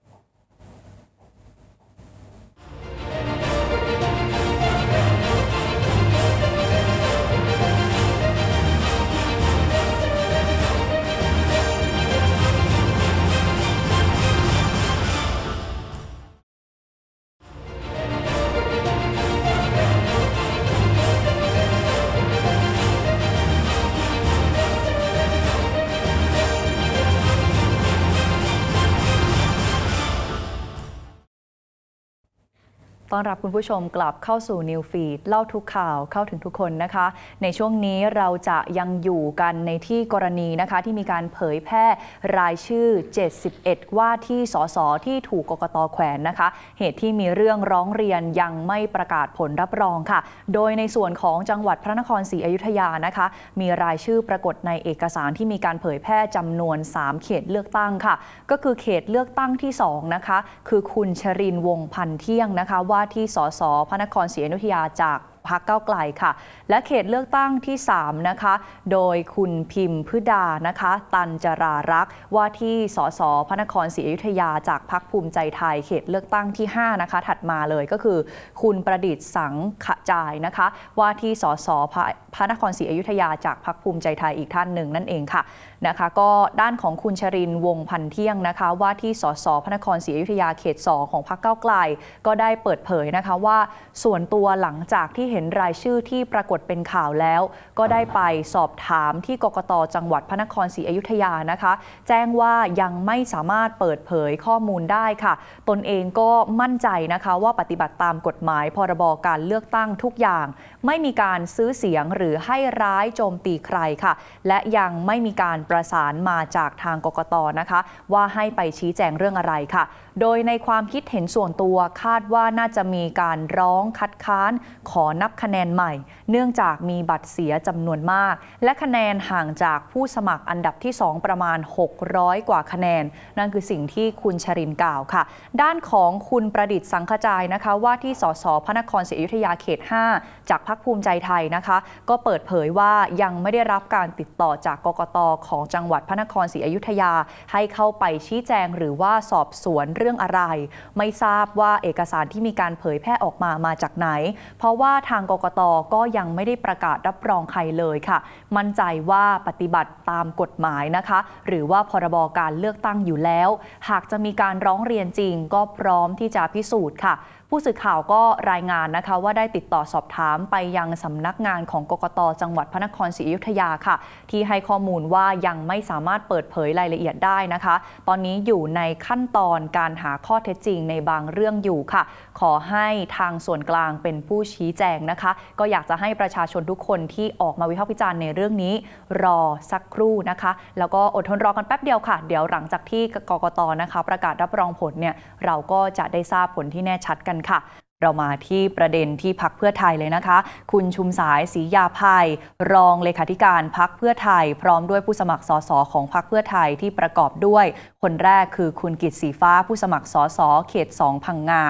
Speaker 1: ต้อนรับคุณผู้ชมกลับเข้าสู่นิวฟีดเล่าทุกข่าวเข้าถึงทุกคนนะคะในช่วงนี้เราจะยังอยู่กันในที่กรณีนะคะที่มีการเผยแพร่รายชื่อ71ว่าที่สสที่ถูกกกต.แขวนนะคะเหตุที่มีเรื่องร้องเรียนยังไม่ประกาศผลรับรองค่ะโดยในส่วนของจังหวัดพระนครศรีอยุธยานะคะมีรายชื่อปรากฏในเอกสารที่มีการเผยแพร่จำนวน3เขตเลือกตั้งค่ะก็คือเขตเลือกตั้งที่2นะคะคือคุณชรินทร์ วงศ์พันเที่ยงนะคะว่าที่สสพระนครศรีอยุธยาจากพรรคก้าวไกลค่ะและเขตเลือกตั้งที่3นะคะโดยคุณพิมพ์พฤดานะคะตันจรารักษ์ว่าที่สสพระนครศรีอยุธยาจากพรรคภูมิใจไทยเขตเลือกตั้งที่5นะคะถัดมาเลยก็คือคุณประดิษฐ์สังขจายนะคะว่าที่สสพระนครศรีอยุธยาจากพรรคภูมิใจไทยอีกท่านหนึ่งนั่นเองค่ะนะคะก็ด้านของคุณชรินทร์ วงศ์พันเที่ยงนะคะว่าที่สสพระนครศรีอยุธยาเขต2ของพรรคก้าวไกลก็ได้เปิดเผยนะคะว่าส่วนตัวหลังจากที่เห็นรายชื่อที่ปรากฏเป็นข่าวแล้วก็ได้ไปสอบถามที่กกต.จังหวัดพระนครศรีอยุธยานะคะแจ้งว่ายังไม่สามารถเปิดเผยข้อมูลได้ค่ะตนเองก็มั่นใจนะคะว่าปฏิบัติตามกฎหมายพรบการเลือกตั้งทุกอย่างไม่มีการซื้อเสียงหรือให้ร้ายโจมตีใครค่ะและยังไม่มีการประสานมาจากทางกกต.นะคะว่าให้ไปชี้แจงเรื่องอะไรค่ะโดยในความคิดเห็นส่วนตัวคาดว่าน่าจะมีการร้องคัดค้านขอนับคะแนนใหม่เนื่องจากมีบัตรเสียจำนวนมากและคะแนนห่างจากผู้สมัครอันดับที่2ประมาณ600กว่าคะแนนนั่นคือสิ่งที่คุณชรินทร์กล่าวค่ะด้านของคุณประดิษฐ์สังขจายนะคะว่าที่สสพระนครศรีอยุธยาเขต5จากพรรคภูมิใจไทยนะคะก็เปิดเผยว่ายังไม่ได้รับการติดต่อจากกกต.ของจังหวัดพระนครศรีอยุธยาให้เข้าไปชี้แจงหรือว่าสอบสวนเรื่องอะไรไม่ทราบว่าเอกสารที่มีการเผยแพร่ออกมาจากไหนเพราะว่าทางกกต.ก็ยังไม่ได้ประกาศรับรองใครเลยค่ะมั่นใจว่าปฏิบัติตามกฎหมายนะคะหรือว่าพรบการเลือกตั้งอยู่แล้วหากจะมีการร้องเรียนจริงก็พร้อมที่จะพิสูจน์ค่ะผู้สื่อข่าวก็รายงานนะคะว่าได้ติดต่อสอบถามไปยังสำนักงานของกกต.จังหวัดพระนครศรีอยุธยาค่ะที่ให้ข้อมูลว่ายังไม่สามารถเปิดเผยรายละเอียดได้นะคะตอนนี้อยู่ในขั้นตอนการหาข้อเท็จจริงในบางเรื่องอยู่ค่ะขอให้ทางส่วนกลางเป็นผู้ชี้แจงนะคะก็อยากจะให้ประชาชนทุกคนที่ออกมาวิพากษ์วิจารณ์ในเรื่องนี้รอสักครู่นะคะแล้วก็อดทนรอกันแป๊บเดียวค่ะเดี๋ยวหลังจากที่กกต.นะคะประกาศรับรองผลเนี่ยเราก็จะได้ทราบผลที่แน่ชัดกันค่ะเรามาที่ประเด็นที่พรรคเพื่อไทยเลยนะคะคุณชุมสายศรียาภัยรองเลขาธิการพรรคเพื่อไทยพร้อมด้วยผู้สมัครสสของพรรคเพื่อไทยที่ประกอบด้วยคนแรกคือคุณกิตติศรีฟ้าผู้สมัครสสเขต2พังงา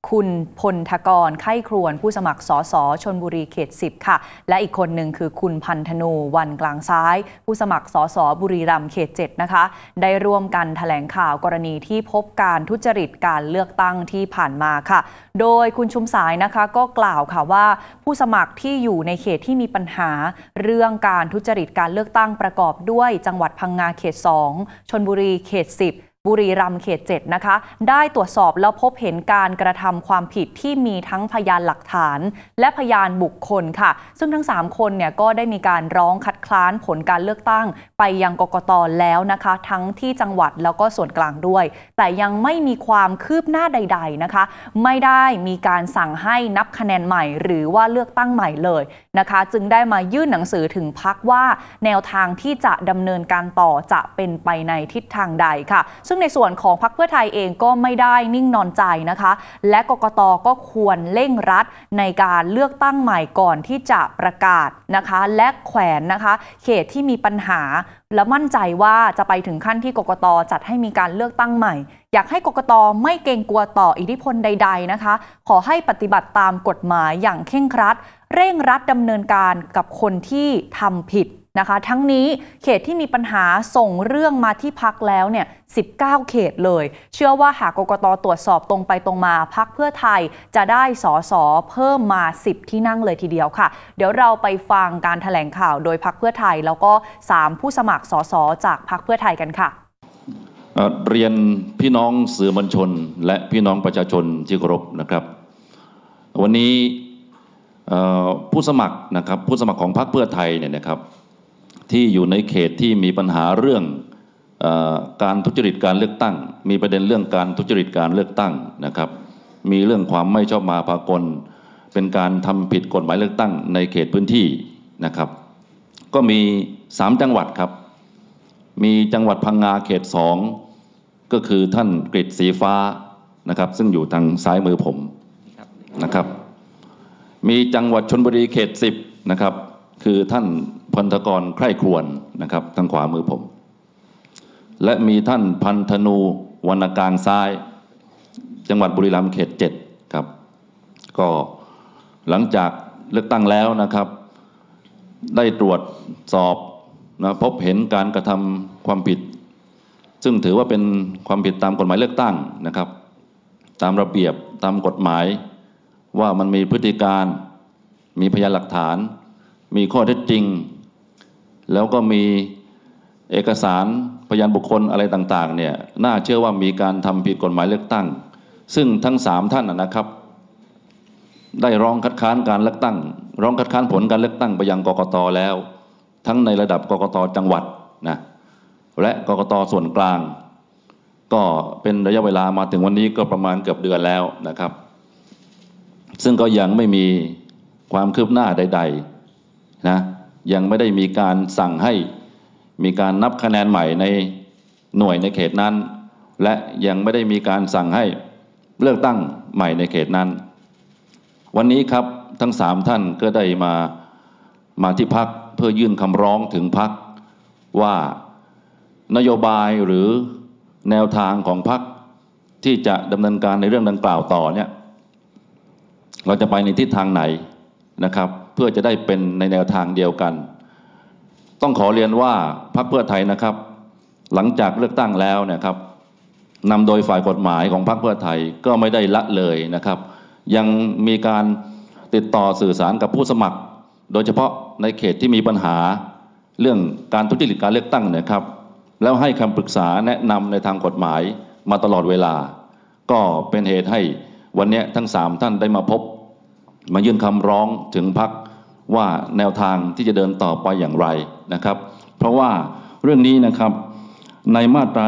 Speaker 1: คุณพลธกรไข้ครวนผู้สมัครสสชลบุรีเขต 10 ค่ะและอีกคนหนึ่งคือคุณพันธนูวันกลางซ้ายผู้สมัครสสบุรีรัมย์เขต 7 นะคะได้ร่วมกันแถลงข่าวกรณีที่พบการทุจริตการเลือกตั้งที่ผ่านมาค่ะโดยคุณชุมสายนะคะก็กล่าวค่ะว่าผู้สมัครที่อยู่ในเขตที่มีปัญหาเรื่องการทุจริตการเลือกตั้งประกอบด้วยจังหวัดพังงาเขต 2ชลบุรีเขต 10บุรีรัมย์เขต 7 นะคะได้ตรวจสอบแล้วพบเห็นการกระทำความผิดที่มีทั้งพยานหลักฐานและพยานบุคคลค่ะซึ่งทั้ง3คนเนี่ยก็ได้มีการร้องคัดค้านผลการเลือกตั้งไปยังกกต.แล้วนะคะทั้งที่จังหวัดแล้วก็ส่วนกลางด้วยแต่ยังไม่มีความคืบหน้าใดๆนะคะไม่ได้มีการสั่งให้นับคะแนนใหม่หรือว่าเลือกตั้งใหม่เลยนะคะจึงได้มายื่นหนังสือถึงพรรคว่าแนวทางที่จะดำเนินการต่อจะเป็นไปในทิศทางใดค่ะซึ่งในส่วนของพรรคเพื่อไทยเองก็ไม่ได้นิ่งนอนใจนะคะและกกต.ก็ควรเร่งรัดในการเลือกตั้งใหม่ก่อนที่จะประกาศนะคะและแขวนนะคะเขตที่มีปัญหาและมั่นใจว่าจะไปถึงขั้นที่กกต.จัดให้มีการเลือกตั้งใหม่อยากให้กกต.ไม่เกรงกลัวต่ออิทธิพลใดๆนะคะขอให้ปฏิบัติตามกฎหมายอย่างเคร่งครัดเร่งรัดดำเนินการกับคนที่ทำผิดนะคะทั้งนี้เขตที่มีปัญหาส่งเรื่องมาที่พรรคแล้วเนี่ย19เขตเลยเชื่อว่าหากกกต.ตรวจสอบตรงไปตรงมาพรรคเพื่อไทยจะได้สสเพิ่มมา10ที่นั่งเลยทีเดียวค่ะเดี๋ยวเราไปฟังการแถลงข่าวโดยพรรคเพื่อไทยแล้วก็3ผู้สมัครสสจากพรรคเพื่อไทยกันค่ะ
Speaker 14: เรียนพี่น้องสื่อมวลชนและพี่น้องประชาชนที่เคารพนะครับวันนี้ผู้สมัครนะครับผู้สมัครของพรรคเพื่อไทยเนี่ยนะครับที่อยู่ในเขตที่มีปัญหาเรื่องการทุจริตการเลือกตั้งมีประเด็นเรื่องการทุจริตการเลือกตั้งนะครับมีเรื่องความไม่ชอบมาพากลเป็นการทำผิดกฎหมายเลือกตั้งในเขตพื้นที่นะครับก็มี3จังหวัดครับมีจังหวัดพังงาเขต 2ก็คือท่านกฤษสีฟ้านะครับซึ่งอยู่ทางซ้ายมือผมนะครับมีจังหวัดชลบุรีเขต 10นะครับคือท่านพลธกรไข้ครวนนะครับทางขวามือผมและมีท่านพันธนูวรรณกลางซ้ายจังหวัดบุรีรัมย์เขต 7ครับก็หลังจากเลือกตั้งแล้วนะครับได้ตรวจสอบนะพบเห็นการกระทำความผิดซึ่งถือว่าเป็นความผิดตามกฎหมายเลือกตั้งนะครับตามระเบียบตามกฎหมายว่ามันมีพฤติการมีพยานหลักฐานมีข้อเท็จจริงแล้วก็มีเอกสารพยานบุคคลอะไรต่างๆเนี่ยน่าเชื่อว่ามีการทำผิดกฎหมายเลือกตั้งซึ่งทั้ง3ท่านนะครับได้ร้องคัดค้านการเลือกตั้งร้องคัดค้านผลการเลือกตั้งไปยังกกต.แล้วทั้งในระดับกกต.จังหวัดนะและกกต.ส่วนกลางก็เป็นระยะเวลามาถึงวันนี้ก็ประมาณเกือบเดือนแล้วนะครับซึ่งก็ยังไม่มีความคืบหน้าใดๆนะยังไม่ได้มีการสั่งให้มีการนับคะแนนใหม่ในหน่วยในเขตนั้นและยังไม่ได้มีการสั่งให้เลือกตั้งใหม่ในเขตนั้นวันนี้ครับทั้ง3ท่านก็ได้มาที่พรรคเพื่อยื่นคำร้องถึงพรรคว่านโยบายหรือแนวทางของพรรคที่จะดำเนินการในเรื่องดังกล่าวต่อเนี่ยเราจะไปในทิศทางไหนนะครับเพื่อจะได้เป็นในแนวทางเดียวกันต้องขอเรียนว่าพรรคเพื่อไทยนะครับหลังจากเลือกตั้งแล้วนะครับนำโดยฝ่ายกฎหมายของพรรคเพื่อไทยก็ไม่ได้ละเลยนะครับยังมีการติดต่อสื่อสารกับผู้สมัครโดยเฉพาะในเขตที่มีปัญหาเรื่องการทุจริตการเลือกตั้งนะครับแล้วให้คำปรึกษาแนะนำในทางกฎหมายมาตลอดเวลาก็เป็นเหตุให้วันนี้ทั้ง3ท่านได้มาพบมายื่นคำร้องถึงพรรคว่าแนวทางที่จะเดินต่อไปอย่างไรนะครับเพราะว่าเรื่องนี้นะครับในมาตรา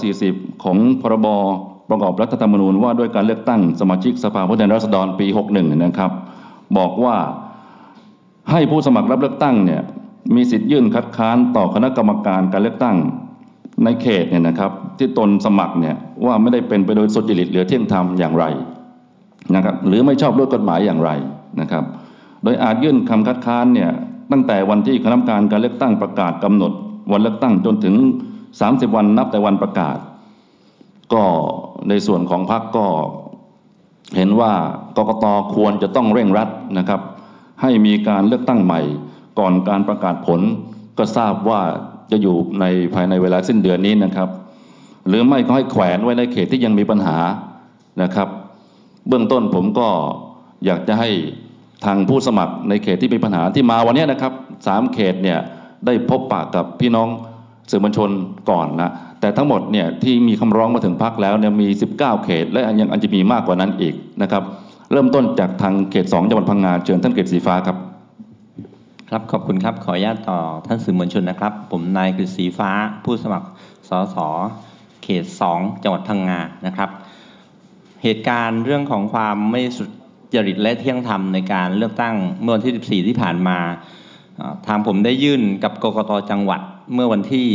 Speaker 14: 140ของพรบประกอบรัฐธรรมนูญว่าด้วยการเลือกตั้งสมาชิกสภาผู้แทนราษฎรปี61นะครับบอกว่าให้ผู้สมัครรับเลือกตั้งเนี่ยมีสิทธิ์ยื่นคัดค้านต่อคณะกรรมการการเลือกตั้งในเขตเนี่ยนะครับที่ตนสมัครเนี่ยว่าไม่ได้เป็นไปโดยสุจริตหรือเที่ยงธรรมอย่างไรนะครับหรือไม่ชอบด้วยกฎหมายอย่างไรนะครับโดยอาจยื่นคำคัดค้านเนี่ยตั้งแต่วันที่คณะกรรมการการเลือกตั้งประกาศกำหนดวันเลือกตั้งจนถึง30วันนับแต่วันประกาศก็ในส่วนของพรรคก็เห็นว่ากกต.ควรจะต้องเร่งรัดนะครับให้มีการเลือกตั้งใหม่ก่อนการประกาศผลก็ทราบว่าจะอยู่ในภายในเวลาสิ้นเดือนนี้นะครับหรือไม่ก็ให้แขวนไว้ในเขตที่ยังมีปัญหานะครับเบื้องต้นผมก็อยากจะให้ทางผู้สมัครในเขตที่มีปัญหาที่มาวันนี้นะครับ3 เขตเนี่ยได้พบปะกับพี่น้องสื่อมวลชนก่อนนะแต่ทั้งหมดเนี่ยที่มีคำร้องมาถึงพรรคแล้วเนี่ยมี19 เขตและยังอาจจะมีมากกว่านั้นอีกนะครับเริ่มต้นจากทางเขต2จังหวัดพังงาเชิญท่านเขตสีฟ้าครับ
Speaker 15: ครับขอบคุณครับขออนุญาตต่อท่านสื่อมวลชนนะครับผมนายกฤษศรีฟ้าผู้สมัครสสเขต2จังหวัดพังงานะครับเหตุการณ์เรื่องของความไม่สุจริตและเที่ยงธรรมในการเลือกตั้งเมื่อวันที่14ที่ผ่านมาทางผมได้ยื่นกับกกต.จังหวัดเมื่อวันที่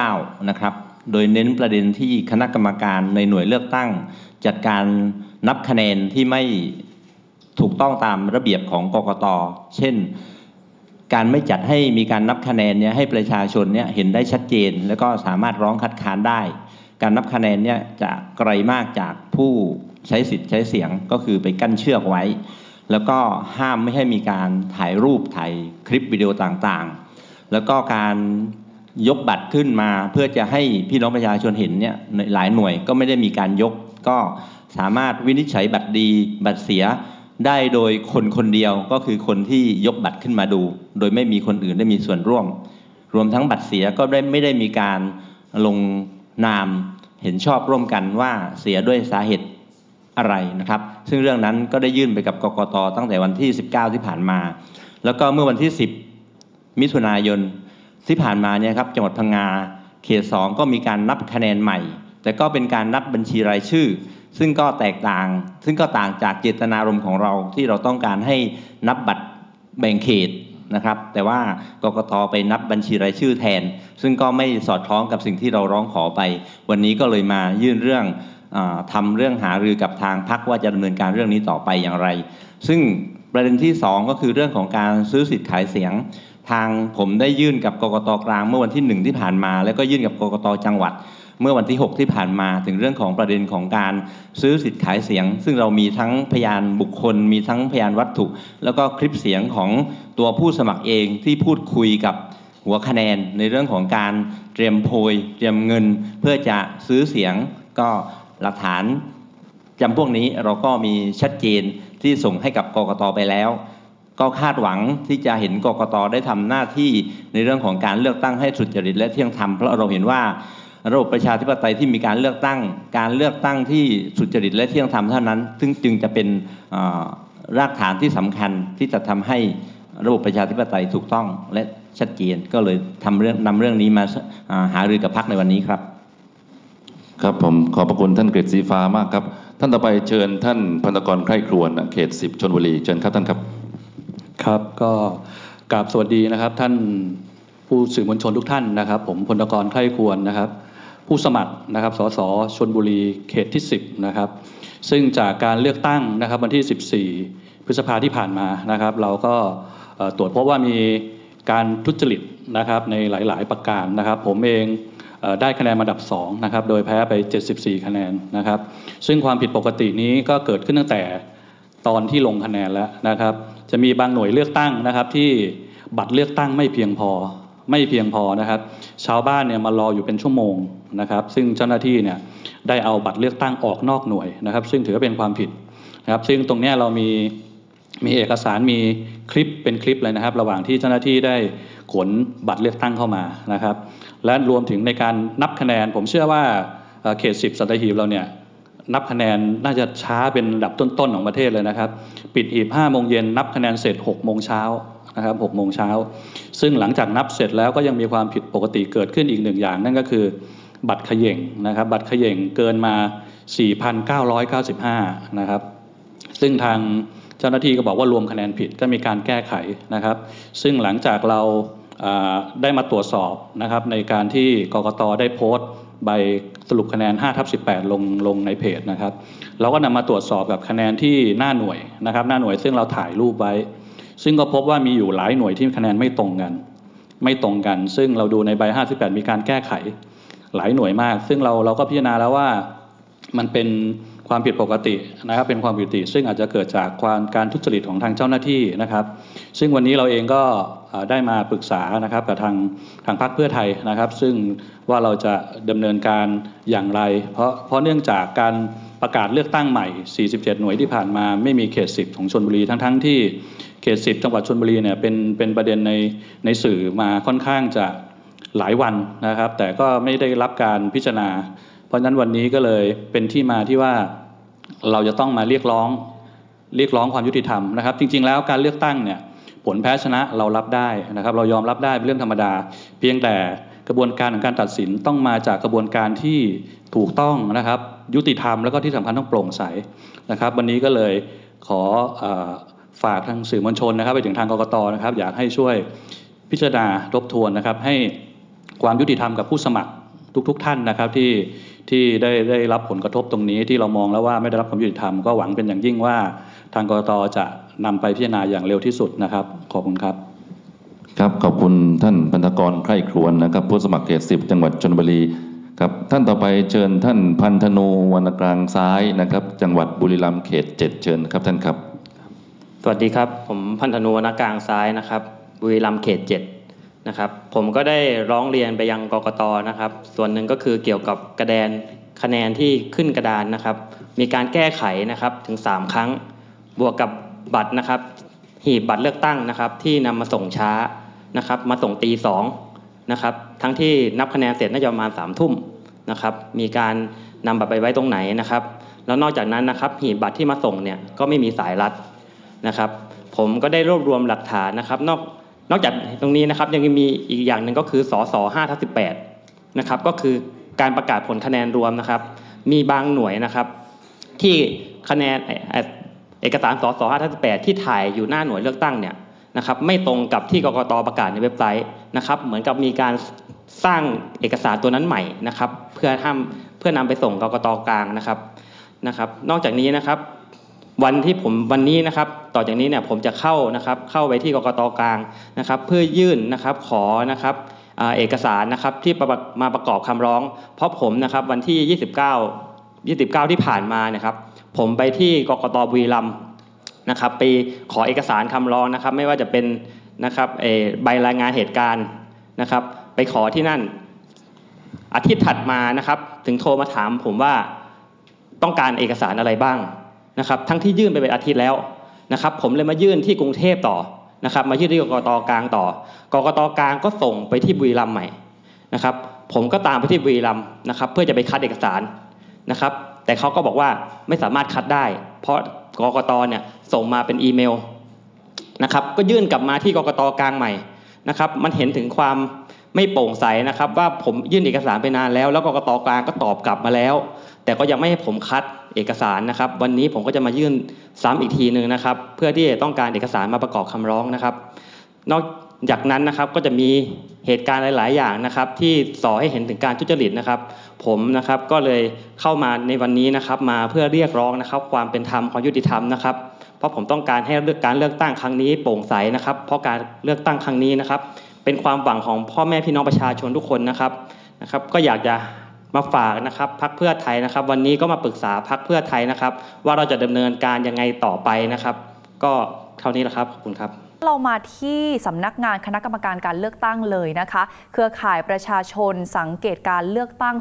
Speaker 15: 19นะครับโดยเน้นประเด็นที่คณะกรรมการในหน่วยเลือกตั้งจัดการนับคะแนนที่ไม่ถูกต้องตามระเบียบของกกต.เช่นการไม่จัดให้มีการนับคะแนนเนี่ยให้ประชาชนเนี่ยเห็นได้ชัดเจนแล้วก็สามารถร้องคัดค้านได้การนับคะแนนเนี่ยจะไกลมากจากผู้ใช้สิทธิ์ใช้เสียงก็คือไปกั้นเชือกไว้แล้วก็ห้ามไม่ให้มีการถ่ายรูปถ่ายคลิปวิดีโอต่างๆแล้วก็การยกบัตรขึ้นมาเพื่อจะให้พี่น้องประชาชนเห็นเนี่ยหลายหน่วยก็ไม่ได้มีการยกก็สามารถวินิจฉัยบัตรดีบัตรเสียได้โดยคนเดียวก็คือคนที่ยกบัตรขึ้นมาดูโดยไม่มีคนอื่นได้มีส่วนร่วมรวมทั้งบัตรเสียก็ไม่ได้มีการลงนามเห็นชอบร่วมกันว่าเสียด้วยสาเหตุอะไรนะครับซึ่งเรื่องนั้นก็ได้ยื่นไปกับกกต.ตั้งแต่วันที่19ที่ผ่านมาแล้วก็เมื่อวันที่10มิถุนายนที่ผ่านมาเนี่ยครับจังหวัดพังงาเขต2ก็มีการนับคะแนนใหม่แต่ก็เป็นการนับบัญชีรายชื่อซึ่งก็แตกต่างซึ่งก็ต่างจากเจตนารมณ์ของเราที่เราต้องการให้นับบัตรแบ่งเขตนะครับแต่ว่ากกต.ไปนับบัญชีรายชื่อแทนซึ่งก็ไม่สอดคล้องกับสิ่งที่เราร้องขอไปวันนี้ก็เลยมายื่นเรื่องทำเรื่องหารือกับทางพรรคว่าจะดำเนินการเรื่องนี้ต่อไปอย่างไรซึ่งประเด็นที่2ก็คือเรื่องของการซื้อสิทธิ์ขายเสียงทางผมได้ยื่นกับกกต.กลางเมื่อวันที่1ที่ผ่านมาแล้วก็ยื่นกับกกต.จังหวัดเมื่อวันที่6ที่ผ่านมาถึงเรื่องของประเด็นของการซื้อสิทธิ์ขายเสียงซึ่งเรามีทั้งพยานบุคคลมีทั้งพยานวัตถุแล้วก็คลิปเสียงของตัวผู้สมัครเองที่พูดคุยกับหัวคะแนนในเรื่องของการเตรียมโพยเตรียมเงินเพื่อจะซื้อเสียงก็หลักฐานจำพวกนี้เราก็มีชัดเจนที่ส่งให้กับกกต.ไปแล้วก็คาดหวังที่จะเห็นกกต.ได้ทำหน้าที่ในเรื่องของการเลือกตั้งให้สุจริตและเที่ยงธรรมเพราะเราเห็นว่าระบบประชาธิปไตยที่มีการเลือกตั้งที่สุจริตและเที่ยงธรรมเท่านั้นซึ่งจึงจะเป็นรากฐานที่สำคัญที่จะทำให้ระบบประชาธิปไตยถูกต้องและชัดเจนก็เลยนำเรื่องนี้มาหารือกับพรรคในวันนี้ครับ
Speaker 14: ครับผมขอบพระคุณท่านเกฤษศรีฟ้ามากครับท่านต่อไปเชิญท่านพันธกรไคร่ครวญเขต10ชลบุรีเชิญครับท่านครับ
Speaker 16: ครับก็กราบสวัสดีนะครับท่านผู้สื่อมวลชนทุกท่านนะครับผมพลกรไคร่ครวญนะครับผู้สมัครนะครับสสชลบุรีเขตที่10นะครับซึ่งจากการเลือกตั้งนะครับวันที่14พฤษภาที่ผ่านมานะครับเราก็ตรวจพบว่ามีการทุจริตนะครับในหลายๆประการนะครับผมเองได้คะแนนอันดับ2นะครับโดยแพ้ไป74คะแนนนะครับซึ่งความผิดปกตินี้ก็เกิดขึ้นตั้งแต่ตอนที่ลงคะแนนแล้วนะครับจะมีบางหน่วยเลือกตั้งนะครับที่บัตรเลือกตั้งไม่เพียงพอนะครับชาวบ้านเนี่ยมารออยู่เป็นชั่วโมงนะครับซึ่งเจ้าหน้าที่เนี่ยได้เอาบัตรเลือกตั้งออกนอกหน่วยนะครับซึ่งถือว่าเป็นความผิดนะครับซึ่งตรงนี้เรามีเอกสารมีคลิปเป็นคลิปเลยนะครับระหว่างที่เจ้าหน้าที่ได้ขนบัตรเลือกตั้งเข้ามานะครับและรวมถึงในการนับคะแนนผมเชื่อว่าเขต10สัตหีบเราเนี่ยนับคะแนนน่าจะช้าเป็นอันดับต้นๆของประเทศเลยนะครับปิดหีบ5 โมงเย็นนับคะแนนเสร็จ6 โมงเช้านะครับ6 โมงเช้าซึ่งหลังจากนับเสร็จแล้วก็ยังมีความผิดปกติเกิดขึ้นอีก1อย่างนั่นก็คือบัตรเขย่งนะครับบัตรเขย่งเกินมา 4,995 นะครับซึ่งทางเจ้าหน้าที่ก็บอกว่ารวมคะแนนผิดก็มีการแก้ไขนะครับซึ่งหลังจากเราได้มาตรวจสอบนะครับในการที่กกต.ได้โพสต์ใบสรุปคะแนน 5/18 ลงในเพจนะครับเราก็นำมาตรวจสอบกับคะแนนที่หน้าหน่วยนะครับหน้าหน่วยซึ่งเราถ่ายรูปไว้ซึ่งก็พบว่ามีอยู่หลายหน่วยที่คะแนนไม่ตรงกันซึ่งเราดูในใบ 5/18 มีการแก้ไขหลายหน่วยมากซึ่งเราก็พิจารณาแล้วว่ามันเป็นความผิดปกตินะครับเป็นความผิดปกติซึ่งอาจจะเกิดจากการทุจริตของทางเจ้าหน้าที่นะครับซึ่งวันนี้เราเองก็ได้มาปรึกษานะครับกับทางพรรคเพื่อไทยนะครับซึ่งว่าเราจะดำเนินการอย่างไรเพราะเนื่องจากการประกาศเลือกตั้งใหม่47หน่วยที่ผ่านมาไม่มีเขต10ของชลบุรีทั้งที่เขต10จังหวัดชลบุรีเนี่ยเป็นประเด็นในสื่อมาค่อนข้างจะหลายวันนะครับแต่ก็ไม่ได้รับการพิจารณาเพราะฉะนั้นวันนี้ก็เลยเป็นที่มาที่ว่าเราจะต้องมาเรียกร้องความยุติธรรมนะครับจริงๆแล้วการเลือกตั้งเนี่ยผลแพ้ชนะเรารับได้นะครับเรายอมรับได้เป็นเรื่องธรรมดาเพียงแต่กระบวนการของการตัดสินต้องมาจากกระบวนการที่ถูกต้องนะครับยุติธรรมแล้วก็ที่สำคัญต้องโปร่งใสนะครับวันนี้ก็เลยขอฝากทางสื่อมวลชนนะครับไปถึงทางกกต.นะครับอยากให้ช่วยพิจารณาทบทวนนะครับให้ความยุติธรรมกับผู้สมัครทุกท่านนะครับที่ได้รับผลกระทบตรงนี้ที่เรามองแล้วว่าไม่ได้รับความยุติธรรมก็หวังเป็นอย่างยิ่งว่าทางกกต.จะนำไปพิจารณาอย่างเร็วที่สุดนะครับขอบคุณครับ
Speaker 14: ครับขอบคุณท่านพันธกรไคร่ครวญนะครับผู้สมัครเขต10จังหวัดชลบุรีครับท่านต่อไปเชิญท่านพันธนูวรรณกลางซ้ายนะครับจังหวัดบุรีรัมย์เขต7เชิญครับท่านครับ
Speaker 17: สวัสดีครับผมพันธนูวรรณกลางซ้ายนะครับบุรีรัมย์เขต7นะครับผมก็ได้ร้องเรียนไปยังกกต.นะครับส่วนหนึ่งก็คือเกี่ยวกับคะแนนที่ขึ้นกระดานนะครับมีการแก้ไขนะครับถึง3ครั้งบวกกับบัตรนะครับหีบบัตรเลือกตั้งนะครับที่นำมาส่งช้านะครับมาส่งตี2นะครับทั้งที่นับคะแนนเสร็จน่าจะประมาณ3 ทุ่มนะครับมีการนำบัตรไปไว้ตรงไหนนะครับแล้วนอกจากนั้นนะครับหีบบัตรที่มาส่งเนี่ยก็ไม่มีสายรัดนะครับผมก็ได้รวบรวมหลักฐานนะครับนอกจากตรงนี้นะครับยังมีอีกอย่างหนึ่งก็คือสส5/18นะครับก็คือการประกาศผลคะแนนรวมนะครับมีบางหน่วยนะครับที่คะแนนเอกสารสส5/18ที่ถ่ายอยู่หน้าหน่วยเลือกตั้งเนี่ยนะครับไม่ตรงกับที่กกต.ประกาศในเว็บไซต์นะครับเหมือนกับมีการสร้างเอกสารตัวนั้นใหม่นะครับเพื่อนำไปส่งกกต.กลางนะครับนอกจากนี้นะครับวันนี้นะครับต่อจากนี้เนี่ยผมจะเข้าไปที่กกต.กลางนะครับเพื่อยื่นนะครับขอนะครับเอกสารนะครับที่มาประกอบคำร้องเพราะผมนะครับวันที่29ที่ผ่านมานะครับผมไปที่กกต.บุรีรัมย์นะครับไปขอเอกสารคำร้องนะครับไม่ว่าจะเป็นนะครับใบรายงานเหตุการณ์นะครับไปขอที่นั่นอาทิตย์ถัดมานะครับถึงโทรมาถามผมว่าต้องการเอกสารอะไรบ้างนะครับทั้งที่ยื่นไปเป็นอาทิตย์แล้วนะครับผมเลยมายื่นที่กรุงเทพต่อนะครับมายื่นที่กกต.กลางต่อกกต.กลางก็ส่งไปที่บุรีรัมย์ใหม่นะครับผมก็ตามไปที่บุรีรัมย์นะครับเพื่อจะไปคัดเอกสารนะครับแต่เขาก็บอกว่าไม่สามารถคัดได้เพราะกกต.เนี่ยส่งมาเป็นอีเมลนะครับก็ยื่นกลับมาที่กกต.กลางใหม่นะครับมันเห็นถึงความไม่โปร่งใสนะครับว่าผมยื่นเอกสารไปนานแล้วกกต.กลางก็ตอบกลับมาแล้วแต่ก็ยังไม่ให้ผมคัดเอกสารนะครับวันนี้ผมก็จะมายื่นซ้ำอีกทีนึงนะครับเพื่อที่จะต้องการเอกสารมาประกอบคำร้องนะครับนอกจากนั้นนะครับก็จะมีเหตุการณ์หลายๆอย่างนะครับที่ส่อให้เห็นถึงการทุจริตนะครับผมนะครับก็เลยเข้ามาในวันนี้นะครับมาเพื่อเรียกร้องนะครับความเป็นธรรมความยุติธรรมนะครับเพราะผมต้องการให้การเลือกตั้งครั้งนี้โปร่งใสนะครับเพราะการเลือกตั้งครั้งนี้นะครับเป็นความหวังของพ่อแม่พี่น้องประชาชนทุกคนนะครับก็อยากจะมาฝากนะครับพรรคเพื่อไทยนะครับวันนี้ก็มาปรึกษาพรรคเพื่อไทยนะครับว่าเราจะดำเนินการยังไงต่อไปนะครับก็เท่านี้แหละครับขอบคุณครับ
Speaker 1: เรามาที่สำนักงานคณะกรรมการการเลือกตั้งเลยนะคะเครือข่ายประชาชนสังเกตการเลือกตั้ง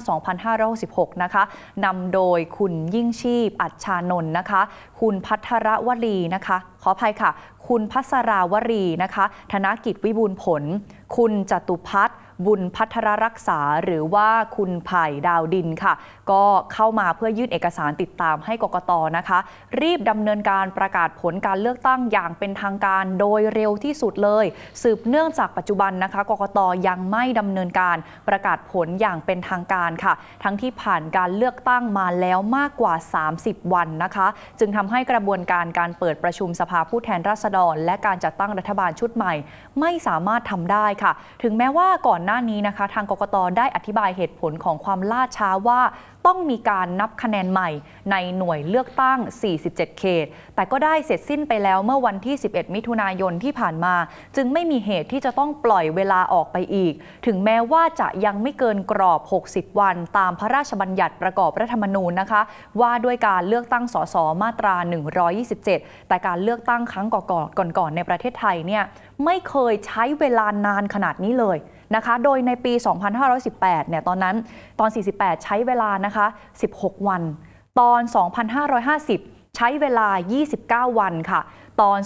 Speaker 1: 2566 นะคะนำโดยคุณยิ่งชีพอัจฉานนท์นะคะคุณภัทรวลีนะคะขออภัยค่ะคุณพัสราวรีนะคะธนกิจวิบูลย์ผลคุณจตุพัฒน์บุญพัทรรักษาหรือว่าคุณไผ่ดาวดินค่ะก็เข้ามาเพื่อยื่นเอกสารติดตามให้กกต.นะคะรีบดำเนินการประกาศผลการเลือกตั้งอย่างเป็นทางการโดยเร็วที่สุดเลยสืบเนื่องจากปัจจุบันนะคะกกต.ยังไม่ดำเนินการประกาศผลอย่างเป็นทางการค่ะทั้งที่ผ่านการเลือกตั้งมาแล้วมากกว่า30วันนะคะจึงทำให้กระบวนการเปิดประชุมสภาผู้แทนราษฎรและการจัดตั้งรัฐบาลชุดใหม่ไม่สามารถทำได้ค่ะถึงแม้ว่าก่อนหน้านี้นะคะทางกกต.ได้อธิบายเหตุผลของความล่าช้าว่าต้องมีการนับคะแนนใหม่ในหน่วยเลือกตั้ง 47 เขตแต่ก็ได้เสร็จสิ้นไปแล้วเมื่อวันที่ 11 มิถุนายนที่ผ่านมาจึงไม่มีเหตุที่จะต้องปล่อยเวลาออกไปอีกถึงแม้ว่าจะยังไม่เกินกรอบ 60 วันตามพระราชบัญญัติประกอบรัฐธรรมนูญนะคะว่าด้วยการเลือกตั้งสสมาตรา 127 แต่การเลือกตั้งครั้งก่อนในประเทศไทยเนี่ยไม่เคยใช้เวลานานขนาดนี้เลยนะคะโดยในปี 2518 เนี่ยตอน 48 ใช้เวลานะคะ16 วันตอน 2550 ใช้เวลา29 วันค่ะตอน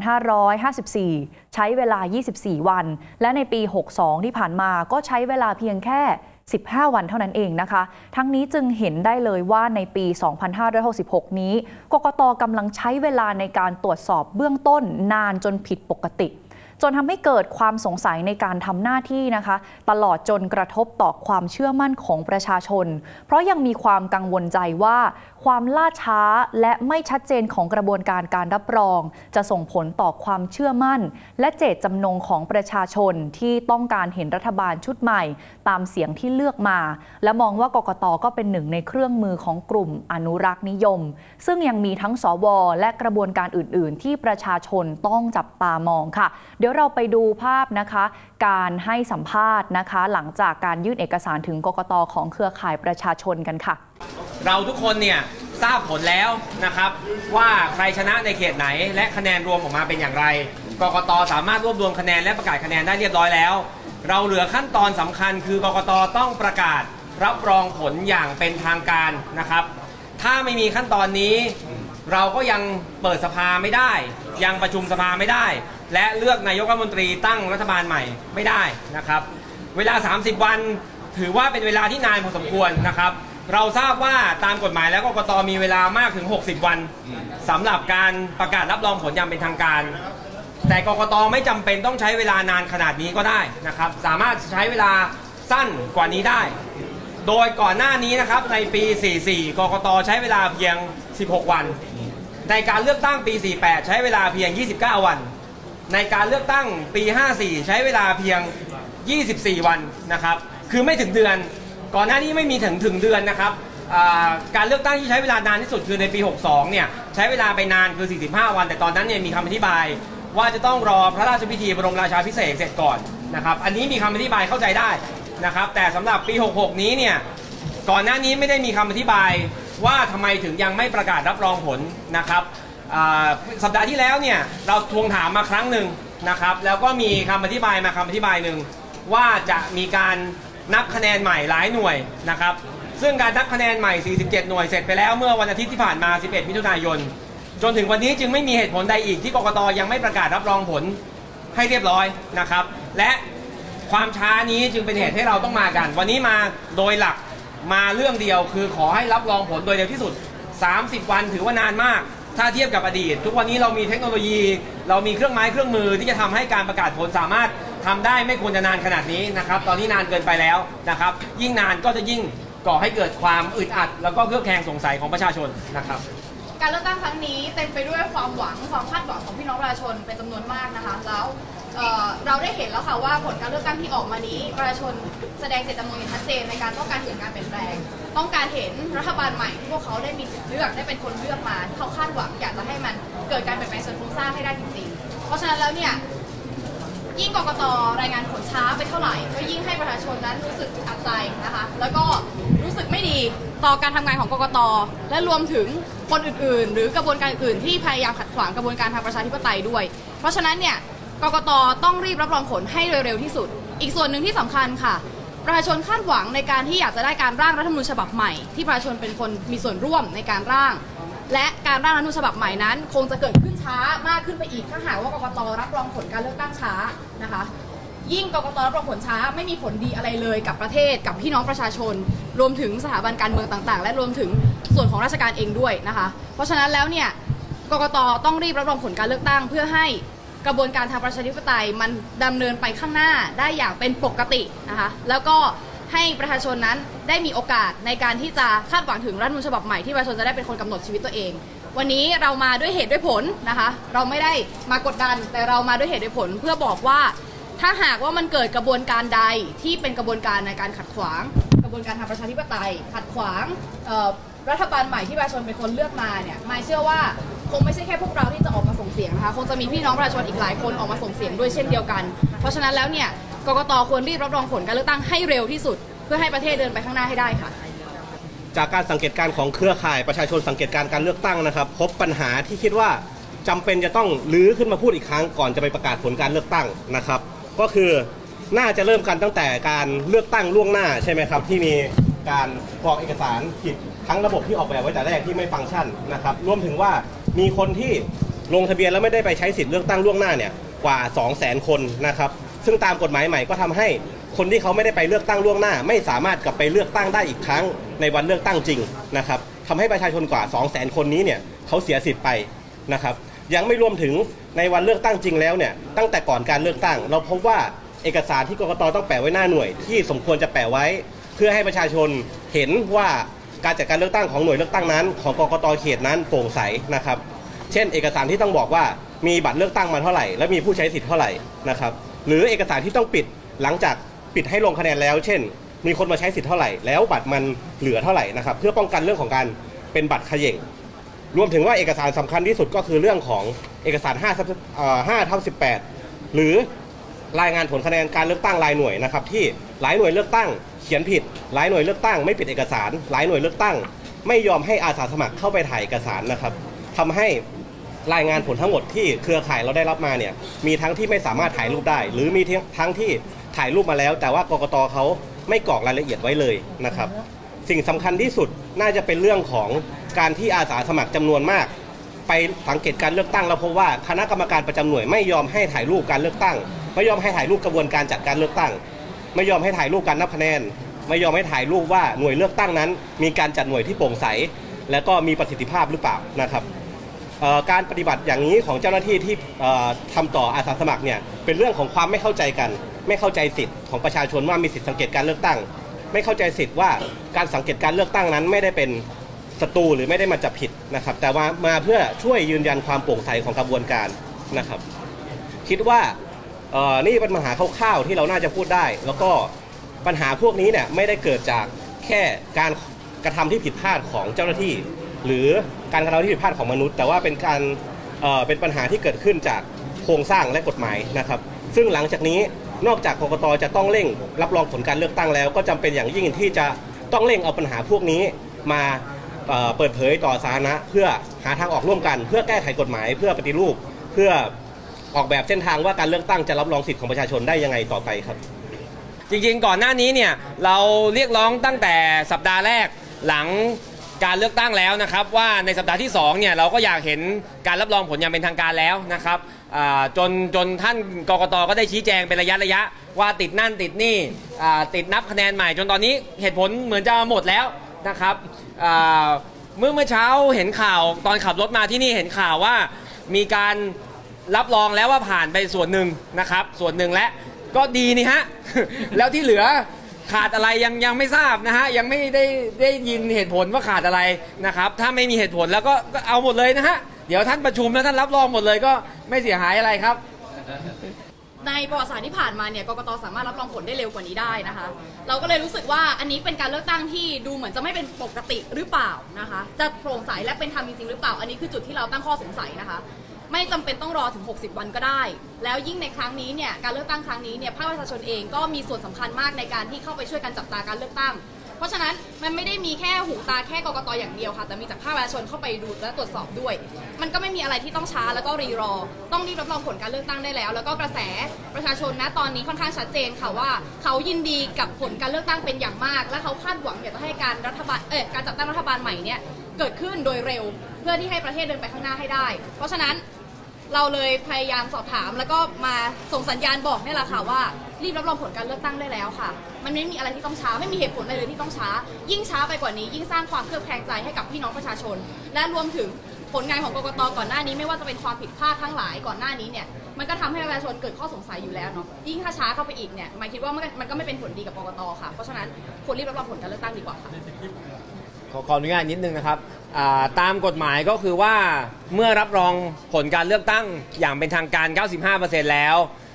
Speaker 1: 2554 ใช้เวลา24 วันและในปี 62 ที่ผ่านมาก็ใช้เวลาเพียงแค่15 วันเท่านั้นเองนะคะทั้งนี้จึงเห็นได้เลยว่าในปี 2566 นี้กกต.กำลังใช้เวลาในการตรวจสอบเบื้องต้นนานจนผิดปกติจนทำให้เกิดความสงสัยในการทำหน้าที่นะคะตลอดจนกระทบต่อความเชื่อมั่นของประชาชนเพราะยังมีความกังวลใจว่าความล่าช้าและไม่ชัดเจนของกระบวนการการรับรองจะส่งผลต่อความเชื่อมั่นและเจตจำนงของประชาชนที่ต้องการเห็นรัฐบาลชุดใหม่ตามเสียงที่เลือกมาและมองว่ากกต.ก็เป็นหนึ่งในเครื่องมือของกลุ่มอนุรักษ์นิยมซึ่งยังมีทั้งสว.และกระบวนการอื่นๆที่ประชาชนต้องจับตามองค่ะเดี๋ยวเราไปดูภาพนะคะการให้สัมภาษณ์นะคะหลังจากการยื่นเอกสารถึงกกต.ของเครือข่ายประชาชนกันค่ะ
Speaker 18: เราทุกคนเนี่ยทราบผลแล้วนะครับว่าใครชนะในเขตไหนและคะแนนรวมออกมาเป็นอย่างไรกกต.สามารถรวบรวมคะแนนและประกาศคะแนนได้เรียบร้อยแล้วเราเหลือขั้นตอนสำคัญคือกกต.ต้องประกาศรับรองผลอย่างเป็นทางการนะครับถ้าไม่มีขั้นตอนนี้เราก็ยังเปิดสภาไม่ได้ยังประชุมสภาไม่ได้และเลือกนายกรัฐมนตรีตั้งรัฐบาลใหม่ไม่ได้นะครับเวลา30 วันถือว่าเป็นเวลาที่นานพอสมควรนะครับเราทราบว่าตามกฎหมายแล้วกกต.มีเวลามากถึง60 วันสำหรับการประกาศรับรองผลอย่างเป็นทางการแต่กกต.ไม่จำเป็นต้องใช้เวลานานขนาดนี้ก็ได้นะครับสามารถใช้เวลาสั้นกว่านี้ได้โดยก่อนหน้านี้นะครับในปี 44 กกต.ใช้เวลาเพียง16 วันในการเลือกตั้งปี 48 ใช้เวลาเพียง29 วันในการเลือกตั้งปี 54 ใช้เวลาเพียง24 วันนะครับคือไม่ถึงเดือนก่อนหน้านี้ไม่มีถึงเดือนนะครับการเลือกตั้งที่ใช้เวลานานที่สุดคือในปี 62 เนี่ยใช้เวลาไปนานคือ45 วันแต่ตอนนั้นเนี่ยมีคำอธิบายว่าจะต้องรอพระราชพิธีบรมราชาภิเษกเสร็จก่อนนะครับอันนี้มีคำอธิบายเข้าใจได้นะครับแต่สำหรับปี 66 นี้เนี่ยก่อนหน้านี้ไม่ได้มีคำอธิบายว่าทำไมถึงยังไม่ประกาศรับรองผลนะครับสัปดาห์ที่แล้วเนี่ยเราทวงถามมาครั้งหนึ่งนะครับแล้วก็มีคำอธิบายมาคำอธิบายหนึ่งว่าจะมีการนับคะแนนใหม่หลายหน่วยนะครับซึ่งการนับคะแนนใหม่ 47 หน่วยเสร็จไปแล้วเมื่อวันอาทิตย์ที่ผ่านมา 11 มิถุนายนจนถึงวันนี้จึงไม่มีเหตุผลใดอีกที่กกต.ยังไม่ประกาศรับรองผลให้เรียบร้อยนะครับและความช้านี้จึงเป็นเหตุให้เราต้องมากันวันนี้มาโดยหลักมาเรื่องเดียวคือขอให้รับรองผลโดยเร็วที่สุด30 วันถือว่านานมากถ้าเทียบกับอดีตทุกวันนี้เรามีเทคโนโลยีเรามีเครื่องไม้เครื่องมือที่จะทำให้การประกาศผลสามารถทำได้ไม่ควรจะนานขนาดนี้นะครับตอนนี้นานเกินไปแล้วนะครับยิ่งนานก็จะยิ่งก่อให้เกิดความอึดอัดแล้วก็เครือบแคลงสงสัยของประชาชนนะครับ
Speaker 19: การเลือกตั้งครั้งนี้เต็มไปด้วยความหวังความคาดหวังของพี่น้องประชาชนเป็นจำนวนมากนะคะแล้วเราได้เห็นแล้วค่ะว่าผลการเลือกตั้งที่ออกมานี้ประชาชนแสดงเจตจำนงอย่างชัดเจนในการต้องการเห็นการเปลี่ยนแปลงต้องการเห็นรัฐบาลใหม่ที่พวกเขาได้มีสิทธิ์เลือกได้เป็นคนเลือกมาที่เขาคาดหวังอยากจะให้มันเกิดการเปลี่ยนแปลงเชิงโครงสร้างให้ได้จริงๆเพราะฉะนั้นแล้วเนี่ยยิ่งกกต.รายงานผลช้าไปเท่าไหร่ก็ยิ่งให้ประชาชนนั้นรู้สึกอับใจนะคะแล้วก็รู้สึกไม่ดีต่อการทำงานของกกต.และรวมถึงคนอื่นๆหรือกระบวนการอื่นที่พยายามขัดขวางกระบวนการทางประชาธิปไตยด้วยเพราะฉะนั้นเนี่ยกกต.ต้องรีบรับรองผลให้เร็วๆที่สุดอีกส่วนหนึ่งที่สำคัญค่ะประชาชนคาดหวังในการที่อยากจะได้การร่างรัฐธรรมนูญฉบับใหม่ที่ประชาชนเป็นคนมีส่วนร่วมในการร่างและการร่างรัฐธรรมนูญฉบับใหม่นั้นคงจะเกิดขึ้นช้ามากขึ้นไปอีกถ้าหากว่ากกต.รับรองผลการเลือกตั้งช้านะคะยิ่งกกต.รับรองผลช้าไม่มีผลดีอะไรเลยกับประเทศกับพี่น้องประชาชนรวมถึงสถาบันการเมืองต่างๆและรวมถึงส่วนของราชการเองด้วยนะคะเพราะฉะนั้นแล้วเนี่ยกกต.ต้องรีบรับรองผลการเลือกตั้งเพื่อให้กระบวนการทางประชาธิปไตยมันดำเนินไปข้างหน้าได้อย่างเป็นปกตินะคะแล้วก็ให้ประชาชนนั้นได้มีโอกาสในการที่จะคาดหวังถึงรัฐธรรมนูญฉบับใหม่ที่ประชาชนจะได้เป็นคนกำหนดชีวิตตัวเองวันนี้เรามาด้วยเหตุด้วยผลนะคะเราไม่ได้มากดดันแต่เรามาด้วยเหตุด้วยผลเพื่อบอกว่าถ้าหากว่ามันเกิดกระบวนการใดที่เป็นกระบวนการในการขัดขวางกระบวนการทางประชาธิปไตยขัดขวางรัฐบาลใหม่ที่ประชาชนเป็นคนเลือกมาเนี่ยหมายเชื่อว่าคงไม่ใช่แค่พวกเราที่จะออกมาส่งเสียงนะคะคงจะมีพี่น้องประชาชนอีกหลายคนออกมาส่งเสียงด้วยเช่นเดียวกันเพราะฉะนั้นแล้วเนี่ยกกต.ควรรีบรับรองผลการเลือกตั้งให้เร็วที่สุดเพื่อให้ประเทศเดินไปข้างหน้าให้ได้ค่ะ
Speaker 6: จากการสังเกตการณ์ของเครือข่ายประชาชนสังเกตการเลือกตั้งนะครับพบปัญหาที่คิดว่าจำเป็นจะต้องลื้อขึ้นมาพูดอีกครั้งก่อนจะไปประกาศผลการเลือกตั้งนะครับก็คือน่าจะเริ่มกันตั้งแต่การเลือกตั้งล่วงหน้าใช่ไหมครับที่มีการกรอกเอกสารผิดทั้งระบบที่ออกแบบไว้แต่แรกที่ไม่ฟังก์ชันนะครับรวมถึงว่ามีคนที่ลงทะเบียนแล้วไม่ได้ไปใช้สิทธิ์เลือกตั้งล่วงหน้าเนี่ยกว่า 200,000 คนนะครับซึ่งตามกฎหมายใหม่ก็ทำให้คนที่เขาไม่ได้ไปเลือกตั้งล่วงหน้าไม่สามารถกลับไปเลือกตั้งได้อีกครั้งในวันเลือกตั้งจริงนะครับทำให้ประชาชนกว่า 200,000 คนนี้เนี่ยเขาเสียสิทธิ์ไปนะครับยังไม่รวมถึงในวันเลือกตั้งจริงแล้วเนี่ยตั้งแต่ก่อนการเลือกตั้งเราพบว่าเอกสารที่กกต.ต้องแปะไว้หน้าหน่วยที่สมควรจะแปะไว้เพื่อให้ประชาชนเห็นว่าการจัดการเลือกตั้งของหน่วยเลือกตั้งนั้นของกกต.เขตนั้นโปร่งใสนะครับเช่นเอกสารที่ต้องบอกว่ามีบัตรเลือกตั้งมาเท่าไหร่และมีผู้ใช้สิทธิ์เท่าไหร่นะครับหรือเอกสารที่ต้องปิดหลังจากปิดให้ลงคะแนนแล้วเช่นมีคนมาใช้สิทธิ์เท่าไหร่แล้วบัตรมันเหลือเท่าไหร่นะครับเพื่อป้องกันเรื่องของการเป็นบัตรเขย่งรวมถึงว่าเอกสารสำคัญที่สุดก็คือเรื่องของเอกสาร5/18หรือรายงานผลคะแนนการเลือกตั้งรายหน่วยนะครับที่หลายหน่วยเลือกตั้งเขียนผิดหลายหน่วยเลือกตั้งไม่ปิดเอกสารหลายหน่วยเลือกตั้งไม่ยอมให้อาสาสมัครเข้าไปถ่ายเอกสารนะครับทำให้รายงานผลทั้งหมดที่เครือข่ายเราได้รับมาเนี่ยมีทั้งที่ไม่สามารถถ่ายรูปได้หรือมีทั้งที่ถ่ายรูปมาแล้วแต่ว่ากกต.เขาไม่กรอกรายละเอียดไว้เลยนะครับสิ่งสำคัญที่สุดน่าจะเป็นเรื่องของการที่อาสาสมัครจำนวนมากไปสังเกตการเลือกตั้งแล้วพบว่าคณะกรรมการประจำหน่วยไม่ยอมให้ถ่ายรูปการเลือกตั้งไม่ยอมให้ถ่ายรูปกระบวนการจัดการเลือกตั้งไม่ยอมให้ถ่ายรูปการนับคะแนนไม่ยอมให้ถ่ายรูปว่าหน่วยเลือกตั้งนั้นมีการจัดหน่วยที่โปร่งใสและก็มีประสิทธิภาพหรือเปล่านะครับการปฏิบัติอย่างนี้ของเจ้าหน้าที่ที่ทำต่ออาสาสมัครเนี่ยเป็นเรื่องของความไม่เข้าใจกันไม่เข้าใจสิทธิ์ของประชาชนว่ามีสิทธิสังเกตการเลือกตั้งไม่เข้าใจสิทธิ์ว่าการสังเกตการเลือกตั้งนั้นไม่ได้เป็นศัตรูหรือไม่ได้มาจับผิดนะครับแต่ว่ามาเพื่อช่วยยืนยันความโปร่งใสของกระบวนการนะครับคิดว่านี่เป็นปัญหาคร่าวๆที่เราน่าจะพูดได้แล้วก็ปัญหาพวกนี้เนี่ยไม่ได้เกิดจากแค่การกระทำที่ผิดพลาดของเจ้าหน้าที่หรือการกระทำที่ผิดพลาดของมนุษย์แต่ว่าเป็นปัญหาที่เกิดขึ้นจากโครงสร้างและกฎหมายนะครับซึ่งหลังจากนี้นอกจากกกต.จะต้องเร่งรับรองผลการเลือกตั้งแล้วก็จำเป็นอย่างยิ่งที่จะต้องเร่งเอาปัญหาพวกนี้มาเปิดเผยต่อสาธารณะเพื่อหาทางออกร่วมกันเพื่อแก้ไขกฎหมายเพื่อปฏิรูปเพื่อออกแบบเส้นทางว่าการเลือกตั้งจะรับรองสิทธิของประชาชนได้ยังไงต่อไปครับ
Speaker 18: จริงๆก่อนหน้านี้เนี่ยเราเรียกร้องตั้งแต่สัปดาห์แรกหลังการเลือกตั้งแล้วนะครับว่าในสัปดาห์ที่2เนี่ยเราก็อยากเห็นการรับรองผลอย่างเป็นทางการแล้วนะครับจนท่านกกต.ก็ได้ชี้แจงเป็นระยะว่าติดนั่นติดนี่ติดนับคะแนนใหม่จนตอนนี้เหตุผลเหมือนจะหมดแล้วนะครับเมื่อเช้าเห็นข่าวตอนขับรถมาที่นี่เห็นข่าวว่ามีการรับรองแล้วว่าผ่านไปส่วนหนึ่งนะครับส่วนหนึ่งและก็ดีนี่ฮะ แล้วที่เหลือขาดอะไรยังไม่ทราบนะฮะยังไม่ได้ยินเหตุผลว่าขาดอะไรนะครับถ้าไม่มีเหตุผลแล้วก็เอาหมดเลยนะฮะเดี๋ยวท่านประชุมแล้วท่านรับรองหมดเลยก็ไม่เสียหายอะไรครับ
Speaker 19: ในประวัติศาสตร์ที่ผ่านมาเนี่ยกกต.สามารถรับรองผลได้เร็วกว่านี้ได้นะคะเราก็เลยรู้สึกว่าอันนี้เป็นการเลือกตั้งที่ดูเหมือนจะไม่เป็นปกติหรือเปล่านะคะจะโปร่งใสและเป็นธรรมจริงหรือเปล่าอันนี้คือจุดที่เราตั้งข้อสงสัยนะคะไม่จำเป็นต้องรอถึง60วันก็ได้แล้วยิ่งในครั้งนี้เนี่ยการเลือกตั้งครั้งนี้เนี่ยภาคประชาชนเองก็มีส่วนสำคัญมากในการที่เข้าไปช่วยกันจับตาการเลือกตั้งเพราะฉะนั้นมันไม่ได้มีแค่หูตาแค่กกต.อย่างเดียวค่ะแต่มีจากภาคประชาชนเข้าไปดูและตรวจสอบด้วยมันก็ไม่มีอะไรที่ต้องช้าแล้วก็รีรอต้องรีบรับรองผลการเลือกตั้งได้แล้วแล้วก็กระแสประชาชนนะตอนนี้ค่อนข้างชัดเจนค่ะว่าเขายินดีกับผลการเลือกตั้งเป็นอย่างมากและเขาคาดหวังอยากจะให้การจัดตั้งรัฐบาลใหม่เนี่ยเกิดขึ้นโดยเร็วเพื่อที่ให้ประเทศเดินไปข้างหน้าให้ได้เพราะฉะนั้นเราเลยพยายามสอบถามแล้วก็มาส่งสัญญาณบอกนี่แหละค่ะว่ารีบรับรองผลการเลือกตั้งได้แล้วค่ะมันไม่มีอะไรที่ต้องช้าไม่มีเหตุผลอะไรเลยที่ต้องช้ายิ่งช้าไปกว่านี้ยิ่งสร้างความเครือบแคลงใจให้กับพี่น้องประชาชนและรวมถึงผลงานของกกต.ก่อนหน้านี้ไม่ว่าจะเป็นความผิดพลาดทั้งหลายก่อนหน้านี้เนี่ยมันก็ทำให้ประชาชนเกิดข้อสงสัยอยู่แล้วเนาะยิ่งถ้าช้าเข้าไปอีกเนี่ยหมายคิดว่ามันก็ไม่เป็นผลดีกับกกต.ค่ะเพราะฉะนั้นควรรีบรับรองผลการเลือกตั้งดีกว่าค่ะ
Speaker 18: ขออนุญาตนิดนึงนะครับตามกฎหมายก็คือว่าเมื่อรับรองผลการเลือกตั้งอย่างเป็นทางการ 95% แล้ว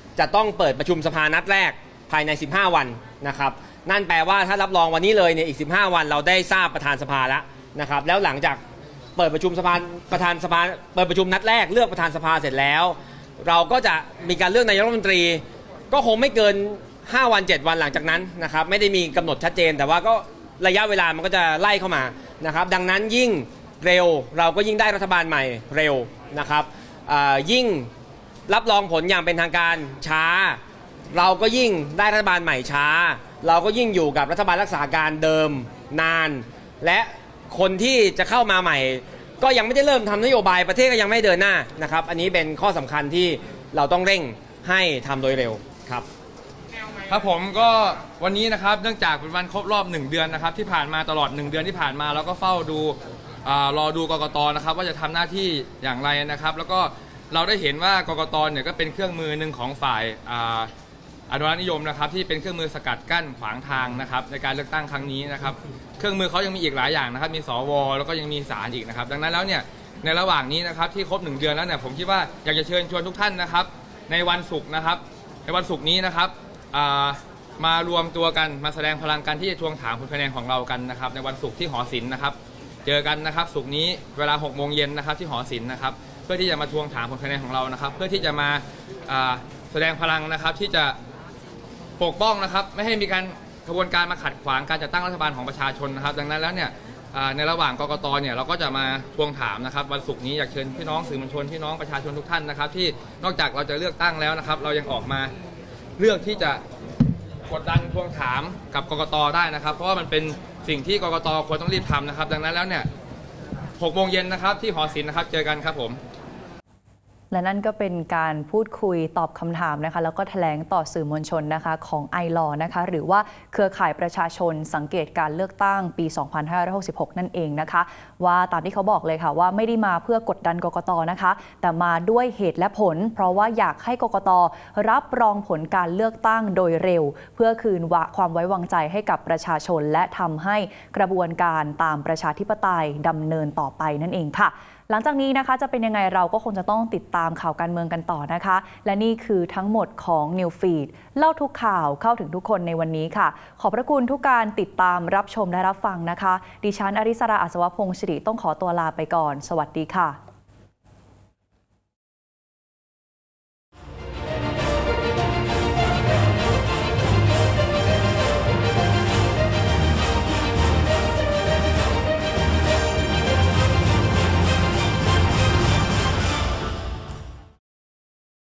Speaker 18: จะต้องเปิดประชุมสภานัดแรกภายใน15 วันนะครับนั่นแปลว่าถ้ารับรองวันนี้เลยเนี่ยอีก15 วันเราได้ทราบประธานสภาแล้วนะครับแล้วหลังจากเปิดประชุมประธานสภาเปิดประชุมนัดแรกเลือกประธานสภาเสร็จแล้วเราก็จะมีการเลือกนายกรัฐมนตรีก็คงไม่เกิน5 วัน 7 วันหลังจากนั้นนะครับไม่ได้มีกำหนดชัดเจนแต่ว่าก็ระยะเวลามันก็จะไล่เข้ามานะครับดังนั้นยิ่งเร็วเราก็ยิ่งได้รัฐบาลใหม่เร็วนะครับยิ่งรับรองผลอย่างเป็นทางการช้าเราก็ยิ่งได้รัฐบาลใหม่ช้าเราก็ยิ่งอยู่กับรัฐบาลรักษาการเดิมนานและคนที่จะเข้ามาใหม่ก็ยังไม่ได้เริ่มทำนโยบายประเทศก็ยังไม่เดินหน้านะครับอันนี้เป็นข้อสำคัญที่เราต้องเร่งให้ทำโดยเร็วครับ
Speaker 20: ครับผมก็วันนี้นะครับเนื่องจากเป็นวันครบรอบ1 เดือนนะครับที่ผ่านมาตลอด1 เดือนที่ผ่านมาเราก็เฝ้าดูรอดูกกต.นะครับว่าจะทำหน้าที่อย่างไรนะครับแล้วก็เราได้เห็นว่ากกต.เนี่ยก็เป็นเครื่องมือหนึ่งของฝ่ายอนุรักษ์นิยมนะครับที่เป็นเครื่องมือสกัดกั้นขวางทางนะครับในการเลือกตั้งครั้งนี้นะครับเครื่องมือเขายังมีอีกหลายอย่างนะครับมีสวแล้วก็ยังมีศาลอีกนะครับดังนั้นแล้วเนี่ยในระหว่างนี้นะครับที่ครบ1 เดือนแล้วเนี่ยผมคิดว่าอยากจะเชิญชวนทุกท่านนะครับในวันศุกร์นะครับในวันศุกร์นี้นะครับมารวมตัวกันมาแสดงพลังกันที่จะทวงถามผลคะแนนของเรากันนะครับในวันศุกร์ที่หอศิลป์นะครับเจอกันนะครับศุกร์นี้เวลา6 โมงเย็นนะครับที่หอศิลป์นะครับเพื่อที่จะมาทวงถามผลคะแนนของเรานะครับเพื่อที่จะมาแสดงพลังนะครับที่จะปกป้องนะครับไม่ให้มีการกระบวนการมาขัดขวางการจัดตั้งรัฐบาลของประชาชนนะครับดังนั้นแล้วเนี่ยในระหว่างกกต.เนี่ยเราก็จะมาทวงถามนะครับวันศุกร์นี้อยากเชิญพี่น้องสื่อมวลชนพี่น้องประชาชนทุกท่านนะครับที่นอกจากเราจะเลือกตั้งแล้วนะครับเรายังออกมาเลือกที่จะกดดันทวงถามกับกกต.ได้นะครับเพราะว่ามันเป็นสิ่งที่กกต.ควรต้องรีบทำนะครับดังนั้นแล้วเนี่ย6 โมงเย็นนะครับที่หอศิลป์นะครับเจอกันครับผม
Speaker 1: และนั่นก็เป็นการพูดคุยตอบคำถามนะคะแล้วก็แถลงต่อสื่อมวลชนนะคะของไอลอนะคะหรือว่าเครือข่ายประชาชนสังเกตการเลือกตั้งปี 2566 นั่นเองนะคะว่าตามที่เขาบอกเลยค่ะว่าไม่ได้มาเพื่อกดดันกกต.นะคะแต่มาด้วยเหตุและผลเพราะว่าอยากให้กกต.รับรองผลการเลือกตั้งโดยเร็วเพื่อคืนความไว้วางใจให้กับประชาชนและทำให้กระบวนการตามประชาธิปไตยดำเนินต่อไปนั่นเองค่ะหลังจากนี้นะคะจะเป็นยังไงเราก็คงจะต้องติดตามข่าวการเมืองกันต่อนะคะและนี่คือทั้งหมดของ New Feed เล่าทุกข่าวเข้าถึงทุกคนในวันนี้ค่ะขอบพระคุณทุกการติดตามรับชมและรับฟังนะคะดิฉันอริสรา อัศวพงศ์สิริต้องขอตัวลาไปก่อนสวัสดีค่ะ